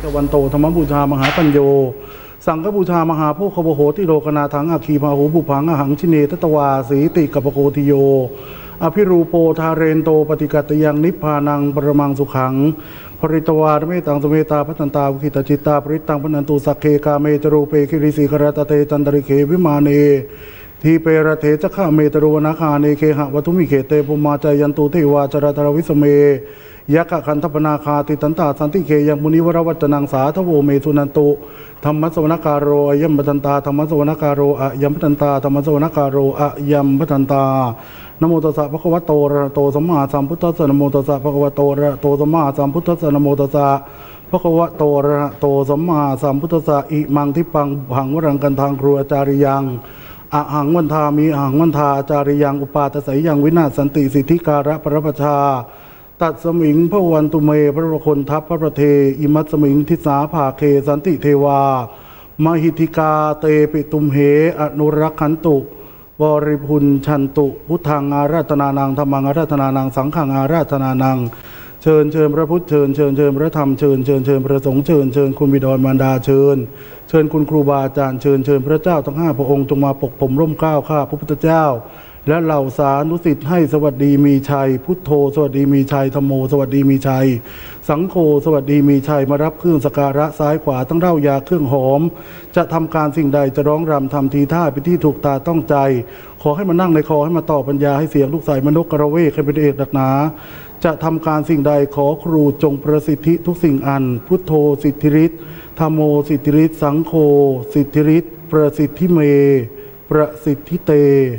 ตวันโตธรรมบูชามหาปัญโยสังฆบูชามหาโพคโวโหติโลกนาถังอาคีพาหูบุพังอหังชิเนตตวาสีติกัปโกติโยอภิรูโปทาเรนโตปฏิกัตยังนิพพานังปรมังสุขังปริตวาเมตังสเมตาพัตันตาวิคิตจิตตาปริตังพนันตุสักเคกาเมจรูเปคิริสีกรตเตจันตริเควิมาเนทีเปรเถจะข้าเมตรุวนาคาเนเคหะวัตุมิเขเตปุมาจายันตุเทวาจรตรวิสเมยักขคันธปนาคาติตันตาสันติเคยังมุนิวรวัจนังสาทโวเมสุนันตุธรรมสวนการโรอยัมปตันตาธรรมสวนการโรอะยัมปตันตาธรรมสวนการโรอะยัมปตันตานโมตัสสะภะคะวะโตอะระหะโตสัมมาสัมพุทธัสสะนะโมตัสสะภะคะวะโตอะระหะโตสัมมาสัมพุทธัสสะนะโมตัสสะภะคะวะโตอะระหะโตสัมมาสัมพุทธัสสะอิมังทิปังหังวรังกันทางครูอาจาริยังอะหังวันทามีอะหังวันทาอาจาริยังอุปาทสัยยังวินาศสันติสิทธิการะปรปชาตัดสมิงพระวันตุเมพระคนทัพพระประเทอิมัตสมิงทิสาภาเคสันติเทวามหิธิกาเตปิตุมเหอนุรักขันตุบริพุนชันตุพุทธังอาราธนานังธรรมังอาราธนานังสังฆังอาราธนานังเชิญเชิญพระพุทธเชิญเชิญเชิญพระธรรมเชิญเชิญเชิญพระสงฆ์เชิญเชิญคุณบิดามารดาเชิญเชิญคุณครูบาอาจารย์เชิญเชิญพระเจ้าทั้ง5พระองค์จงมาปกผมร่มเกล้าข้าพระพุทธเจ้าและเหล่าสาธุสิทธิ์ให้สวัสดีมีชัยพุทโธสวัสดีมีชัยธัมโมสวัสดีมีชัยสังโฆสวัสดีมีชัยมารับเครื่องสักการะซ้ายขวาทั้งเหล้ายาเครื่องหอมจะทำการสิ่งใดจะร้องรำทำทีท่าไปที่ถูกตาต้องใจขอให้มานั่งในคอให้มาต่อปัญญาให้เสียงลูกใส่มนกกระเวกให้เป็นเอกดักหนาจะทำการสิ่งใดขอครูจงประสิทธิทุกสิ่งอันพุทโธสิทธิฤทธิ์ธัมโมสิทธิฤทธิ์สังโฆสิทธิฤทธิ์ประสิทธิเมประสิทธิเต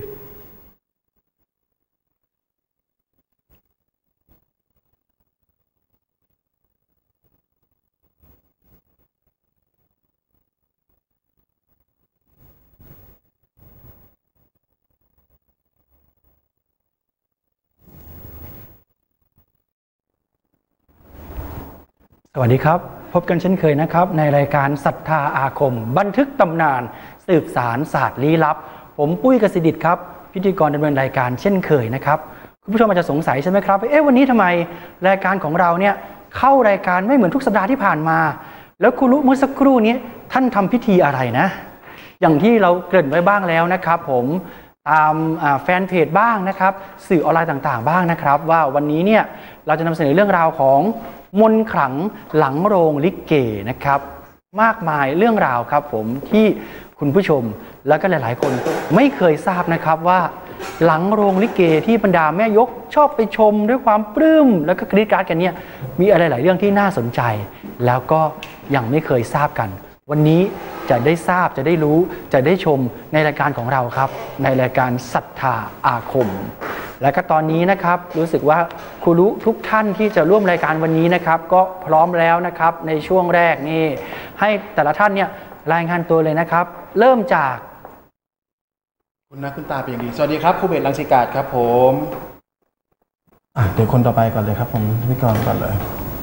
สวัสดีครับพบกันเช่นเคยนะครับในรายการศรัทธาอาคมบันทึกตำนานสืบสารศาสตร์ลี้ลับผมปุ้ยกสิดิษฐ์ครับพิธีกรดำเนินรายการเช่นเคยนะครับคุณผู้ชมอาจจะสงสัยใช่ไหมครับวันนี้ทำไมรายการของเราเนี่ยเข้ารายการไม่เหมือนทุกสัปดาห์ที่ผ่านมาแล้วครูรู้เมื่อสักครู่นี้ท่านทำพิธีอะไรนะอย่างที่เราเกริ่นไว้บ้างแล้วนะครับผมตามแฟนเพจบ้างนะครับสื่อออนไลน์ต่างๆบ้างนะครับว่าวันนี้เนี่ยเราจะนำเสนอเรื่องราวของมนต์ขลังหลังโรงลิเกนะครับมากมายเรื่องราวครับผมที่คุณผู้ชมแล้วก็หลายๆคนไม่เคยทราบนะครับว่าหลังโรงลิเกที่บรรดาแม่ยกชอบไปชมด้วยความปลื้มแล้วก็กรี๊ดกราดกันเนี่ยมีอะไรหลายเรื่องที่น่าสนใจแล้วก็ยังไม่เคยทราบกันวันนี้จะได้ทราบจะได้รู้จะได้ชมในรายการของเราครับในรายการศรัทธาอาคมและก็ตอนนี้นะครับรู้สึกว่าครูรู้ทุกท่านที่จะร่วมรายการวันนี้นะครับก็พร้อมแล้วนะครับในช่วงแรกนี่ให้แต่ละท่านเนี่ยรายงานตัวเลยนะครับเริ่มจากคุณนะคุณตาเป็นอย่างดีสวัสดีครับครูเบศรังสิกาศครับผมเดี๋ยวคนต่อไปก่อนเลยครับผมพี่กรก่อนเลย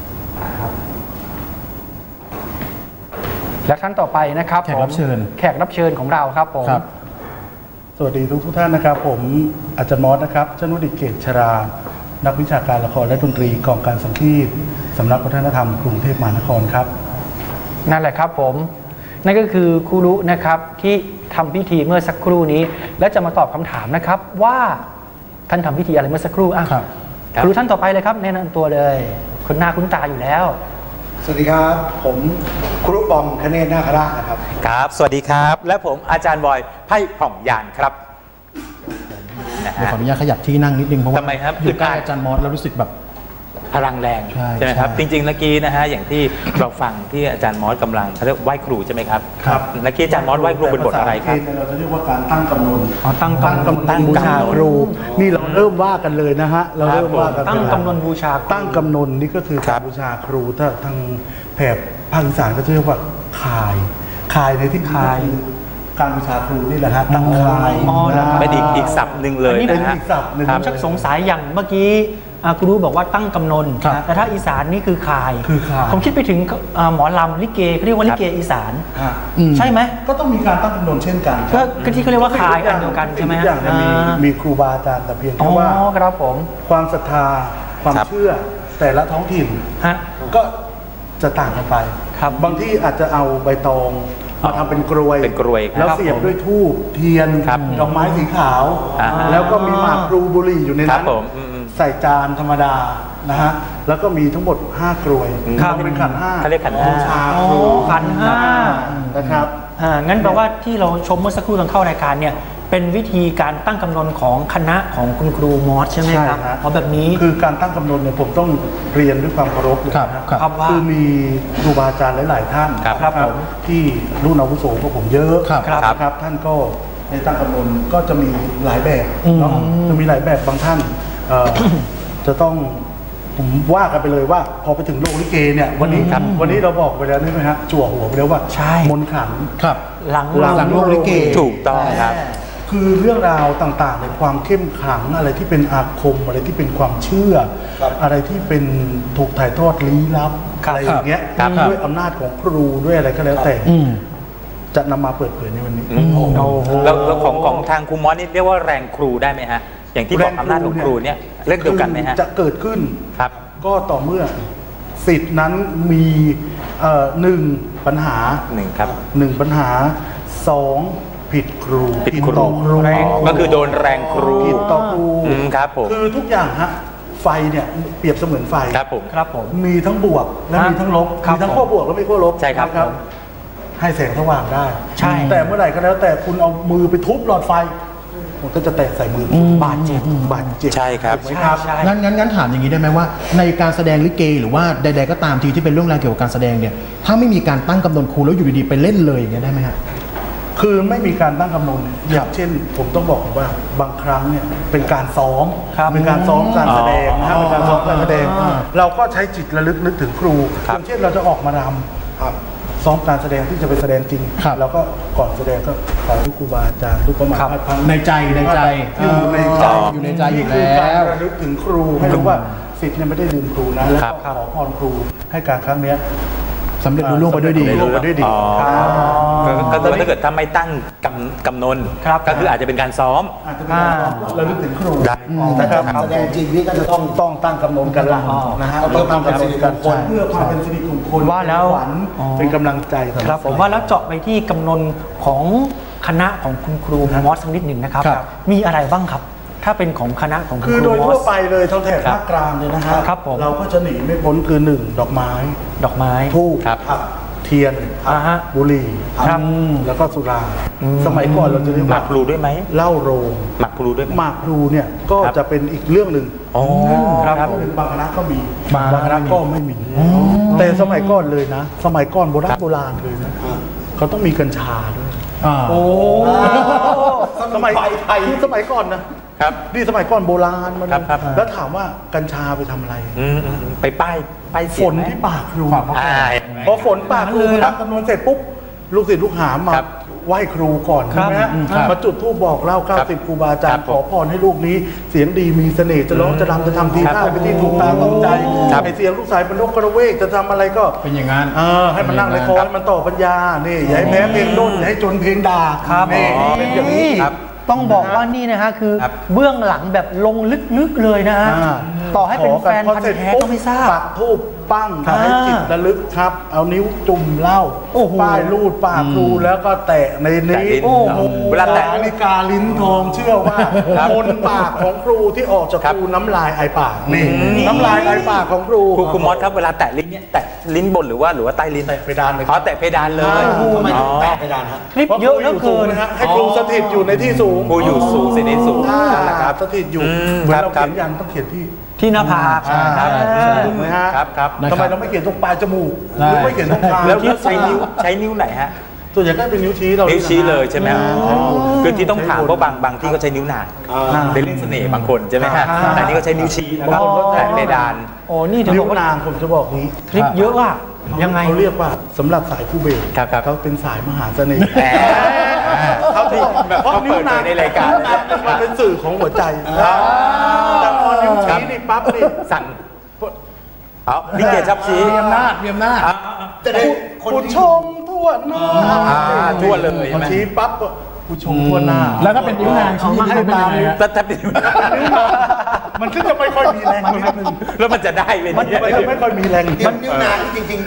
และท่านต่อไปนะครับแขกรับเชิญของเราครับผมสวัสดีทุกท่านนะครับผมอาจารย์มอสนะครับชนุดิตเกตชรานักวิชาการละครและดนตรีกองการสังคีตสำนักวัฒนธรรมกรุงเทพมหานครครับนั่นแหละครับผมนั่นก็คือครูรู้นะครับที่ทำพิธีเมื่อสักครู่นี้และจะมาตอบคำถามนะครับว่าท่านทำพิธีอะไรเมื่อสักครู่ครูท่านต่อไปเลยครับแนะนำตัวเลยคนหน้าคุ้นตาอยู่แล้วสวัสดีครับผมครูปองคเนศนาคราชนะครับครับสวัสดีครับและผมอาจารย์บอยไพ่ผ่องยานครับเดี๋ยวขออนุญาตขยับที่นั่งนิดนึงเพราะว่าอยู่ใกล้อาจารย์มอสแล้วรู้สึกแบบพลังแรงใช่ไหมครับจริงๆเมื่อกี้นะฮะอย่างที่เราฟังที่อาจารย์มอสกำลังเขาเรียกไหว้ครูใช่ไหมครับครับเมื่อกี้อาจารย์มอสไหว้ครูเป็นบทอะไรครับเราจะเรียกว่าการตั้งกำนนตั้งกำนนบูชาครูนี่เราเริ่มว่ากันเลยนะฮะเราเริ่มว่ากันตั้งกำนนบูชาตั้งกำนนนี่ก็คือการบูชาครูถ้าทางแถบภาคอีสานก็จะเรียกว่าคายในที่คายการบูชาครูนี่แหละฮะตั้งคายเป็นอีกศัพท์หนึ่งเลยนะฮะอีกศัพท์หนึ่งผมชักสงสัยอย่างเมื่อกี้ครูรู้บอกว่าตั้งกำนนแต่ถ้าอีสานนี่คือคายผมคิดไปถึงหมอลำลิเกเขาเรียกว่าลิเกอีสานใช่ไหมก็ต้องมีการตั้งกำนนเช่นกันก็ที่เขาเรียกว่าคายอันเดียวกันใช่ไหมอย่างมีครูบาอาจารย์แต่เพียงแค่ว่าครับผมความศรัทธาความเชื่อแต่ละท้องถิ่นฮะก็จะต่างกันไปครับบางที่อาจจะเอาใบตองมาทำเป็นกรวยเป็นกรวยครับแล้วเสียบด้วยธูปเทียนครับดอกไม้สีขาวอ่าแล้วก็มีหมากพลูบุหรี่อยู่ในครันั้บนผมใส่จานธรรมดานะฮะแล้วก็มีทั้งหมด5กรวยครับเป็นขันห้าเขาเรียกขันห้าบูชาครูขันห้านะครับงั้นแปลว่าที่เราชมเมื่อสักครู่ตอนเข้ารายการเนี่ยเป็นวิธีการตั้งกำนนของคณะของคุณครูมอสใช่ไหมครับใช่ฮะเพราะแบบนี้คือการตั้งกำนนเนี่ยผมต้องเรียนด้วยความเคารพเลยครับนะครับว่าคือมีครูบาอาจารย์หลาย ๆ ท่านครับนะที่รุ่นอาวุโสกว่าผมเยอะครับนะครับท่านก็ในตั้งกำนนก็จะมีหลายแบบเนาะจะมีหลายแบบบางท่านจะต้องผมว่ากันไปเลยว่า พอไปถึงโลกลิเกเนี่ยวันนี้เราบอกไปแล้วนี่ไหมฮะจั่วหัวไปแล้วว่าใช่มนต์ขลังครับหลังหลังโลกลิเกถูกต้องครับคือเรื่องราวต่างๆในความเข้มขลังอะไรที่เป็นอาคมอะไรที่เป็นความเชื่อ อะไรที่เป็นถูกถ่ายทอดลี้ลับครับอะไรอย่างเงี้ยครับด้วยอำนาจของครูด้วยอะไรก็แล้วแต่ จะนำมาเปิดเผยในวันนี้แล้วของทางครูมอสนี่เรียกว่าแรงครูได้ไหมฮะ อย่างที่บอกอำนาจของครูเนี่ยเรื่องเดียวกันไหมฮะจะเกิดขึ้นครับก็ต่อเมื่อสิทธินั้นมีหนึ่งปัญหาครับหนึ่งปัญหาสองผิดครูผิดครูต่อครูก็คือโดนแรงครูผิดต่อครูครับผมคือทุกอย่างฮะไฟเนี่ยเปรียบเสมือนไฟครับผมครับผมมีทั้งบวกและมีทั้งลบครับมีทั้งขั้วบวกและมีขั้วลบใช่ครับให้แสงสว่างได้ใช่แต่เมื่อไหร่ก็แล้วแต่คุณเอามือไปทุบหลอดไฟมันก็จะแตกใส่มือบาดเจ็บบาดเจ็บใช่ครับถูกไหมครับใช่งั้นถามอย่างนี้ได้ไหมว่า ในการแสดงลิเกหรือว่าใดๆก็ตามทีที่เป็นเรื่องราวเกี่ยวกับการแสดงเนี่ยถ้าไม่มีการตั้งกำหนดครูแล้วอยู่ดีๆไปเล่นเลยอย่างเงี้ยได้ไหมฮะคือไม่มีการตั้งกำหนดอย่างเช่น ผมต้องบอกว่าบางครั้งเนี่ยเป็นการซ้อมครับเป็นการซ้อมการแสดงนะครับอ๋อเป็นการซ้อมการแสดง เราก็ใช้จิตระลึกนึกถึงครูครัอบ ย่างเช่นเราจะออกมารำซ้อมการแสดงที่จะไปแสดงจริงครับเราก็ก่อนแสดงก็ขอทุกครูบาอาจารย์ทุกประมาณพันในใจอยู่ในใจอยู่ในใจอยู่คือแล้การวระลึกถึงครูให้รู้ว่าศิษย์เนี่ยไม่ได้ลืมครูนะแล้วก็ขอพรครูให้การครั้งเนี้ยสำเร็จลุล่วงไปด้วยดีสำเร็จลุล่วงไปด้วยดีอ๋อครับก็คือถ้าเกิดถ้าไม่ตั้งกำนนครับก็คืออาจจะเป็นการซ้อมอาจจะเป็นการซ้อมระลึกถึงครูได้นะครับแสดงจริงนี่ก็จะต้องต้องตั้งกำหนดกันหลังนะฮะต้องตั้งกำหนดกันเพื่อความเป็นสิริมงคลว่าแล้วขญเป็นกำลังใจสำหครับผมว่าแล้วเจาะไปที่กำนนของคณะของคุณครูมอสสักนิดหนึ่งนะครับครับมีอะไรบ้างครับ ถ้าเป็นของคณะของคุณคือคโดรูยมอทั่วสไปเลยทั้งแถบภาคกลางเลยนะฮะครับผมเราก็จะหนีไม่พ้นคือหนึ่งดอกไม้ดอกไม้ธูปครับเทียนฮะบุหรี่ครับแล้วก็สุรา สมัยก่อนเราจะเรียกหมัว่ากพลูด้วยไหมเหล้าโรงหมักพลูด้วยไหมหมากพลูเนี่ยก็ครับจะเป็นอีกเรื่องหนึ่งอ๋อครับบางคณะก็มีบางคณะก็ไม่มี แต่สมัยก่อนเลยนะ สมัยก่อนโบราณเลยนะเขาต้องมีกัญชาด้วยโอ้สมัยคือสมัยก่อนนะครับ นี่สมัยก่อนโบราณมันครับแล้วถามว่ากัญชาไปทำอะไรไปป้ายฝเสียงนไหมที่ปากครูอ่าพอฝนปากครูรับจำนวนเสร็จปุ๊บลูกศิษย์ลูกหามาครับไหว้ครูก่อนใช่ไหมฮะครับมาจุดธูปบอกเล่าครับ 90ครูบาอาจารครัย์บขอพรให้ลูกนี้ เสียงดีมีเสน่ห์จะร้องจะรำจะทำทีครับท่าไปที่ถูกตาต้องใจครับให้เสียงลูกสายเป็นนกกระเวกจะทำอะไรก็เป็นอย่างนั้นให้มันนั่งในคอให้มันต่อปัญญานี่อย่าให้แพ้เพลงด้นอย่าให้จนเพลงด่าครับนี่เป็นอย่างนี้ครับต้องบอกว่านี่นะฮะคือครับเบื้องหลังแบบลงลึกๆเลยนะฮะ ต่อให้เป็นแฟนพันธุ์แท้ก็ไม่ทราบปักธูปปั้งให้จิตระลึกครับ เอานิ้วจุ่มเหล้าโอ้โหป้ายรูดปากครูแล้วก็แตะในนี้แตะลิ้นโอ้โหเวลาแตะนาฬิกาลิ้นทองเชื่อว่าครับมนต์ปากของครูที่ออกจากครัคบรูน้ำลายไอปากนี่น้ำลายไอปากของครูครูมอสครับเวลาแตะลิ้นเนี่ยแตะลิ้นบนหรือว่าใต้ลิ้นแตะเพดานเลยอ๋อแตะเพดานเลยทำไมถึงแตะเพดานฮะคลิปเยอะเหลือเกินนะฮะให้ครูสถิตอยู่ในที่สูงครูอยู่สูงเสียงสูงนั่นแหละครับสถิตอยู่อืมเหมือนเราครับเขียนยันต้องเขียนที่ที่หน้าผากครับถูกไหมฮะครับครับทำไมเราไม่เขียนตรงปลายจมูกใช่หรือไม่เขียนตรงคางแล้วใช้นิ้วไหนฮะส่วนใหญ่ก็เป็นนิ้วชี้เรานิ้วชี้เลยใช่ไหมอ๋อคือที่ต้องถามเพราะบางที่เขาใช้นิ้วนางเป็นเรื่องเสน่ห์บางคนใช่ไหมฮะแต่นี่ก็ใช้นิ้วชี้แล้วก็แตะเพดานโอ้นี่ถือนิ้วว่านางผมจะบอกนี้คลิปเยอะอะยังไงเขาเรียกว่าสำหรับสายคู่เบสครับครับเขาเป็นสายมหาเสน่ห์แหมเขาที่แบบเขาเปิดเผยในรายการมันเป็นสื่อของหัวใจแต่พอนิ้วชี้นี่ปั๊บนี่สั่งเอาลิเกชอบชี้มีอำนาจมีอำนาจจะได้ผู้ชมทั่วหน้าทั่วเลยใช่พอไหมชี้ปั๊บผู้ชมทั่วหน้าแล้วก็เป็นนิ้วนางชี้ให้ให้เป็นตายังมไงฮะแต่ถ้าเป็นมันก็จะไม่ค่อยมีแรงนิดนึงแล้วมันจะได้ไหมมันเนี่ยจะไม่ค่อยมีแรงนิ้วนางนี่จริงๆ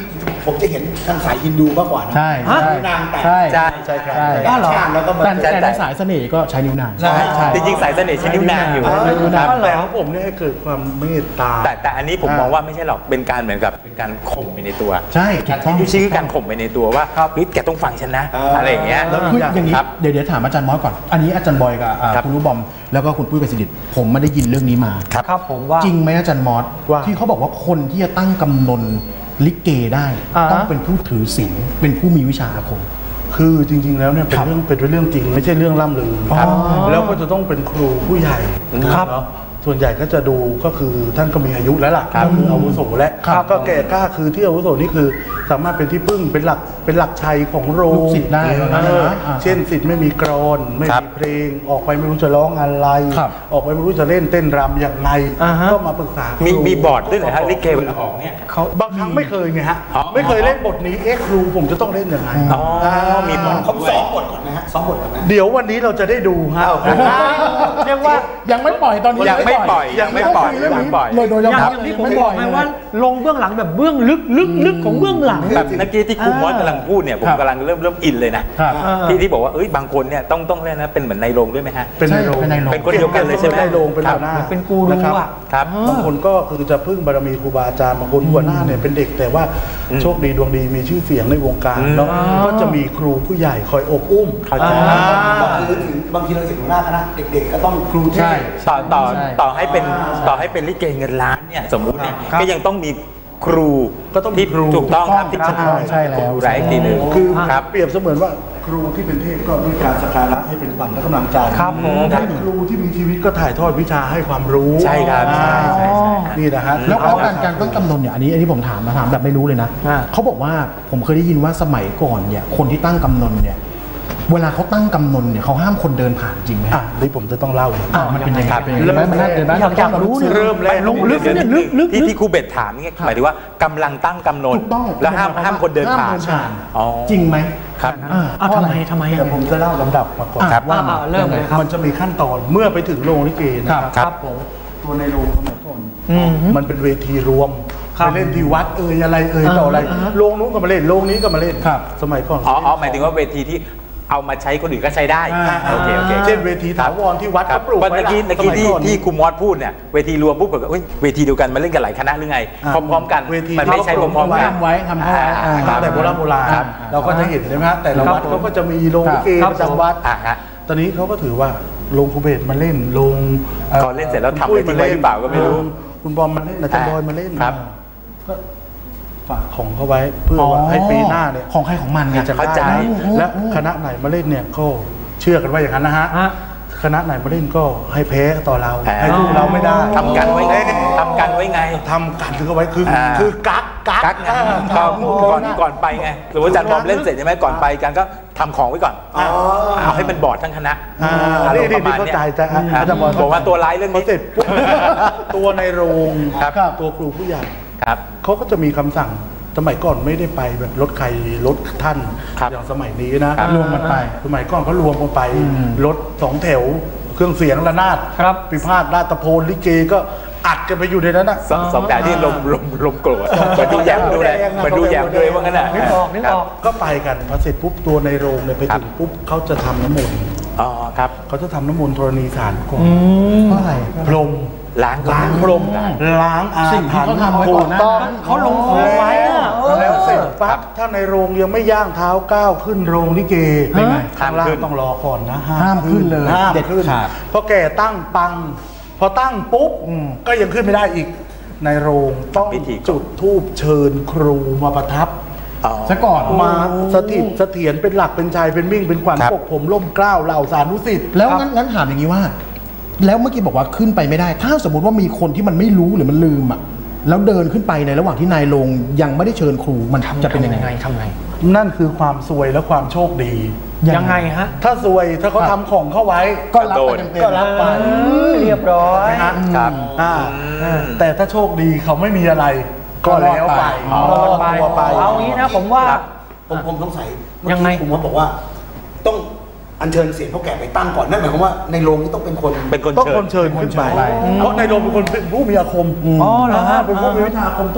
ผมจะเห็นทางสายฮินดูมากกว่านะใช่นิ้วนางแตะใช่ใช่ใช่ครับใช่แตะข้างแล้วก็มาแต่ในสายเสน่ห์ก็ใช้นิ้วนางใช่จริงๆสายเสน่ห์ใช้นิ้วนางอยู่ครับแต่ของผมเนี่ยให้เกิดความเมตตาแต่อันนี้ผมมองว่าไม่ใช่หรอกเป็นการเหมือนกับเป็นการข่มไปในตัวใช่ถูกต้องชื่อการข่มไปในตัวว่าเฮ้ยแกต้องฟังฉันนะอะไรอย่างเงี้ยแล้วคืออย่างนี้ครับเดี๋ยวถามอาจารย์มอสก่อน อันนี้อาจารย์บอยกับครับคุณรู้บอมแล้วก็คุณปุ้ยกสิดิษฐ์ผมไม่ได้ยินเรื่องนี้มาครับผมว่าจริงไหมอาจารย์มอสว่าที่เขาบอกว่าคนที่จะตั้งกำนนลิเกได้ ต้องเป็นผู้ถือศีลเป็นผู้มีวิชาอาคมคือจริง ๆ แล้วเนี่ยเป็นครับเรื่องจริง ไม่ใช่เรื่องล่ำลือครับแล้วก็จะต้องเป็นครูผู้ใหญ่ครับเนาะส่วนใหญ่ก็จะดูก็คือท่านก็มีอายุแล้วล่ะก็คืออาวุโสแล้วครับก็แก่กล้าคือที่อาวุโสนี่คือสามารถเป็นที่พึ่งเป็นหลักชัยของโรงลูกศิษย์ได้ว่างั้นนะเช่นศิษย์ไม่มีกรอนไม่ครับมีเพลงออกไปไม่รู้จะร้องอะไรครับออกไปไม่รู้จะเล่นเต้นรำอย่างไรอ่าฮะก็มาปรึกษาครูมีบอร์ดด้วยเหรอฮะลิเกเวลาออกเนี่ยบางครั้งไม่เคยไงฮะอ๋อไม่เคยเล่นบทนี้ครูผมจะต้องเล่นยังไงอ๋อมีบอร์ดผมซ้อมบทก่อนนะฮะซ้อมบทก่อนนะเดี๋ยววันนี้เราจะได้ดูฮะเรียกว่ายังไม่ปล่อยตอนนี้ยังไม่ปล่อยยังไม่ปล่อยเรื่องยังนี้ไม่ปล่อยเลยโดยอย่างเฉพาะที่ผมไม่บปอล่กอยไงว่าลงเบื้องหลังแบบเบื้องลึกของเบื้องหลังแบบเมื่อกี้ที่ครูมอสกำลังพูดเนี่ยผมครับกำลังเริ่มอินเลยนะครับ ที่บอกว่าเอ้ยบางคนเนี่ยต้องเล่นนะเป็นเหมือนในโรงด้วยไหมฮะเป็นในโรงเป็นในโรงเป็นคนเดียวกันเลยใช่ไหมในโรงเป็นครัหับวหน้าเป็นกูรูนะครับอ่ะครับบางคนก็คือจะพึ่งบารมีครูบาอาจารย์บางคนหัวหน้าเนี่ยเป็นเด็กแต่ว่าโชคดีดวงดีมีชื่อเสียงในวงการเนาะก็จะมีครูผู้ใหญ่คอยอบอุ้มเข้าใจก็คือถึงบางทีเราเห็นหัวหน้าคณะเด็กๆก็ต้องครูเทใช่ศต่อให้เป็นลิเกเงินล้านเนี่ยสมมุติเนี่ยก็ยังต้องมีครูก็ต้องมีที่ครูถูกต้องครับที่ใช่ใช่แล้วดูแลอีกทีหนึ่งคือครับเปรียบเสมือนว่าครูที่เป็นเทพก็ด้วยการสักการะให้เป็นขวัญและกำลังใจครับผมให้ครูที่มีชีวิตก็ถ่ายทอดวิชาให้ความรู้ใช่ครับใช่ใช่นี่นะฮะแล้วการตั้งกำนนเนี่ยอันนี้ผมถามแบบไม่รู้เลยนะอ่าเขาบอกว่าผมเคยได้ยินว่าสมัยก่อนเนี่ยคนที่ตั้งกำนนเนี่ยเวลาเขาตั้งกำนนเนี่ยเขาห้ามคนเดินผ่านจริงไหมอ่ะนี่ผมจะต้องเล่าเลยมันเป็นยังไงครับเป็นยังไงมันน่าเดินได้อยากรู้เนี่ยเริ่มแรกลงลึกเนี่ยลึกที่ครูเบสถามเนี่ยหมายถึงว่ากำลังตั้งกำนนถูกต้องแล้วห้ามคนเดินผ่าน อ๋อจริงไหมครับเอาทำไมอ่ะเดี๋ยวผมจะเล่าลำดับมาก่อนครับว่าเริ่มเลยครับมันจะมีขั้นตอนเมื่อไปถึงโรงลิเกนะครับครับผมตัวในโรงสมัยก่อนอืมมันเป็นเวทีรวมครับไปเล่นที่วัดอะไรต่ออะไรโรงนู้นก็มาเล่นโรงนี้ก็มาเล่นครับสมัยก่อนอ๋อหมายถึงว่าเวทีที่เอามาใช้คนอื่นก็ใช้ได้โอเคเช่นเวทีถาวรที่วัดครับเขาปลูกเมื่ไว้อกี้สมัยก่อนที่ครูมอสพูดเนี่ยเวทีรวมปุ๊บแบบเวทีเดียวกันมาเล่นกันหลายคณะหรือไง พร้อมๆกันเวทีมันไม่ใช่พร้อมๆกันทำไว้ทำเข้าไว้ตั้งแต่โบราณครับเราก็จะเห็นใช่ไหมฮะแต่ละวัดเขาก็จะมีโรงลิเกครับประจำวัดฮะตอนนี้เขาก็ถือว่าโรงครูเบสมาเล่นโรงก่อนเล่นเสร็จแล้วทำอะไรทิ้งไว้หรือเปล่าก็ไม่รู้คุณบอมมาเล่นอาจารย์บอยมาเล่นครับก็ฝากของเขาไว้เพื่อว่าให้ปีหน้าเนี่ยของใครของมันไงจะเข้าใจได้นะและคณะไหนมาเล่นเนี่ยก็เชื่อกันว่าอย่างนั้นนะฮะฮะคณะไหนมาเล่นก็ให้แพ้ต่อเราให้ลูกเราไม่ได้ทำกันไว้ไงทำกันไว้ไงทำกันถึงเอาไว้คือกักกักนะก่อนไปไงหรือว่าอาจารย์บอมเล่นเสร็จใช่ไหมก่อนไปกันก็ทำของไว้ก่อนเอาให้มันบอร์ดทั้งคณะอารมณ์ประมาณเข้าเนี้ใจยจะอาจารย์บอยบอกว่าตัวร้ายเรื่องพอนี้เสร็จปุ๊บตัวในโรงครับตัวครูผู้ใหญ่ครับเขาก็จะมีคำสั่งสมัยก่อนไม่ได้ไปแบบรถใครรถท่านครับอย่างสมัยนี้นะครับรวมกันไปสมัยก่อนเขารวมกันไปรถสองแถวเครื่องเสียงระนาดครับพิพาทราชตะโพนลิเกก็อัดกันไปอยู่ในนั้นนะสองแต่ที่ลมโกรธเหมือนดูแยมด้วยเหมือนดูแยมด้วยว่างั้นแหละนึกออกก็ไปกันพอเสร็จปุ๊บตัวในโรงเนี่ยไปถึงปุ๊บเขาจะทำน้ำมนต์อ๋อครับเขาจะทำน้ำมนต์ธรณีสารก่อนเพราะอะไรพรหมล้างล้างพรหมล้างอาสิ่งที่เขาทำไว้ก่อนหน้านั้นเขาลงของไว้อะแล้วเสร็จปั๊บถ้าในโรงยังไม่ย่างเท้าก้าวขึ้นโรงลิเกเป็นไงข้างล่างต้องรอก่อนนะห้ามขึ้นเลยห้ามเด็ดขึ้นขาดเพราะแกตั้งปัง พอตั้งปุ๊บก็ยังขึ้นไม่ได้อีก ในโรงต้องพิธีก่อนจุดธูปเชิญครูมาประทับอ๋อซะก่อนมาสถิตเสถียรเป็นหลักเป็นชายเป็นมิ่งเป็นขวัญครับปกผมร่มเกล้าเหล่าสานุสิทธิ์แล้วงั้นถามอย่างนี้ว่า แล้วเมื่อกี้บอกว่าขึ้นไปไม่ได้ ถ้าสมมติว่ามีคนที่มันไม่รู้หรือมันลืมอ่ะแล้วเดินขึ้นไปในระหว่างที่นายลงยังไม่ได้เชิญครูมันจะเป็นยังไงทำไงนั่นคือความซวยและความโชคดียังไงฮะถ้าซวยถ้าเขาทำของเข้าไว้ก็รับไปเต็มๆก็รับไปเรียบร้อยนะฮะครับแต่ถ้าโชคดีเขาไม่มีอะไร ก็แล้วไปรอดไปตัวไปเอางี้นะผมว่าผมสงสัยยังไงผมบอกว่า ต้องอัญเชิญเสียงพ่อแก่ไปตั้งก่อนนั่นหมายความว่าในโรงนี้ต้องเป็นคนเป็นคนต้องเชิคญนเชิญขึ้นไป เพราะในโรงเป็นคนเป็นผู้มีอาคมอ๋อเหรอฮะเป็นผู้มีวิชาอาคมต้อง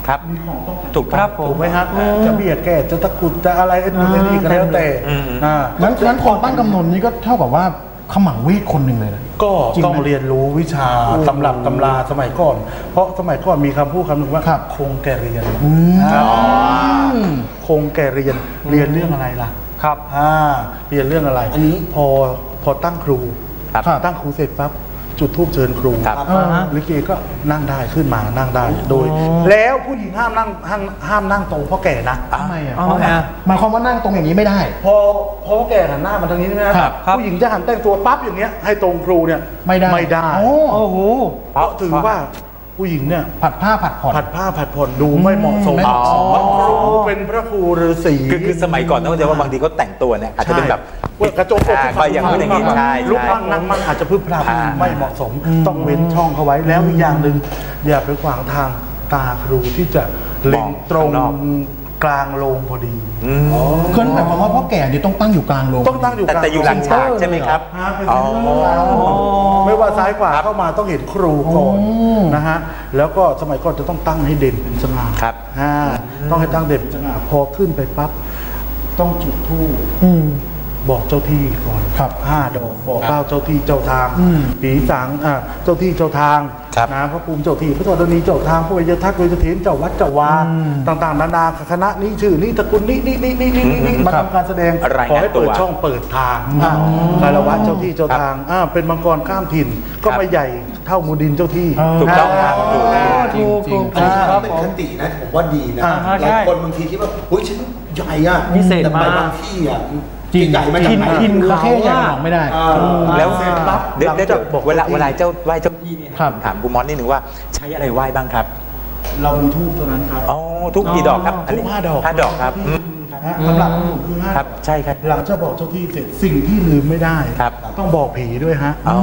ครับถูกครับผมถูกไหมฮะจะเบี้ยแก่จะตะกุดจะอะไรไอ้นู่นไอ้นี่ก็แล้วแต่งั้นคนตั้งกำนนนี่ก็เท่ากับว่าขมังเวทคนหนึ่งเลยนะก็จริงไหมต้องเรียนรู้วิชาตำรับตำราสมัยก่อน เพราะสมัยก่อนมีคำพูดคำหนึ่งว่าครับคงแก่เรียนคงแก่เรียนเรียนเรื่องอะไรล่ะครับเรียนเรื่องอะไรอันนี้พอตั้งครูครับตั้งครูเสร็จปั๊บจุดธูปเชิญครูครับลิเกก็นั่งได้ขึ้นมานั่งได้โดย แล้วผู้หญิงห้ามนั่งตรงพ่อแก่นะทำไมอ่ะอ๋อฮะหมายความว่านั่งตรงอย่างนี้ไม่ได้พอพ่อแก่หันหน้ามาทางนี้ใช่ไหมครับ ผู้หญิงจะหันแต่งตัวปั๊บอย่างเงี้ยให้ตรงครูเนี่ยไม่ได้ไม่ได้โอ้โอ้โหเพราะถือว่าผู้หญิงเนี่ยผัดผ้าผัดผ่อนผัดผ้าผัดผ่อนดูไม่เหมาะสมไม่เหมาะสมครูเป็นพระครูฤาษีคือสมัยก่อนต้องเข้าใจว่าบางทีเขาแต่งตัวเนี่ยอาจจะเป็นแบบกระโจมอกก็ยังไม่ได้อย่างนี้ใช่ลุกมั่งนั่งมั่งอาจจะพึบพลับอ่าไม่เหมาะสม ต้องเว้นช่องเขาไว้แล้วอีกอย่างหนึ่งอย่าไปขวางทางตาครูที่จะเล็งตรงกลางโรงพอดีคือนั่นหมายความว่าพ่อแก่เนี่ยต้องตั้งอยู่กลางโรงต้องตั้งอยู่กลางแต่อยู่หลังฉากใช่ไหมครับเป็นเส้นเรื่องไม่ว่าซ้ายขวาเข้ามาต้องเห็นครูก่อนนะฮะแล้วก็สมัยก่อนจะต้องตั้งให้เด่นเป็นสง่าครับต้องให้ตั้งเด่นเป็นสง่าพอขึ้นไปปั๊บต้องจุดธูปบอกเจ้าที่ก่อนครับ 5 ดอกบอกเล่าเจ้าที่เจ้าทางผีสางเจ้าที่เจ้าทางครับนะพระภูมิเจ้าที่พระธรณีเจ้าทางพระวิญญาทักษ์วิญญาเถนเจ้าวัดเจ้าวาต่างๆนานาคณะนี้ชื่อนี้ตระกูลนี้นี่มาทำการแสดงรายงานขอให้เปิดตัวช่องเปิดทางคารวะเจ้าที่เจ้าทางเป็นมังกรข้ามถิ่นก็ไม่ใหญ่เท่ามูดินเจ้าที่ถูกต้องครับถูกต้องถูกอันนี้ครับเป็นผมคตินะผมว่าดีนะอ่าหลายคนบางทีคิดว่าอุ้ยฉันใหญ่อะพิเศษแต่ไปมากบางที่อะจริงใหญ่มาจากไหนถิ่นเราแค่ใหญ่หนองไม่ได้แล้วเสร็จปั๊บเดี๋ยวหลังจากบอกเวลาเจ้าที่เวลาเจ้าไหว้เจ้าที่เนี่ยครับถามคุณมอสนิดนึงว่าใช้อะไรไหว้บ้างครับเรามีทูบเท่านั้นครับอ๋อทุกกี่ดอกครับทูบ5 ดอก 5 ดอกครับสำหรับผมคือ5 ครับใช่ครับหลังจากบอกเจ้าที่เสร็จสิ่งที่ลืมไม่ได้ครับต้องบอกผีด้วยฮะอ๋อ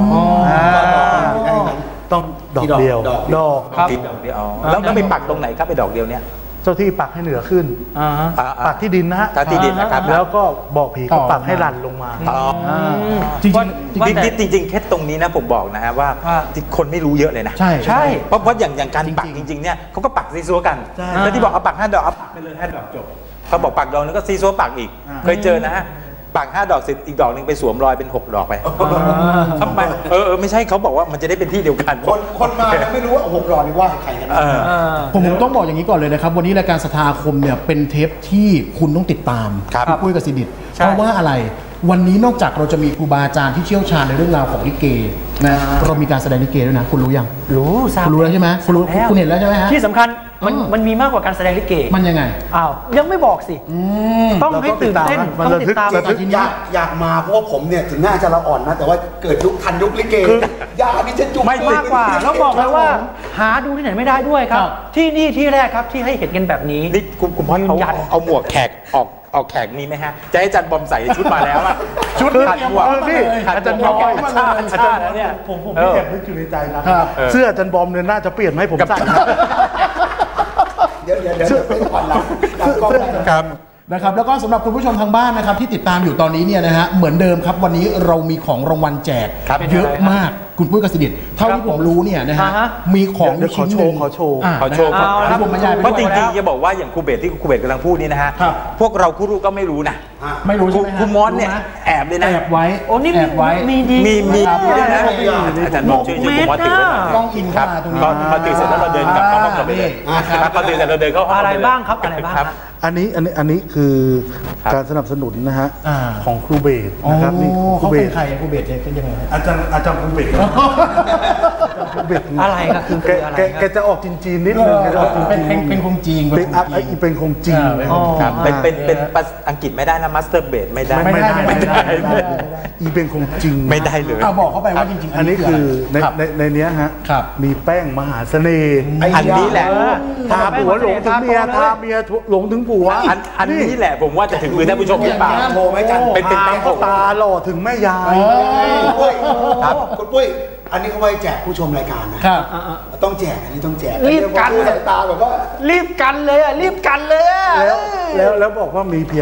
ต้องดอกเดียว ดอกครับดอกเดียวอ๋อแล้วไปปักตรงไหนครับไปดอกเดียวเนี่ยเจ้าที่ปักให้เหนือขึ้นอ่าฮะปักที่ดินนะฮะปักที่ดินนะครับแล้วก็บอกผีก็ปักให้หลั่นลงมาอ๋อจริงว่าจริงๆเคสตรงนี้นะผมบอกนะฮะว่าคนไม่รู้เยอะเลยนะใช่ใช่เพราะอย่างการปักจริงๆเนี่ยเขาก็ปักซีซัวกันใช่แล้วที่บอกเอาปัก5 ดอกเอาปักไปเลย5 ดอกจบเขาบอกปักดอกนึงก็ซีซัวปักอีก เคยเจอนะฮะปัก5 ดอกเสร็จอีกดอกนึงไปสวมรอยเป็น6 ดอกไปทำไมไม่ใช่เขาบอกว่ามันจะได้เป็นที่เดียวกันคนมาแล้วไม่รู้ว่า6 หลอดนี่ว่าใครกันนะผมต้องบอกอย่างนี้ก่อนเลยนะครับ วันนี้รายการสถาคมเนี่ยเป็นเทปที่คุณต้องติดตามครับพี่ปุ้ยกับสิดิษฐ์ใช่เพราะว่าอะไรวันนี้นอกจากเราจะมีครูบาอาจารย์ที่เชี่ยวชาญในเรื่องราวของลิเกนะเรามีการแสดงลิเกด้วยนะคุณรู้ยังรู้ทราบคุณรู้แล้วใช่ไหมคุณรู้แล้วคุณเห็นแล้วใช่ไหมฮะที่สำคัญมันเออมันมีมากกว่าการแสดงลิเกมันยังไงอ้าวยังไม่บอกสิต้องให้ตื่นเต้นมันต้องติดตามระทึกอยากมาเพราะว่าผมเนี่ยถึงหน้าจะละอ่อนนะ แต่ว่าเกิดยุคทันยุคลิเกยากนี่จะจุกไม่มากกว่าแล้วบอกเลยว่า หาดูที่ไหนไม่ได้ด้วยครับครับที่นี่ที่แรกครับที่ให้เห็นกันแบบนี้นี่คุณพ่อยืเขานยันเอาหมวกแขกออกแขกมีไหมฮะจะให้อาจารย์บอมใส่ชุดมาแล้วอะชุดขัดหมวกพี่ขัดอาจารย์หมบวอก มอาจารย์อาจารย์นะเนี่ยผมพี่แอบนึกอยู่ในใจนะครับ เสื้ออาจารย์บอมเนี่ยน่าจะเปลี่ยนมาให้ผมใส่นะเดี๋ยวไปก่อนหลังกล้องได้ครับนะครับแล้วก็สำหรับคุณผู้ชมทางบ้านนะครับที่ติดตามอยู่ตอนนี้เนี่ยนะฮะเหมือนเดิมครับวันนี้เรามีของรางวัลแจกครับเยอะมากคุณปุ้ยกับสิดิษฐ์เท่าที่ผมรู้เนี่ยนะฮะอ่าฮะมีของเดี๋ยวชิ้นหนึ่งขอโชว์ขอโชว์นะเอาคละรับผมบรรยายไปเพราะจด้วยริงๆจะบอกว่าอย่างครูเบสที่ครูเบสกำลังพูดนี่นะฮะครับพวกเราครูรู้ก็ไม่รู้นะไม่รู้ใช่ไหมฮะครูมอสเนี่ยแอบเลยนะแอบไว้โอ้นี่แอบไว้มีดีมีครับด้วยนะอาจารย์บอกช่วยครูมอสถือไว้หน่อยกล้องอินครัเข้าบมาตรงนี้ก็พอตื่นเสร็จแล้วเราเดินกลับเข้าห้องกันไปเลยครับพอตื่นเสร็จเราเดินเข้าห้องอะไรปเลยบ้างครับอะไรบ้างครับฮะอันนี้คือครับการสนับสนุนนะฮะอ่าของครูเบสอ๋อนะครับนี่ครูเขาเบเป็นสใครครูเบสเนี่ยเป็นยังไงฮะอาจารย์ครูเบสครูเบสอะไรครับคืออะไรครับแกจะออกจีนๆนิดนึงแกจะออกจีนๆเป็นคงจีนเป็นเป็นคงจีนอ๋อครับเป็นภาษาอังกฤษไม่ได้นะมาสเตอร์เบสไม่ได้ไม่ได้อีเป็นคงจริงไม่ได้เลยเอาบอกเข้าไปว่าจริงๆอันนี้คือในรับในเนี้ยฮะครับมีแป้งมหาเสน่ห์อันนี้แหละทาผัวหลงถึงเมียทาเมียหลงถึงผัวอันนี้แหละผมว่าจะถึงมือท่านผู้ชมหรือเปล่าโทรไหมจันเป็นแป้งพ่อตาหล่อถึงแม่ยายคุณปุ้ยครับคุณปุ้ยอันนี้เขาไว้แจกผู้ชมรายการนะครับ ต้องแจกอันนี้ต้องแจกรีบกันดูสายตาแบบว่ารีบกันเลยอ่ะรีบกันเลยอ่ะแล้วบอกว่ามีเพียง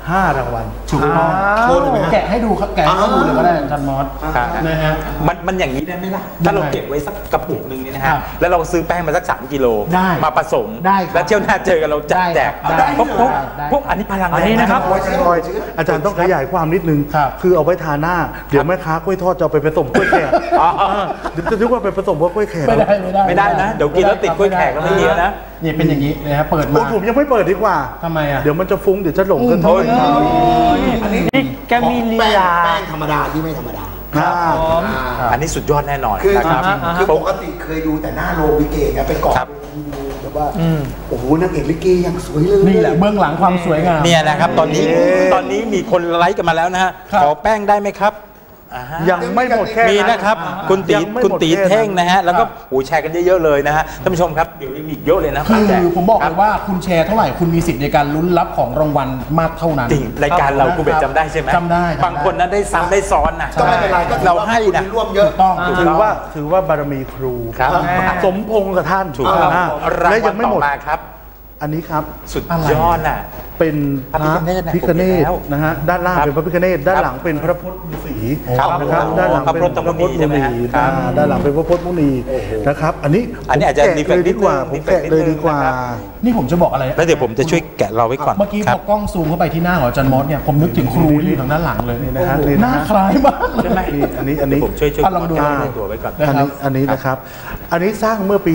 5 รางวัลถูกต้องโชว์หน่อยไหมฮะแกะให้ดูครับแกะให้ดูเลยก็ได้อาจารย์มอสครับนะฮะมันอย่างนี้ได้ไหมล่ะ ถ้าเราเก็บไว้สักกระปุกหนึ่งเนี่ยนะครัฮะบแล้วเราซื้อแป้งมาสัก3 กิโลได้มาผสมได้ครับแล้วเที่ยวหน้าเจอกันเราจัดแจกได้พวกได้พวกอันนี้พลังอันนี้นะครับอาจารย์ต้องขยายความนิดนึงครับคือเอาไว้ทาหน้า เดี๋ยวแม่ค้ากล้วยทอดจะเอาไปผสมกล้วยแขกเดี๋ยวจะนึกว่าไปผสมว่ากล้วยแขกไม่ได้ไม่ได้นะ เดี๋ยวกินแล้วติดกล้วยแขกก็ไม่ดีนะนี่เป็นอย่างนี้นะฮะเปิดโอ้มายผมยังไม่เปิดดีกว่าทำไมอ่ะเดี๋ยวมันจะฟุ้งเดี๋ยวจะหลงกันโอ้ยอันนี้นี่แกมีลีลาแป้งธรรมดาที่ไม่ธรรมดาอันนี้สุดยอดแน่นอนคือนะครับคือปกติเคยดูแต่หน้าโรงลิเกไงไปเกาะครับแบบว่าโอ้โหนางเอกลิเกอย่างสวยเลยนี่แหละเบื้องหลังความสวยงามเนี่ยนะครับตอนนี้มีคนไลค์กันมาแล้วนะฮะครับขอแป้งได้ไหมครับอ่าฮะยังไม่หมดแค่มีนะครับ คุณตียังไม่หมดคุณตีแค่นั้นเท่งนะฮะแล้วก็โอ้แชร์กันเยอะๆเลยนะฮะท่านผู้ชมครับเดี๋ยวยังมีอีกเยอะเลยนะคืแจกอผมบอกคเลรับยว่าคุณแชร์เท่าไหร่คุณมีสิทธิ์ในการลุ้นรับของรางวัลมากเท่านั้นจริงรายการเราคุณเบสจำได้ใช่ไหมจำได้บางคนนั้นได้ซ้ำได้ซ้อนนะก็ไม่เป็นไรก็ถือเราว่าให้นะคุณร่วมเยอะถูกต้องถือว่าบารมีครูครับสมพงษ์กับท่านถูกต้องอ่าราและงวัยัลงไม่ต่หมอดมาครับอันนี้ครับสุดยอดน่ะเป็นพระพระพิพิฆฆเนเนศศนะฮะด้านล่างครับเป็นพระพิฆเนศด้านหลังเป็นพระพุทธฤาษีครับนะครับอ๋อด้านหลังเป็นพระพุทธมุนีใช่ไหมฮะครับด้านหลังเป็นพระพุทธมุนีนะครับ อันนี้อันนี้อาจจะผมแกเลยดีกว่าดีผมเฟกต์แกะเลยดีกว่านิดนึงนะครับนี่ผมจะบอกอะไรแล้วเดี๋ยวผมจะช่วยแกะเราไว้ก่อนเมื่อกี้คพรัอบ กล้องซูมเข้าไปที่หน้าของอาจารย์มอสเนี่ยผมนึกถึงครูที่อยู่ทางด้านหลังเลยนี่นะฮะนี่หนะน้าฮะคล้ายมากเลยใช่ไหมนี่อันนี้ผมช่วยอ่ะลองดูตัวไว้ก่อนอันนี้อันนี้นะครับ อันนี้สร้างเมื่อปี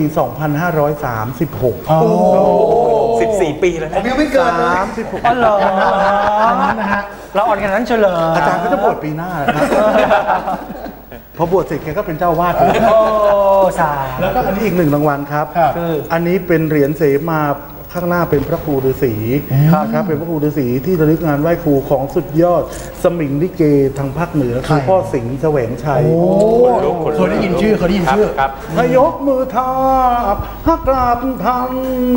2536 อ๋อ 14 ปีแล้วผมนะยังไม่เกิดเลย 36 อ๋อเหรออันนั้นนะฮะเราอ่อนกันนั้นเฉลยอาจารย์ก็จะบวชปีหน้านะครับพอบวชเสร็จแกก็เป็นเจ้าวาดเลยโอ้สาแล้วก็อันนี้อีก1 รางวัลครับครับอันนี้เป็นเหรียญเสมาข้างหน้าเป็นพระครูฤาษีนะครับเป็นพระครูฤาษีที่ระลึกงานไหว้ครูของสุดยอดสมิงลิเกทางภาคเหนือคือพ่อสิงห์แสวงชัยโอ้เคยได้ยินชื่อเคยได้ยินชื่อครับพยกมือทาบฮักกราบทัน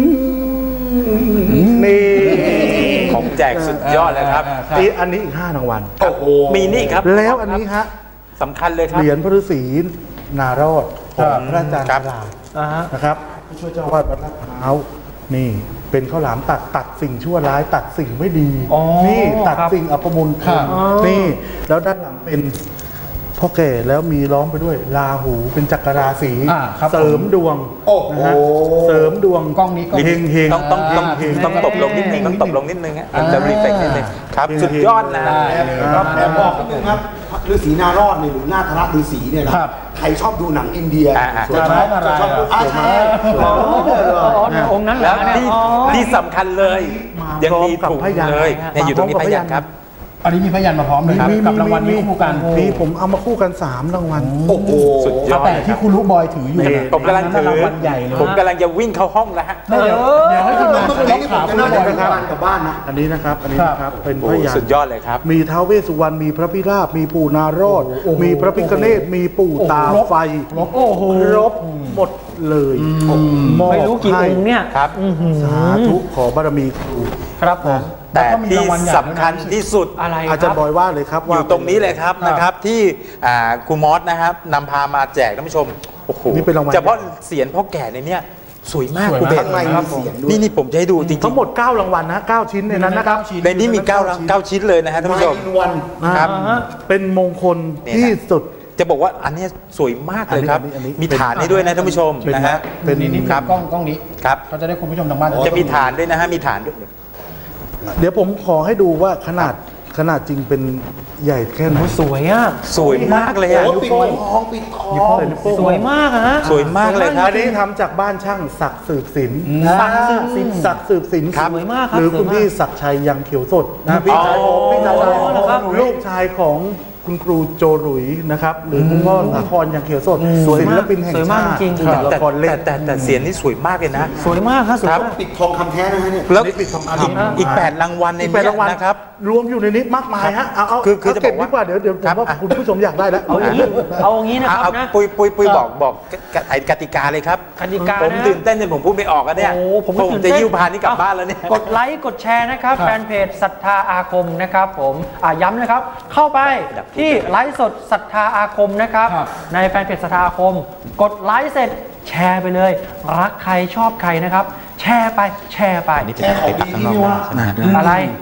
นี่ของแจกสุดยอดเลยครับอันนี้อีก5 รางวัลโอ้โหมีนี่ครับแล้วอันนี้ฮะสำคัญเลยครับเหรียญพระฤาษีนารอดของพระอาจารย์ครับฉลาดนะครับผู้ช่วยเจ้าอาวาดวัดลาดพร้าวนี่เป็นข้าวหลามตัดสิ่งชั่วร้ายตัดสิ่งไม่ดีอ๋อนี่ตัดครับสิ่งอัปมงคลนี่ แล้วด้านหลังเป็นพ่อแก่แล้วมีล้อมไปด้วยราหูเป็นจักรราศีครับเสริมดวงโอ้โหนะฮะเสริมดวงกล้องนี้กล้องเฮนี้งเฮงต้องตบลงนิดนึงต้องตบลงนิดนึงฮะมันจะรีเฟกนิดนึงครับ สุดยอดนะแต่บอกนิดนึงครับฤาษีนารอดเนี่ยหรือนาธระฤาษีเนี่ยนะครับ ใครชอบดูหนังอินเดียอ่าชอบดูใช่อ๋อองค์นั้นเหรแล้อวเนี่ยที่อ๋อที่สำคัญเลย ยังมีพร้อมกับถุงพยานเลยเนี่ยอยู่ตรงนี้พร้อมพกับยานครับอันนี้มีพยานมาพร้อมเลยครับกับรางวัลนี้คู่กันมีผมเอามาคู่กัน3 รางวัลโอ้โหสุดยอดแต่ที่คุณลูกบอยถืออยู่นี่เนี่ยผมกำลังถือรางวัลใหญ่เลยผมกำลังจะวิ่งเข้าห้องแล้วฮะเดี๋ยวให้ทีมงานเมื่อล็กี้อกนี่ผขามจะคุณน่าลูกบอยจะกลับบ้านกลับบ้านนะอันนี้นะครับเป็นพโอ้ยานสุดยอดเลยครับมีท้าวเวสสุวรรณมีพระพิราบมีปู่นารอด มีพระพิฆเนศมีปู่ตาไฟโอ้โหครบหมดเลยมอบไม่รู้กี่องค์เนี่ยครับสาธุขอบารมีครูครับผมแต่แล้วก็มีที่รางวัลใหญ่ด้วยนะสำคัญที่สุดอะไรคอาจารย์บรับอยว่าเลยครับอว่ายู่ตรงนี้เลยครับนะครับที่ครูมอสนะครับนำพามาแจกท่านผู้ชมโอ้โหนี่เป็นรางวัลเฉพาะเสียงพ่อแก่ในเนี้ยสวยมากสวยมากครูเบสข้างในมีเสียงด้วยนี่ผมจะให้ดูจริงๆทั้งหมด 9 รางวัลนะ9 ชิ้นในนั้นนะครับในนี้มี9 ชิ้นเลยนะฮะท่านผู้ชมอินวันครับเป็นมงคลเนี่ยนะที่สุดจะบอกว่าอันเนี้ยสวยมากเลยครับอันนี้มีฐานให้ด้วยนะท่านผู้ชมนะฮะเป็นนี่ครับกล้องนี้ครับเขาจะได้คุณผู้ชมทางบ้านจะมีฐานด้วยนะฮะมีฐานด้วยเดี๋ยวผมขอให้ดูว่าขนาดจริงเป็นใหญ่แค่ไหนสวยอ่ะสวยมากเลยอ่ะโอ้ปิดทองปิดทองสวยมากอะฮะสวยมากเลยครับอันนี้ทำจากบ้านช่างศักดิ์สืบศิลป์ศักดิ์สืบศิลป์ศักดิ์สืบศิลป์ครับสวยมากครับหรือคุณสวยมากพี่ศักดิ์ชัยยังเขียวสดนะพี่ชายของพี่ชายอ๋อเหรอครับลูกชายของคุณครูโจหลุยนะครับหรือคุณพ่อสาครยังเขียวสดสวยศิมากลปินแห่งสวยมากชาติจริงๆจากละแต่ครเล่นแต่เสียงนี่สวยมากเลยนะสวยมากครับสวยครับมากปิดทองคำแท้นะฮะเนี่ยแล้วนี่ปิดทองคำอีก8 รางวัลในอีกนี้ 8 รางวัลนะครับรวมอยู่ในนี้มากมายฮะเอาคือจะเก็บบอกว่าดีกว่าเดี๋ยวผมครับว่าคุณผู้ชมอยากได้แล้วเอาอย่างนี้นะครับเอานะปุยบอกไอ้กติกาเลยครับกติกาผมนะตื่นเต้นจนผมพูดไม่ออกอะเนี่ยโอ้ผมก็ตื่นจะเต้นยิ้วพานนี่กลับบ้านแล้วเนี่ยกดไลค์กดแชร์นะครับแฟนเพจศรัทธาอาคมนะครับผมย้ำนะครับ เข้าไปที่ไลฟ์สดศรัทธาอาคมนะครับครับในแฟนเพจศรัทธาอาคม กดไลค์เสร็จแชร์ไปเลย รักใครชอบใครนะครับ แชร์ไปแชร์ของดีที่นี่ว่าอะไร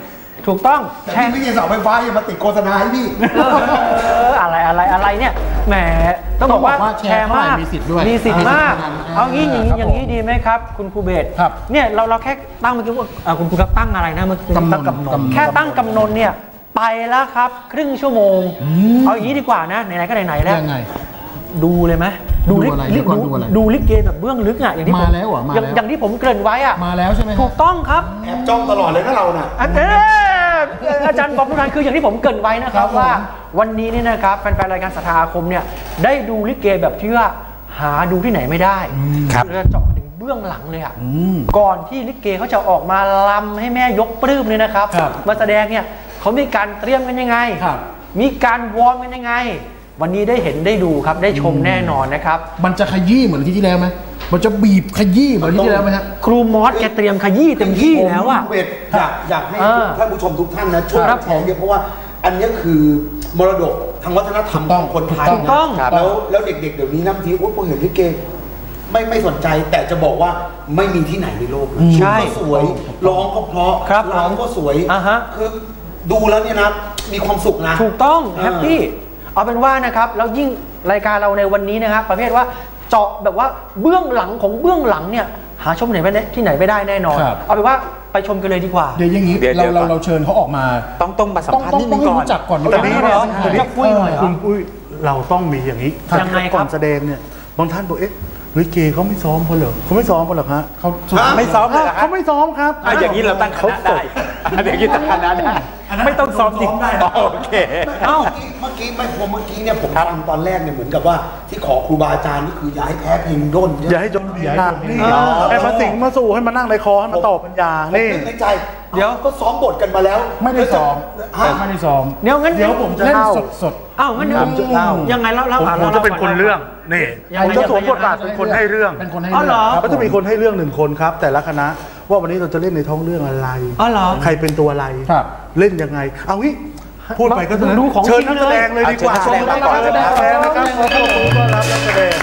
ถูกต้องแต่แชร์พี่ไม่ใช่เสาไฟฟ้าอย่ามาติดโฆษณาให้พี่อะไรเนี่ยแหมต้องบอกว่าแชร์มากมีสิทธิ์ด้วยมีสิทธิ์มาก เอางี้อย่างนี้ครับดีไหมครับ คุณครูเบสครับเนี่ยเราแค่ตั้งเมื่อกี้ว่าคุณครูครับตั้งอะไรนะเมื่อกี้กำหนดแค่ตั้งกำหนดเนี่ยไปแล้วครับครึ่งชั่วโมงเอาอย่างนี้ดีกว่านะไหนๆก็ไหนๆแล้วยังไงดูเลยไหมดูอะไรเดี๋ยวก่อนดูอะไรดูลิเกแบบเบื้องลึกอ่ะอย่างที่ผมมาแล้วเหรอมาแล้วอย่างที่ผมเกริ่นไว้อ่ะมาแล้วใช่ไหมถูกต้องครับแอบจ้องตลอดเลยนะเราน่ะอาจารย์บอกทุกท่านคืออย่างที่ผมเกริ่นไว้นะครับว่าวันนี้เนี่ยนะครับแฟนๆรายการศรัทธาอาคมเนี่ยได้ดูลิเกแบบที่ว่าหาดูที่ไหนไม่ได้ครับเราจะเจาะถึงเบื้องหลังเลยอ่ะก่อนที่ลิเกเขาจะออกมาลำให้แม่ยกปลื้มเนี่ยนะครับครับมาแสดงเนี่ยเขามีการเตรียมกันยังไงครับมีการวอร์มกันยังไง วันนี้ได้เห็นได้ดูครับได้ชมแน่นอนนะครับมันจะขยี้เหมือนที่แล้วไหมมันจะบีบขยี้เหมือนที่แล้วไหมฮะครูมอสแกเตรียมขยี้เต็มที่แล้วอ่ะผมเวทอยากให้อ่าท่านผู้ชมทุกท่านนะช่วยครับแชร์เยอะเพราะว่าอันเนี้ยคือมรดกทางวัฒนธรรมของคนไทยถูกต้องนะแล้วเด็กๆเดี๋ยวนี้นะบางทีพอเห็นลิเกไม่สนใจแต่จะบอกว่าไม่มีที่ไหนในโลกเลยใช่ก็สวยร้องก็เพราะครับรำก็สวยอ่าฮะคือดูแล้วเนี่ยนะมีความสุขนะถูกต้องเออแฮปปี้เอาเป็นว่านะครับแล้วยิ่งรายการเราในวันนี้นะครับประเภทว่าเจาะแบบว่าเบื้องหลังของเบื้องหลังเนี่ยหาชมที่ไหนไม่ได้แน่นอนครับเอาเป็นว่าไปชมกันเลยดีกว่าเดี๋ยวอย่างนี้เดี๋ยวเราเชิญเขาออกมาต้องมาสัมภาษณ์นิดนึงให้ก่อนรู้จักก่อนตอนนี้เหรอจะคุยหน่อยเหรอคุณปุ้ยเราต้องมีอย่างนี้ยังไงครับก่อนแสดงเนี่ยบางท่านบอกเอ๊ะลิเกเขาไม่ซ้อมเขาเหรอเขาไม่ซ้อมเขาเหรอฮะเขาไม่ซ้อมเลยเหรอเขาไม่ซ้อมครับอย่างนี้เราตั้งคณะได้อย่างนี้ตั้งคณะได้ไม่ต้องซ้อมจริงโอเคเอ้าเมื่อกี้เนี่ยผมฟังตอนแรกเนี่ยเหมือนกับว่าที่ขอครูบาอาจารย์ก็คืออย่าให้แพ้เพลงด้นอย่าให้จมหนักนี่ให้มาสิงมาสู่ให้มานั่งในคอให้มาตอบปัญญา นี่นึกในใจเดี๋ยวก็ซ้อมบทกันมาแล้วไม่ได้ซ้อมฮะไม่ได้ซ้อมเดี๋ยวงั้นเดี๋ยวผมจะเล่นเล่าสดเอ้างั้นเดี๋ยวผมจะเล่ายังไงเล่าผมจะเป็นคนเรื่องนี่ยังผมไงจะสวมบทบาทเป็นคนให้เรื่องเป็นคนให้อ๋อเหรอคบก็จะมีคนให้เรื่องหนึ่งคนครับ แต่ละคณะว่าวันนี้เราจะเล่นในท้องเรื่องอะไรอ๋อเหรอใครเป็นตัวอะไรครับเล่นยังไง เอางี้พูดไปก็ดูของเชิญจรินังกเลยแสดงเลยดีกว่าเชิญนักแสดงมาก่อนเลยนักแสดงนะครับขอต้อนรับนักแสดง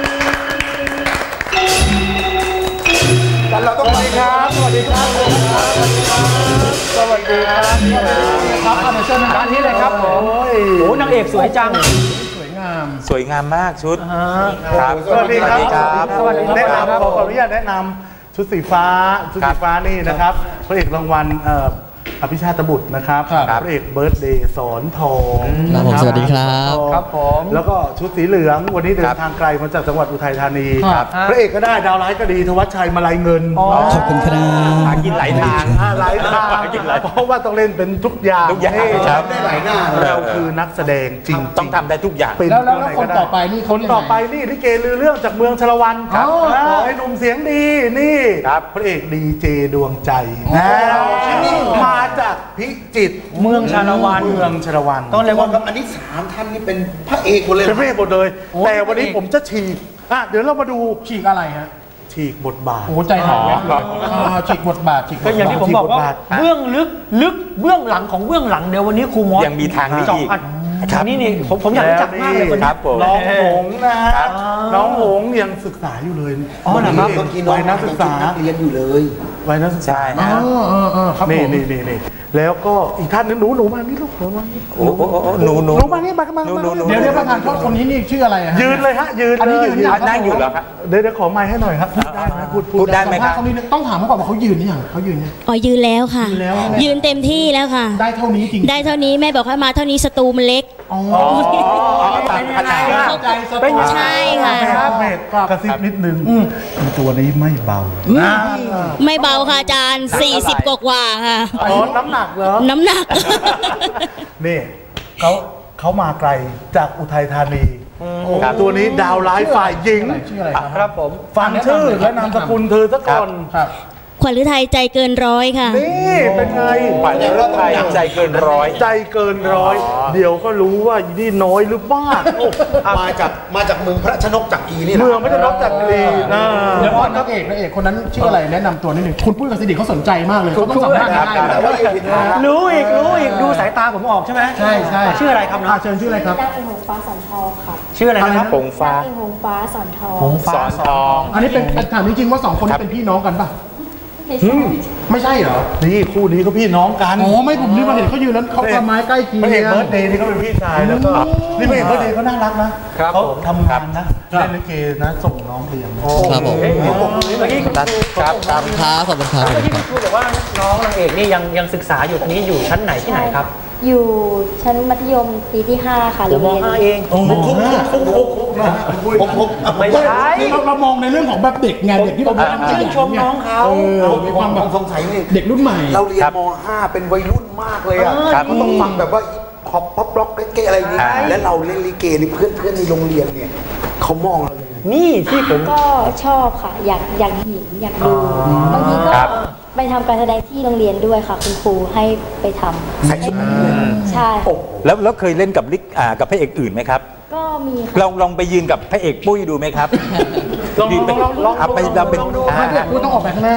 แต่เราต้องไปครับสวัสดีครับสวัสดีครับครับเอาเดี๋ยวเชิญนะคด้ารับนนี้เลยครับผมโอ้ยโอ้นางเอกสวยจังสวยงามสวยงามมากชุดฮะครับสวัสดีครับสวัสดีครับแนะนำขออนุญาตแนะนำชุดสีฟ้านี่นะครับพระเอกรางวัลอภิชาติบุตรนะครับครับพระเอกเบิร์ธเดย์สอนทองครับผมสวัสดีครับครับผมแล้วก็ชุดสีเหลืองวันนี้เดิครันบทางไกลมาจากจังหวัดอุทัยธานีครับพระเอกก็ได้ดาวร้ายก็ดีธวัชชัยมาลัยเงินขอบคุณครับหากินหลายทางหลายทางหากินหลายเพราะว่าต้องเล่นเป็นทุกอย่างทุกอย่างนี่ครับได้หลายหน้าเราคือนักแสดงจริงๆต้องทำได้ทุกอย่างเป็นแล้วตัวไหนคนก็ได้ต่อไปนี่เขาคนต่อไปนี่ลิเกลือเรื่องจากเมืองชลวันครับไอ้หนุ่มเสียงดีนี่ครับพระเอกดีเจดวงใจมาจากพิจิตรเมืองชาละวันเมืองชลวันต้องเรียกว่าอันนี้3ท่านนี่เป็นพระเอกหมดเลยเป็นพระเอกหมดเลย แต่วันนี้ผมจะฉีกเดี๋ยวเรามาดูฉีกอะไรฮะฉีกบทบาทโอ้ใจหายฉีกบทบาทฉีกบก็ทอย่างบาที่ทผมบอกว่าเบื้องลึกเบื้องหลังของเบื้องหลังเดี๋ยววันนี้ครูมอสยังมีทางนี้เจาะอีกทางนี้นี่ผมอยากรู้จักมากเลยคนคนี้รับผมน้องหงส์นะฮะครับน้องหงส์ยังศึกษาอยู่เลยอ๋อเหรอครับเมื่อกี้น้องวัยนักศึกษานักเรียนอยู่เลยวัยนักศึกษาใช่นะฮะครับนี่ผมนี่แล้วก็อีกท่านหนึงหนูมานี่ลูกหนูมานี่โอ้โหหนูหนูมานี่มาหนูเดี๋ยวประธานโทษคนนี้นี่ชื่ออะไรฮะยืนเลยฮะยืนอันนี้เลยยืนยังนั่งอยู่แล้วครับเดี๋ยวขอไมค์ให้หน่อยครับพูดได้ไหมพูดได้ไหมครับสัภาษณ์เขานิดนึงต้องถามเขาก่อนว่าเขายืนหรือยังเขายืนยังอ๋อยืนแล้วค่ะยืนแล้วยืนเต็มที่แล้วค่ะได้เท่านี้จริงได้เท่านี้แม่บอกให้มาเท่านี้สตูมันเล็กอ๋อตามขนาดใจสเป็นบายใช่ค่ะครับเมธกระซิบนิดนึงตัวนี้ไม่เบาไม่เบาค่ะอาจารย์40 กว่าๆค่ะอ๋อน้ำหนักเหรอน้ำหนักนี่เขามาไกลจากอุทัยธานีครับตัวนี้ดาวร้ายฝ่ายหญิงชื่ออะไรครับครับผมฟังชื่อและนามสกุลเธอซะก่อนครับขวัญฤทัยใจเกินร้อยค่ะนี่เป็นไงขวัญฤทัยใจเกินร้อยใจเกินร้อย เดี๋ยวก็รู้ว่าอีนี่น้อยหรือมากโอ้มาจากเมืองพระชนกจักรีนี่แหละเมืองไม่ได้รับจักรีนะเดี๋ยวก่อนนักเอกคนนั้นชื่ออะไรแนะนำตัวนิดหนึ่งคุณปุ้ยกับสิริเขาสนใจมากเลยเขาต้องสัมภาษณ์ได้แต่ว่าอยู่ผิดทางแล้วรู้อีกดูสายตาผมออกใช่ไหมใช่ใช่ชื่ออะไรครับน้องเชิญชื่ออะไรครับนางเอกหงฟ้าสอนทองค่ะชื่ออะไรนะครับผงฟ้านางเอกหงฟ้าสอนทองหงฟ้าสอนทองอันนี้เป็นถามจริงๆว่าสองคนนี้เป็นพี่น้องกันป่ะไม่ใช่เหรอนี่คู่นี้ก็พี่น้องกันอ๋อไม่ผมนึกว่าเห็นเขายืนแล้วเขาทำไม้ใกล้เคียงพระเอกเบิร์ดเดย์นี่เขาเป็นพี่ชายแล้วก็นี่พระเอกเบิร์ดเดย์เขาน่ารักนะเขาทำงานนะเล่นลิเกนะส่งน้องเรียนนะครับผมเมื่อกี้คุณครูครับครับครับขอบคุณครับเมื่อกี้คุณครูบอกว่าน้องนางเอกนี่ยังศึกษาอยู่ตอนนี้อยู่ชั้นไหนที่ไหนครับอยู่ชั้นมัธยมปีที่ 5 ค่ะโรงมเรียน 5เอง ไม่ใช่เรามองในเรื่องของแบบเด็กไงเด็กที่เราชื่นชมน้องเขามีความแบบสงสัยนี่เด็กรุ่นใหม่เราเรียนม .5 เป็นวัยรุ่นมากเลยอ่ะก็ต้องฟังแบบว่าพอปป๊อปล็อกเก๊ะอะไรอย่างนี้แล้วเราเล่นลิเกนี่เพื่อนในโรงเรียนเนี่ยเขามองเรายังไงนี่ที่ผมก็ชอบค่ะ อยากเห็นอยากดูบางทีก็ไปทำการแสดงที่โรงเรียนด้วยค่ะ คุณครูให้ไปทำใส่ชุดนักเรียนใช่แล้วเคยเล่นกับกับพระเอกอื่นไหมครับก็มีค่ะลองไปยืนกับพระเอกปุ้ยดูไหมครับลองไปเราเป็นพูดต้องออกไปข้างหน้า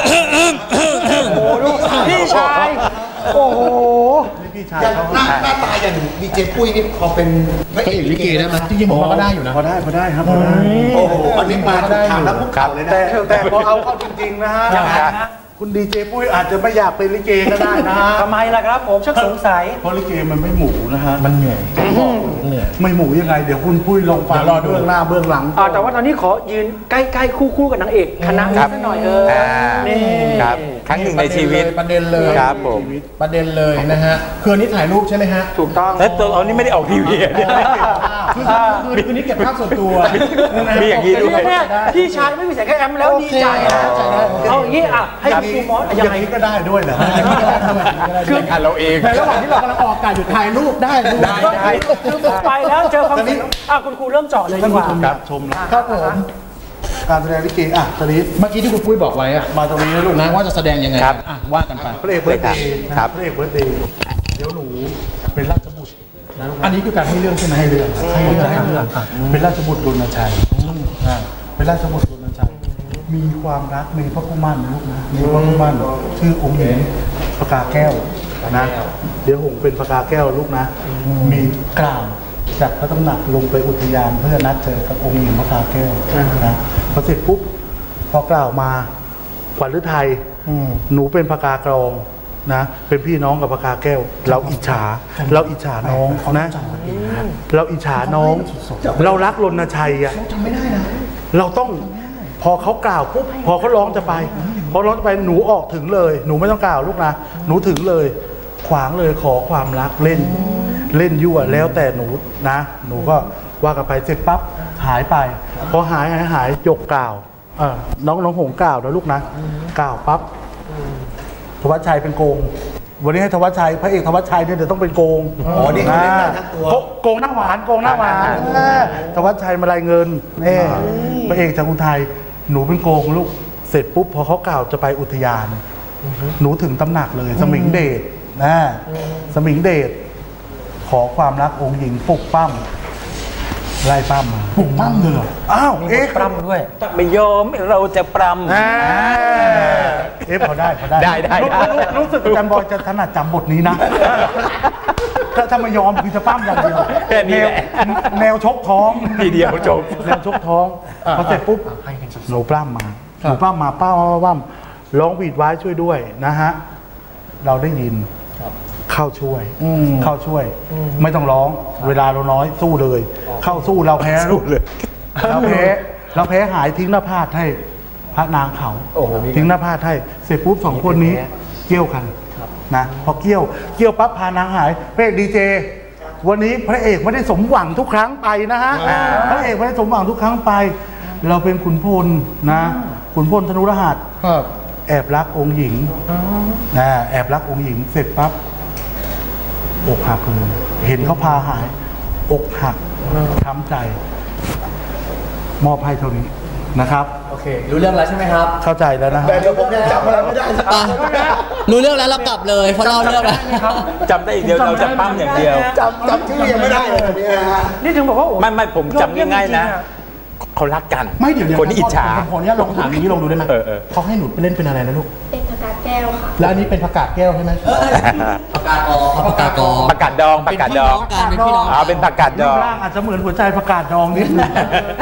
พี่ชายโอ้โหนี่พี่ชายอย่างเขาหน้าตาอย่างดีเจปุ้ยนี่พอเป็นพระเอกลิเกได้ไหมจริงๆผมว่าก็ได้อยู่นะพอได้ครับพอได้โอ้โหอันนี้มาถูกทางแล้วพวกเขาเลยนะแต่พอเอาเข้าจริงๆนะฮะยังไงนะคุณดีเจปุ้ยอาจจะไม่อยากเป็นลิเกก็ได้นะฮะทำไมล่ะครับผมชักสงสัยเพราะลิเกมันไม่หมูนะฮะมันเหนื่อยไม่หมูยังไงเดี๋ยวคุณปุ้ยลองฟังเบื้องหน้าเบื้องหลังแต่ว่าตอนนี้ขอยืนใกล้ๆคู่กับนางเอกคณะนี้สักหน่อยนี่ครับครั้งหนึ่งในชีวิตประเด็นเลยครับผมประเด็นเลยนะฮะคืออันนี้ถ่ายรูปใช่ไหมฮะถูกต้องแล้วตัวเอานี่ไม่ได้ออกทีวีอะคือนี้เก็บภาพส่วนตัวมีอย่างนี้ด้วยเนี่ยพี่ชายไม่มีแสงแค่แอมแล้วดีใจนะเอาอย่างนี้ให้ครูมอสอยัย่างไงนี้ก็ได้ด้วยเหรอคือการเราเองในระหว่างที่เรากำลังออกอากาศอยู่ถ่ายรูปได้ดูคือไปแล้วเจอความจริงคุณครูเริ่มเจาะเลยดีท่านกผู้ว่าชมอยากชมนะครับผมการแสดงลิเกตอนนี้เมื่อกี้ที่คุณปุ้ยบอกไว้อะมาตรงนี้นะลูกนะว่าจะแสดงยังไงครับอ่ะว่ากันไปพระเอกเบิร์ดเดย์ครับพระเอกเบิร์ดเดย์เดี๋ยวหนูเป็นราชบุตรนะลูกนะอันนี้คือการให้เรื่องใช่ไหมให้เรื่องเป็นราชบุตรรณชัยเป็นราชบุตรรณชัยมีความรักมีพระผู้มั่นลูกนะมีพระผู้มั่นชื่อองค์หญิงพกาแก้วนะเดี๋ยวหงเป็นพกาแก้วลูกนะมีกล่าวจากพระตำหนักลงไปอุทยานเพื่อนัดเจอกับองค์หญิงพกาแก้วนะพอเสร็จปุ๊บพอกล่าวมาขวัญฤทัยหนูเป็นพกากรองนะเป็นพี่น้องกับพกาแก้ว เราอิจฉาน้องนะเราอิจฉาน้อง เรารักรณชัยอะจำไม่ได้นะเราต้องพอเขากล่าวปุ๊บพอเขาร้องจะไปพอร้องจะไปหนูออกถึงเลยหนูไม่ต้องกล่าวลูกนะหนูถึงเลยขวางเลยขอความรักเล่นยั่วแล้วแต่หนูนะ หนูก็ว่ากันไปเสร็จปั๊บหายไปพอหายยกกล่าวน้องหงกล่าวนะลูกนะกล่าวปั๊บธวัชชัยเป็นโกง วันนี้ให้ธวัชชัยพระเอกธวัชชัยเนี่ยเดี๋ยวต้องเป็นโกงอ๋อนี่เขาเล่นได้ทั้งตัวโกงหน้าหวานธวัชชัยมาลายเงินพระเอกจากอุทัยหนูเป็นโกงลูกเสร็จปุ๊บพอเขากล่าวจะไปอุทยานหนูถึงตำหนักเลยสมิงเดชสมิงเดชขอความรักองค์หญิงปลุกปั้มไล่ปั้มมาปลุกปั้มเลยเหรออ้าวเอ๊ะปรำด้วยไม่ยอมเราจะปรำพอได้ รู้สึกอาจารย์บอยจะถนัดจำบทนี้นะถ้าไม่ยอมคือจะปั้มอย่างเดียวแค่นี้แหละแนวชกท้องทีเดียวจบแนวชกท้องพอเสร็จปุ๊บหนูปล้ำมาป้าร้องหวีดไว้ช่วยด้วยนะฮะเราได้ยินเข้าช่วยไม่ต้องร้องเวลาเราน้อยสู้เลย เข้าสู้เราแพ้ลูกเลยเราแพ้หายทิ้งหน้าพาดให้พระนางเขาทิ้งหน้าพาดให้เสร็จปุ๊บสองคนนี้เกี่ยวกันนะพอเกี่ยวปั๊บพานางหายพระเอกดีเจวันนี้พระเอกไม่ได้สมหวังทุกครั้งไปนะฮะพระเอกไม่ได้สมหวังทุกครั้งไป เราเป็นขุนพลนะขุนพลธนุรหัสแอบรักองค์หญิงนะแอบรักองค์หญิงเสร็จปั๊บอกหักเลยเห็นเขาพาหายอกหักช้ำใจมอบให้เท่านี้นะครับโอเค รู้เรื่องแล้วใช่ไหมครับเข้าใจแล้วนะฮะแต่เดี๋ยวผมยังจำอะไรไม่ได้สักรู้เรื่องแล้วเรากลับเลยเพราะเราเรื่องแล้วจำได้อีกเดียวเราจะปั้มอย่างเดียวจำชื่อยังไม่ได้เลยเนี่ยฮะนี่ถึงบอกว่าไม่ผมจำง่ายๆนะเขารักกันไม่เดี๋ยวคนที่อิจฉาคนนี้ลองถามอย่างนี้ลองดูได้ไหมเออเขาให้หนูไปเล่นเป็นอะไรนะลูกเป็นผักกาดแก้วค่ะแล้วอันนี้เป็นผักกาดแก้วใช่ไหมประกาศออกประกาศกองประกาศดองเป็นพี่น้องกันเป็นพี่น้องเป็นประกาศดรูอปงร่างอาจจะเหมือนหัวใจประกาศดองนิดนึง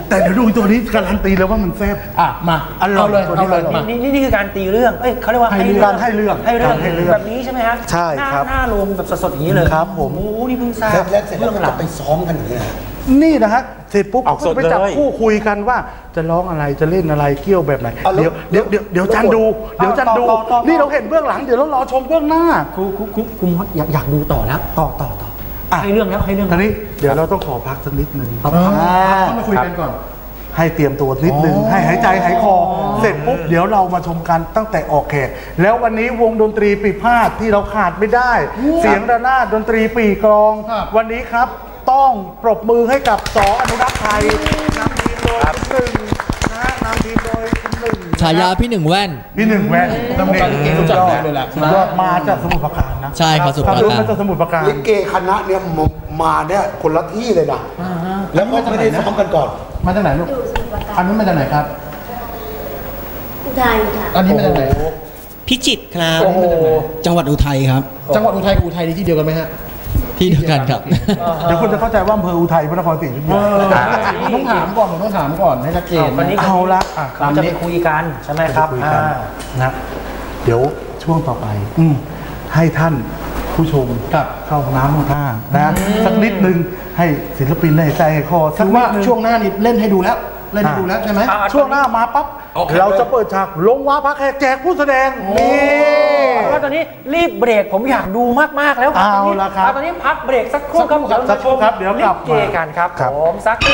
แต่เดี๋ยวดูตัวนี้การันตีแล้วว่ามันแซ่บมาเอาเลยมานี่คือการตีเรื่องเขาเรียกว่าให้เรื่องแบบนี้ใช่ไหมฮะใช่ครับหน้าโรงแบบสดๆอย่างนี้เลยครับผมโอ้นี่เพิ่งทราบแล้วเสร็จแล้วจะไปซ้อมกันอย่างนี้นะนี่นะฮะเสร็จปุ๊บออกสดไปจับเลยคู่คุยกันว่าจะร้องอะไรจะเล่นอะไรเกี่ยวแบบไหนเอาแล้วเดี๋ยวจันดูเดี๋ยวจันดูต่อนี่เราเห็นเบื้องหลังเดี๋ยวเรารอชมเบื้องหน้าครูอยากดูต่อแล้วต่ออ่ะให้เรื่องแล้วให้เรื่องตอนนี้เดี๋ยวเราต้องขอพักสักนิดหนึ่งต้องมาคุยกันก่อนให้เตรียมตัวนิดนึงให้หายใจหายคอ เสร็จปุ๊บเดี๋ยวเรามาชมกันตั้งแต่ออกแขกแล้ววันนี้วงดนตรีปีพาดที่เราขาดไม่ได้ เสียงระนาดดนตรีปีกลองครับวันนี้ครับต้องปรบมือให้กับสอนุรักษ์ไทยนำทีมโดยคุณหนึ่งนะฮะนำทีมโดยคุณหนึ่งฉายาพี่หนึ่งแว่นพี่หนึ่งแว่นวงการลิเกรู้จักดีเลยแหละสุดยอดมาจากสมุทรปราการนะใช่ครับสมุทรปราการรู้มาจากสมุทรปราการลิเกคณะเนี่ยมาเนี่ยคนละที่เลยนะแล้วก็ไม่ได้ซ้อมกันก่อนมาจากไหนลูกอยู่สมุทรปราการอันนู้นมาจากไหนครับอุทัยค่ะอันนี้มาจากไหนพิจิตรครับโอ้โหจังหวัดอุทัยครับจังหวัดอุทัยกับอุทัยนี่ที่เดียวกันไหมฮะที่เดียวกันครับเดี๋ยวคุณจะเข้าใจว่าอำเภออุทัยพระนครศรีอยุธยาผมต้องถามก่อนให้ชัดเจนวันนี้เอาละเราจะไปคุยกันใช่ไหมครับคุยกันนะเดี๋ยวช่วงต่อไปให้ท่านผู้ชมครับเข้าห้องน้ำห้องท่านะสักนิดนึงให้ศิลปินได้หายใจหายคอสัคืกอนิว่าดนึงช่วงหน้านี้เล่นให้ดูแล้วใช่ไหมช่วงหน้ามาปั๊บเราจะเปิดฉากลงว้าพักแขกแจกผู้แสดงนี่แล้วตอนนี้รีบเบรกผมอยากดูมากๆแล้วเอาละครับตอนนี้พักเบรกสักครู่ครับสักครู่ครับเดี๋ยวกลับมาลิเกกันครับครับผมสักครู่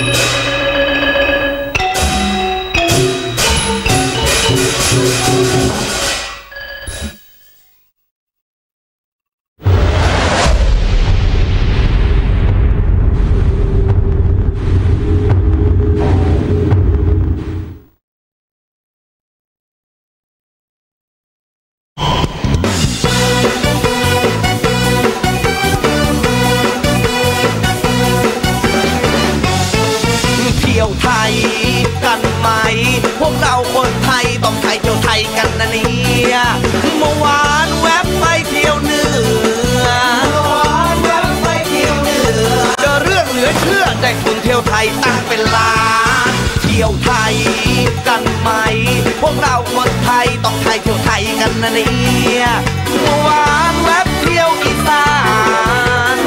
เที่ยวไทยกันไหม พวกเราคนไทยต้องไทยเที่ยวไทยกันนะเนี่ยเมื่อวานแวบไปเที่ยวเหนือเจอเรื่องเหลือเชื่อได้คุณเที่ยวไทยตั้งเป็นล้านเที่ยวไทยกันไหม พวกเราคนไทยต้องไทยเที่ยวไทยกันนะเนี่ยเมื่อวานแวบเที่ยวอีสาน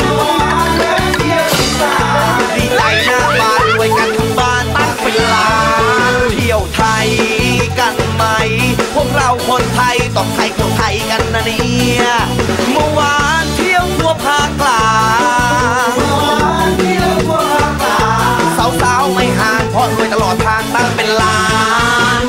ดีใจหน้าบานด้วยกันทั้งบ้านตั้งเป็นล้านเที่ยวไทยกันไหม พวกเราคนไทยต้องไทยเที่ยวไทยกันนะเนี่ยเมื่อวานเที่ยวทั่วภาคกลางสาวๆไม่ห่างเพราะรวยตลอดทางตั้งเป็นล้าน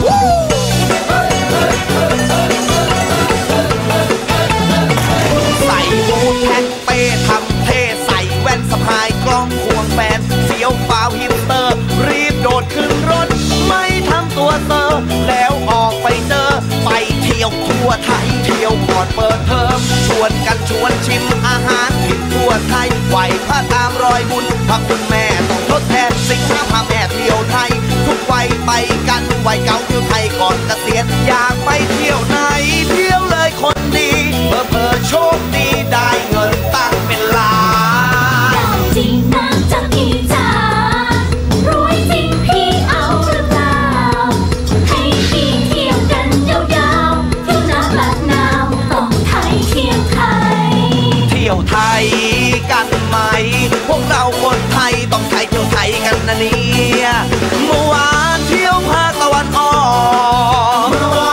ใส่บูทแท็กเป้ทำเท่ใส่แว่นสะพายกล้องควงแฟนเฟี้ยวฟ้าวฮิปสเตอร์รีบโดดขึ้นรถไม่ทำตัวเซอร์แล้วออกไปเจอไปเที่ยวทั่วไทยเที่ยวก่อนเปิดเทอมชวนกันชวนชิมอาหารถิ่นทั่วไทยไหวพระตามรอยบุญพระคุณแม่ต้องทดแทนสิ่งที่พาแม่เที่ยวไทย ทุกวัยไปกันวัยเก่าเที่ยวไทยก่อนเกษียณอยากไปเที่ยวไหนเที่ยวเลยคนดีเผลอโชคดีได้เงินตั้งเป็นล้านจริงนะจ๊ะพี่จ๋ารวยจริงพี่เอาหรือเปล่าให้พี่เที่ยวกันยาวๆเที่ยวหน้าบัดนาวต้องไทยเที่ยวไทยเที่ยวไทยกันไหม พวกเราคนไทยต้องไทยเที่ยวไทยกันนะเนี่ยเมื่อวานเที่ยวภาคตะวันออก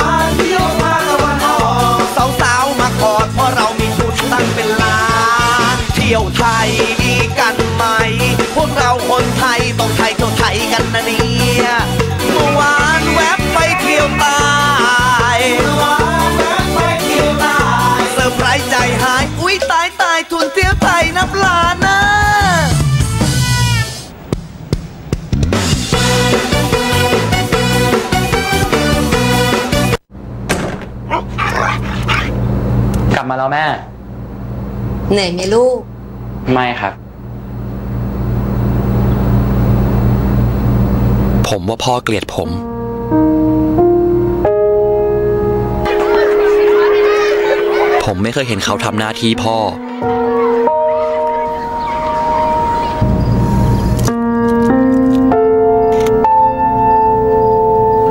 สาวๆมากอดเพราะเรามีชุดตั้งเป็นล้านเที่ยวไทยกันไหม พวกเราคนไทยต้องไทยเที่ยวไทยกันนะเนี่ยเมื่อวานแวบไปเที่ยวใต้เซอร์ไพรส์ใจหายอุ๊ยตายทุนเที่ยวไทยนับล้านนะกลับมาแล้วแม่เหนื่อยไหมลูกไม่ครับผมว่าพ่อเกลียดผม ผมไม่เคยเห็นเขาทำหน้าที่พ่อ ผ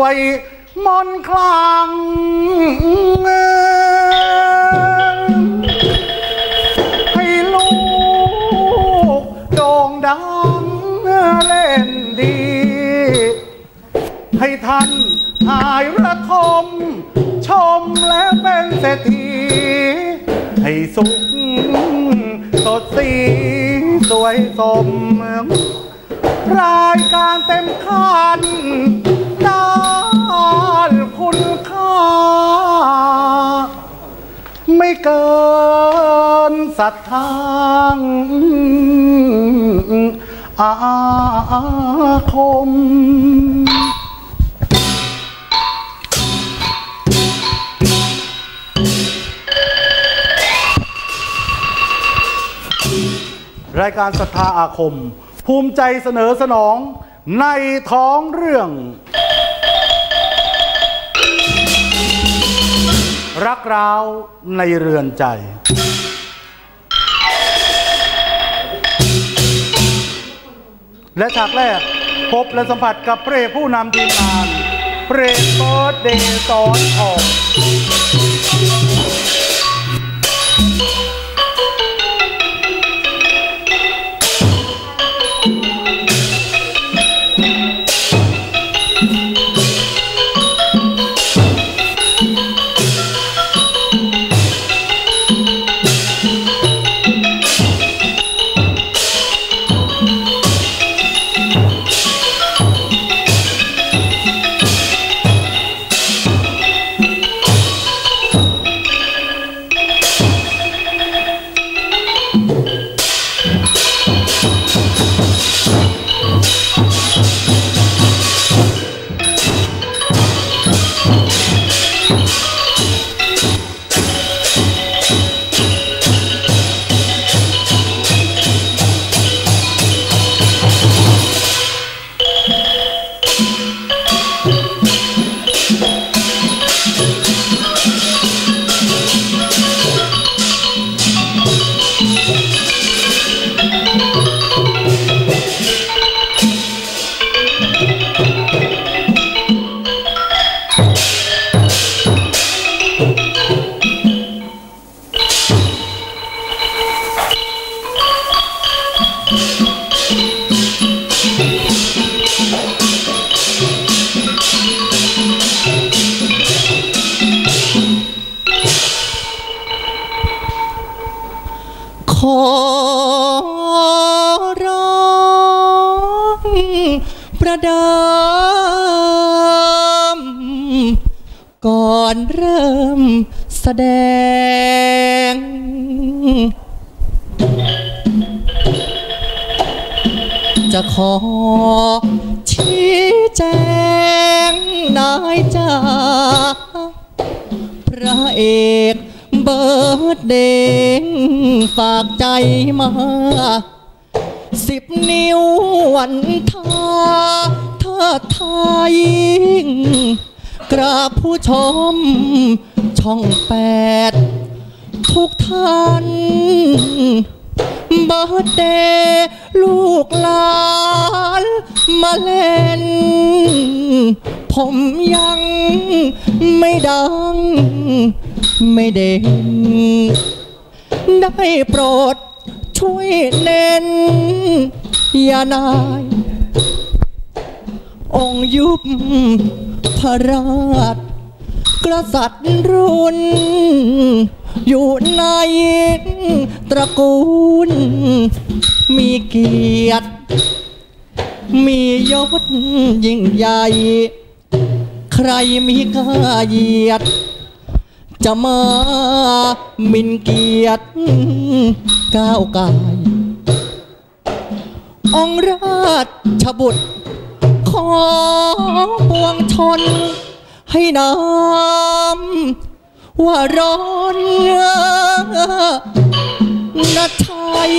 ด้วยมนต์คลังให้ลูกโด่งดังเล่นดีให้ท่านหายระทมชมและเป็นเศรษฐีให้สุขสดสีสวยสมรายการเต็มขันด้านคุณค่าไม่เกินศรัทธาอาคมรายการศรัทธาอาคมภูมิใจเสนอสนองในท้องเรื่องรักร้าวในเรือนใจและฉากแรกพบและสัมผัสกับเปรตผู้นำทีมงานเปรตเบิร์ดเดย์สอนออกขอร้องประเดิมก่อนเริ่มแสดงจะขอชี้แจงนายจ้าพระเอกเบิร์ดเดย์ฝากใจมา10 นิ้ววันทาเทิดไทยกราบผู้ชมช่อง8ทุกท่านเบิร์ดเดย์ลูกหลานมาเล่นผมยังไม่ดังไม่เด่นได้โปรดช่วยเน้นอย่านายองค์ยุบพระราชกษัตริย์รุ่นอยู่ในตระกูลมีเกียรติมียศยิ่งใหญ่ใครมีกล้าเหยียดจะมาหมิ่นเกียรติก้าวกายองค์ราชบุตรของปวงชนให้น้ำว่าร้อนนะไทย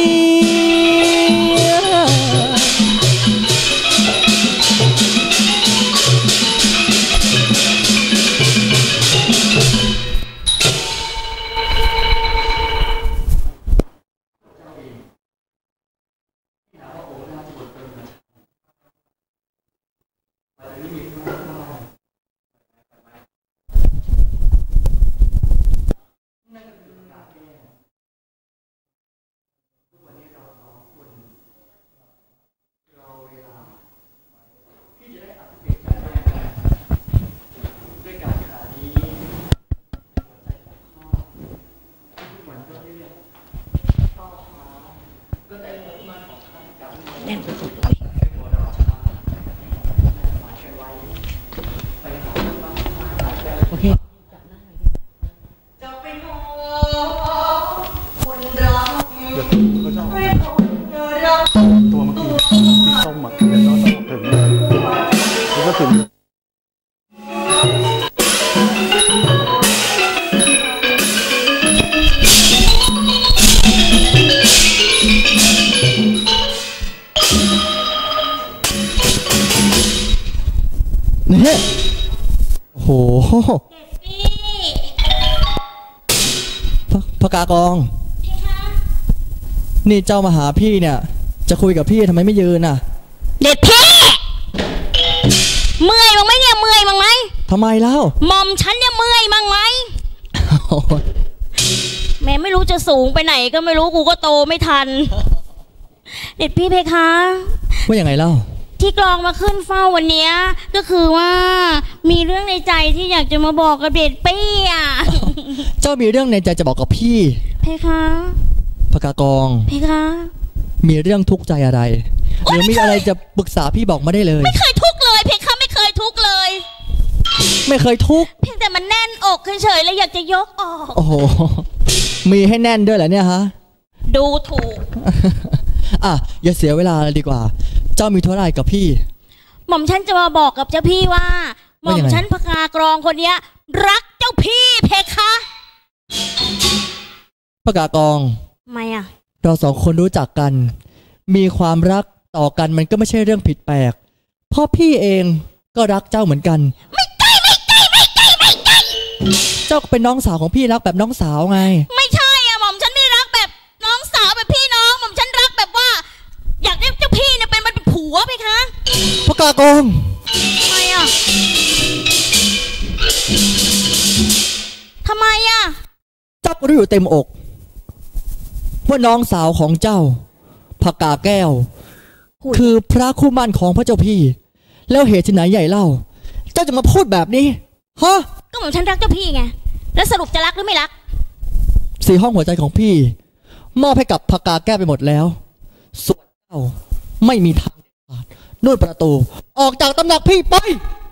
เนี่ยโอ้โหพกากองนี่เจ้ามาหาพี่เนี่ยจะคุยกับพี่ทำไมไม่ยืนน่ะเด็ดพี่เมื่อยมั้งไหมเนี่ยเมื่อยมั้งไหมทำไมเล่าหม่อมฉันเนี่ยเมื่อยมั้งไหมแม่ไม่รู้จะสูงไปไหนก็ไม่รู้กูก็โตไม่ทันเด็ดพี่เพคะว่าอย่างไงเล่าที่กลองมาขึ้นเฝ้าวันนี้ก็คือว่ามีเรื่องในใจที่อยากจะมาบอกกับเด็ดปี้อ่ะเจ้ามีเรื่องในใจจะบอกกับพี่เพคะพกากองเพคะมีเรื่องทุกข์ใจอะไรหรือมีอะไรจะปรึกษาพี่บอกมาได้เลยไม่เคยทุกข์เลยเพคะไม่เคยทุกข์เลยไม่เคยทุกข์เพียงแต่มันแน่นอกเฉยๆแล้วอยากจะยกออกโอ้โหมีให้แน่นด้วยเหรอเนี่ยฮะดูถูกอ่ะอย่าเสียเวลาเลยดีกว่าเจ้ามีธุระอะไรกับพี่หม่อมฉันจะมาบอกกับเจ้าพี่ว่าหม่อมฉันพกากรองคนเนี้ยรักเจ้าพี่เพคะพกากองทำไมอ่ะเราสองคนรู้จักกันมีความรักต่อกันมันก็ไม่ใช่เรื่องผิดแปลกเพราะพี่เองก็รักเจ้าเหมือนกันไม่ใช่เจ้าเป็นน้องสาวของพี่รักแบบน้องสาวไงไม่ใช่อ่ะหม่อมฉันไม่รักแบบน้องสาวแบบพี่น้องหม่อมฉันรักแบบว่าอยากได้เจ้าพี่เนี่ยเป็นผัวไหมคะพกากองทำไมอ่ะทำไมอ่ะเจ้าก็รู้อยู่เต็มอกว่าน้องสาวของเจ้าพกาแก้วคือพระคู่มั่นของพระเจ้าพี่แล้วเหตุไหนใหญ่เล่าเจ้าจะมาพูดแบบนี้ฮะก็เหมือนฉันรักเจ้าพี่ไงแล้วสรุปจะรักหรือไม่รัก 4 ห้องหัวใจของพี่มอบให้กับพกาแก้วไปหมดแล้วส่วนเจ้าไม่มีทางเด็ดขาดนู่นประตูออกจากตำหนักพี่ไป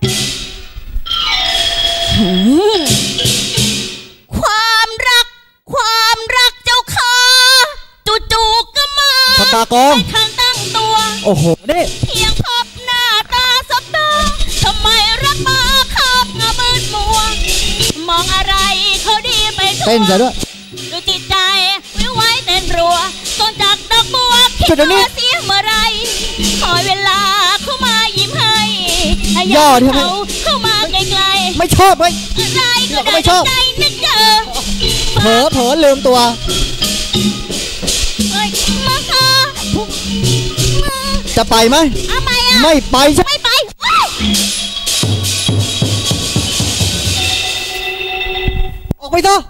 ความรักเจ้าค่ะจู่ๆก็มาพกากองไม่ทันตั้งตัวโอ้โหนี่เพียงพบหน้าตาสบตาทำไมรักมาขับงามืดมัวมองอะไรเขาดีไปทั่วเต้นซะด้วยดูจิตใจวิวไว้เต้นรัวต้นจากดอกบัวคิดว่าเสียเมื่อไรคอยเวลาเข้ามายิ้มให้ย่อที่เขาเข้ามาไกลๆไม่ชอบไหมอะไรก็ได้ใจนึกเจอเผลอลืมตัวจะไปไหมไม่ไปใช่ไม่ไปออกไปเถอะ